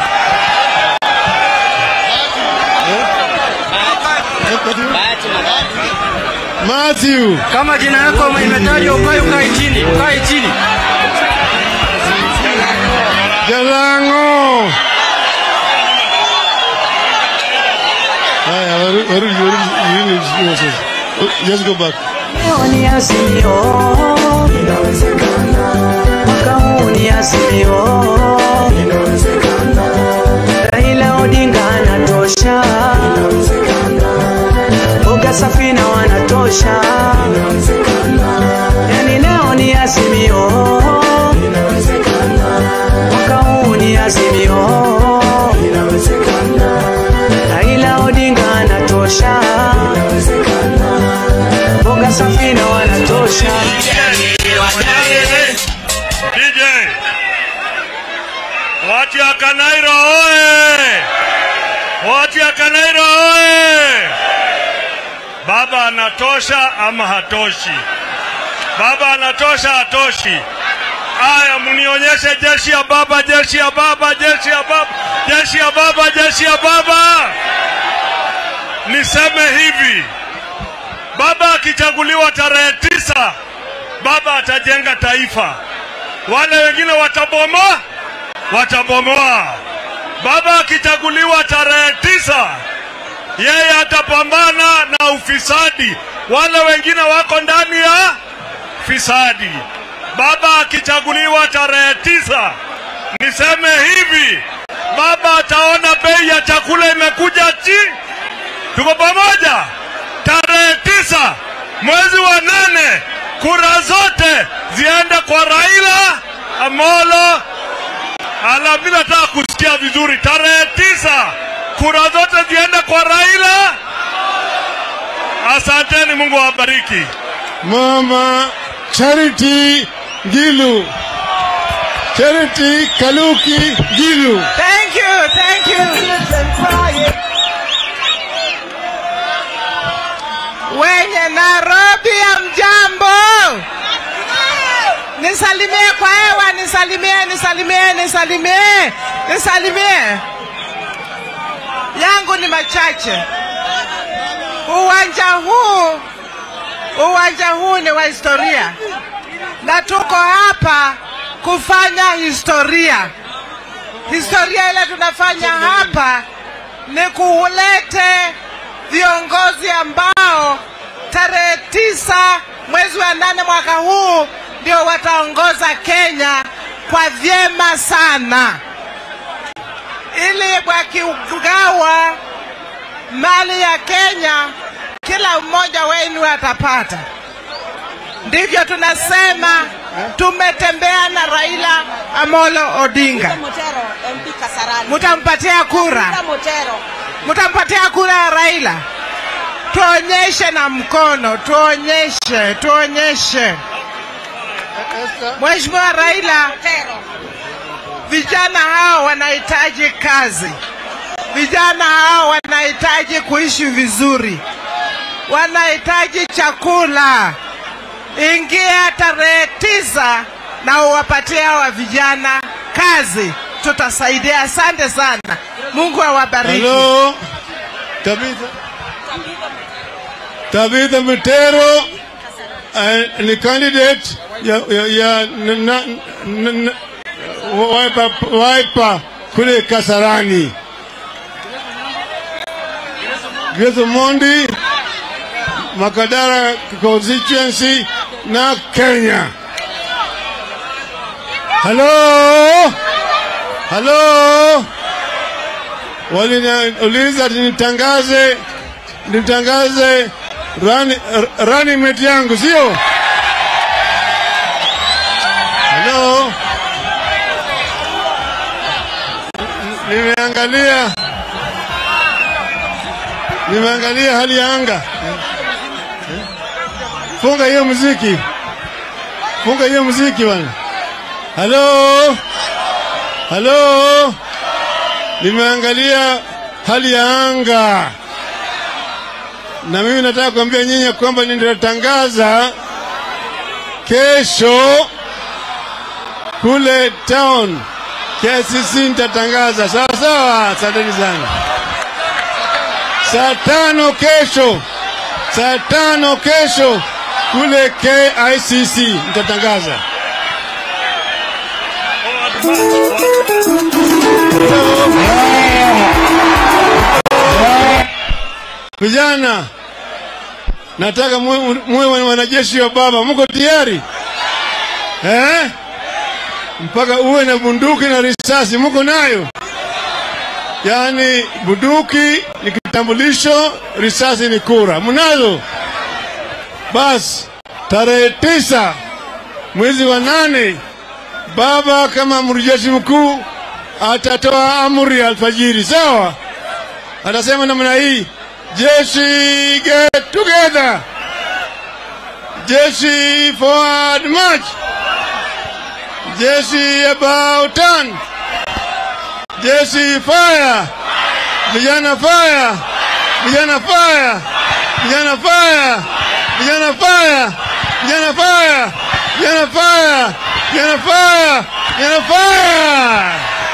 L: Matthew.
P: Kama jina yako imetajwa ukae chini.
L: Jalango. Just go back.
E: Leo ni Azimio, mwaka huu ni Azimio, Raila Odinga anatosha, Boga Safina wanatosha. Yani leo ni Azimio, mwaka huu ni Azimio, Raila Odinga anatosha, Boga Safina wanatosha.
G: DJ watu ya Kanairo oe! Watu ya Kanairo oe! Baba anatosha ama hatoshi? Baba anatosha hatoshi? Aya, munionyeshe jeshi ya baba, jeshi ya baba, jeshi ya baba, jeshi ya baba, jeshi ya baba. Niseme hivi, baba akichaguliwa tarehe 9, baba atajenga taifa. Wale wengine watabomoa. Baba akichaguliwa tarehe 9, yeye atapambana na ufisadi. Wale wengine wako ndani ya fisadi. Baba akichaguliwa tarehe 9, niseme hivi, baba ataona bei ya chakula imekuja chini. Tuko pamoja? Tarehe 9 mwezi wa 8, kura zote ziende kwa Raila Amolo. Mimi nataka kusikia vizuri. Tarehe 9 kura zote ziende kwa Raila. Asanteni, Mungu awabariki.
D: Mama Charity Gilu. Charity Kaluki Gilu.
K: Thank you. Wenye Nairobi ya mjambo. Nisalimie kwa hewa, nisalimie. Yangu ni machache. Uwanja huu ni wa historia. Na tuko hapa kufanya historia. Historia ile tunafanya hapa ni kulete viongozi ambao tarehe 9 mwezi wa 8 mwaka huu ndio wataongoza Kenya kwa vyema sana. Ili wakigawa mali ya Kenya, kila mmoja wenu atapata. Ndivyo tunasema. Tumetembea na Raila Amolo Odinga. Mutampatia kura ya Raila. Tuonyeshe na mkono, tuonyeshe. Mheshimiwa Raila, vijana hao wanahitaji kazi. Vijana hao wanahitaji kuishi vizuri. Wanahitaji chakula. Ingia tarehe 9 na uwapatie hawa vijana kazi. Tutasaidia. Asante sana. Mungu awabariki.
D: Hello. Tabitha Mutero ni candidate ya Wiper kule Kasarani. Grace Mondi, Makadara constituency na Kenya. Hello. Waliniuliza nitangaze running mate yangu, sio? Hello. Nimeangalia hali ya anga. Funga hiyo muziki bwana. Hello. Nimeangalia hali ya anga. Na mimi nataka kuambia nyinyi kwamba nitatangaza kesho kule town. KCC nitatangaza. Sawa. Asanteni sana. Saa 5 kesho kule KICC nitatangaza. Vijana, nataka muwe wanajeshi wa baba. Mko tayari? Mpaka uwe na bunduki na risasi. Mko nayo? Yaani bunduki ni kitambulisho, risasi ni kura. Mnazo? Bas, tarehe 9 mwezi wa 8 baba kama amiri jeshi mkuu atatoa amri alfajiri. Sawa? Atasema namna hii: jeshi get together, jeshi forward march, jeshi about turn, jeshi fire, vijana fire, vijana fire, vijana fire, vijana fire, vijana fire, vijana fire, Yanafaa! Yanafaa!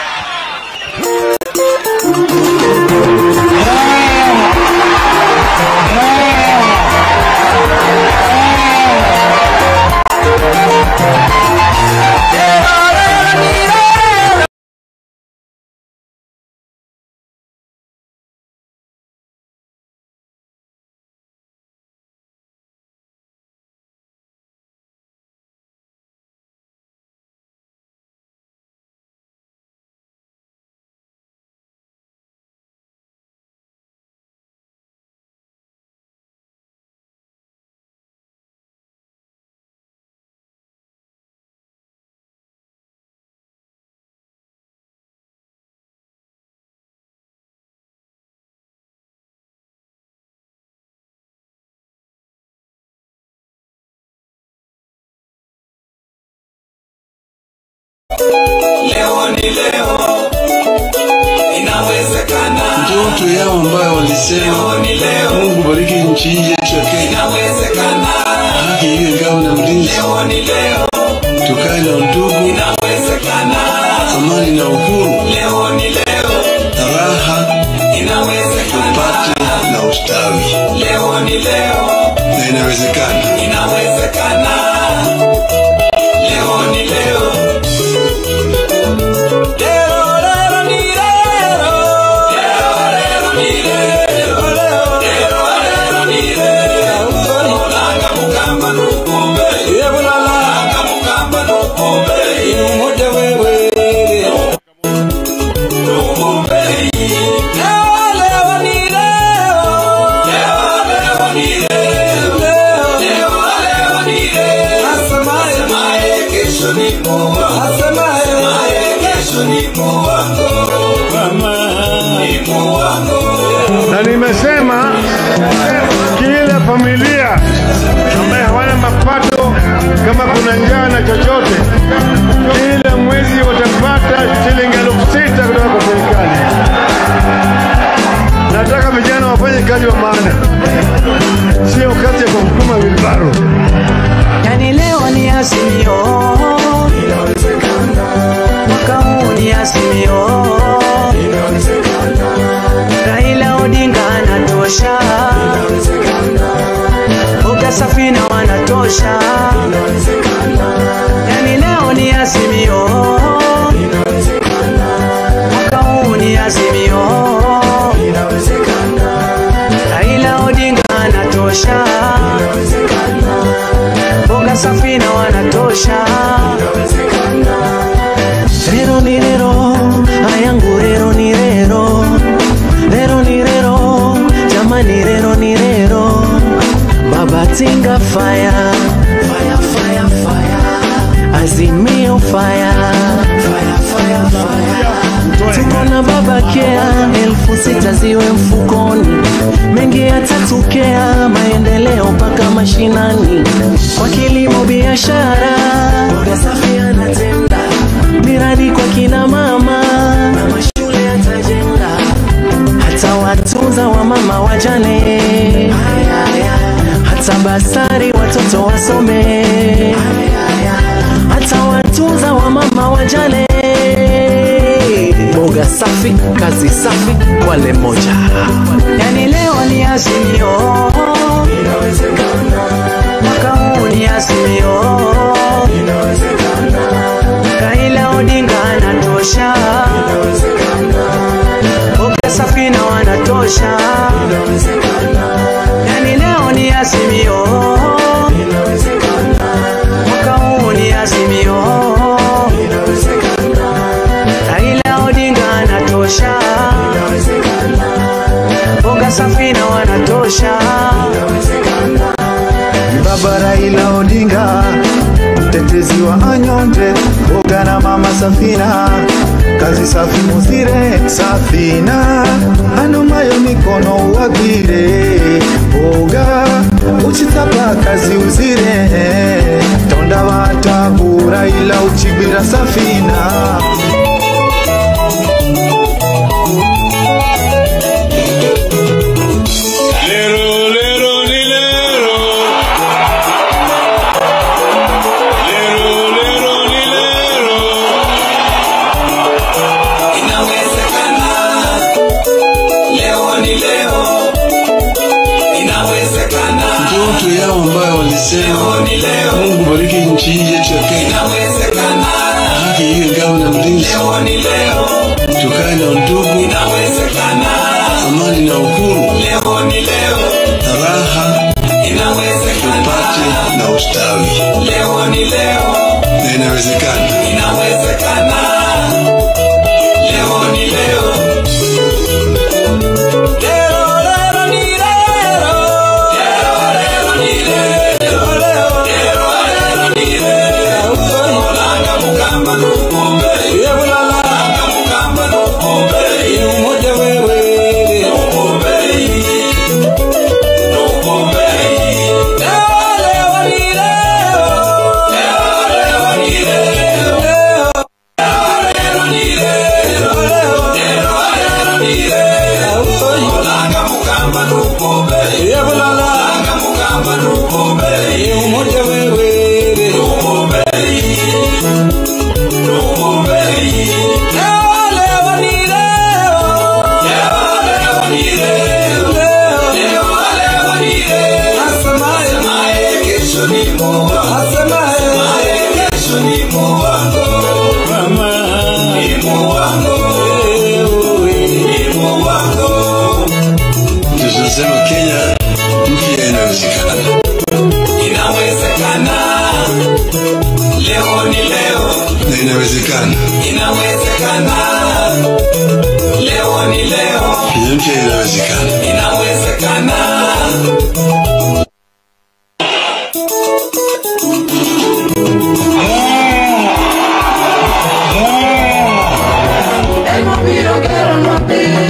A: Leo ni leo, inawezekana.
B: Ndoto yao ambayo walisema Mungu bariki nchi hii yetu ya Kenya,
A: Inawezekana.
B: haki iwe ngao na mlinzi.
A: Leo ni leo,
B: Tukae na undugu,
A: inawezekana.
B: amani na uhuru,
A: Leo ni leo,
B: raha
A: inawezekana.
B: tupate na ustawi.
A: Leo ni leo,
B: Na inawezekana.
A: inawezekana. Leo ni leo.
D: Na nimesema kila familia ambaye hawana mapato, kama kuna njaa na chochote, kila mwezi watapata shilingi 6,000 kutoka kwa serikali. Nataka vijana wafanye kazi wa maana, sio kazi ya kusukuma wilbaro.
E: Yani leo ni Azimio, mwaka huu ni Azimio, Raila Odinga anatosha, Boga Safina wanatosha, yani leo ni Azimio, mwaka huu ni Azimio, Raila Odinga anatosha, Boga Safina wanatosha. Rero ni rero, ayangu rero ni rero, rero ni rero, jamani rero ni rero. Baba Tinga fire, fire, fire, fire. Azimio fire, fire, fire, fire. Tuko na Baba Kea, 6,000 ziwe mfukoni, mengi yatatokea, maendeleo mpaka mashinani, kwa kilimo biashara, Boga Safi anatenda, miradi kwa kina mama, na mashule yatajenga, hata watuza wa mama wajane, hata basari watoto wasome, hata watuza wa mama wajane. Boga Safi, kazi safi, wale moja. Yani leo ni Azimio, mwaka huu ni Azimio, Raila Odinga anatosha, Boga Safina wanatosha, yani leo ni Azimio, mwaka huu ni Azimio, Raila Odinga anatosha, Boga Safina wanatosha.
S: Baba Raila Odinga, mtetezi wa anyonge, Boga na mama Safina, kazi safi muzire Safina, anomayo mikono wagire, Boga uchitapa kazi uzire, tonda watabu Raila uchibira Safina.
A: Lero, lero, ni lero. Lero, lero, ni
B: amani na uhuru,
A: leo ni leo,
B: raha
A: inawezekana,
B: tupate na ustawi,
A: leo ni leo,
B: na inawezekana,
A: inawezekana, leo ni leo.
B: Tunasema Kenya mpya inawezekana.
A: Inawezekana, leo ni leo,
B: Na inawezekana.
A: inawezekana, leo ni leo,
B: Kenya mpya inawezekana.
A: inawezekana.
T: El vampiro quiero no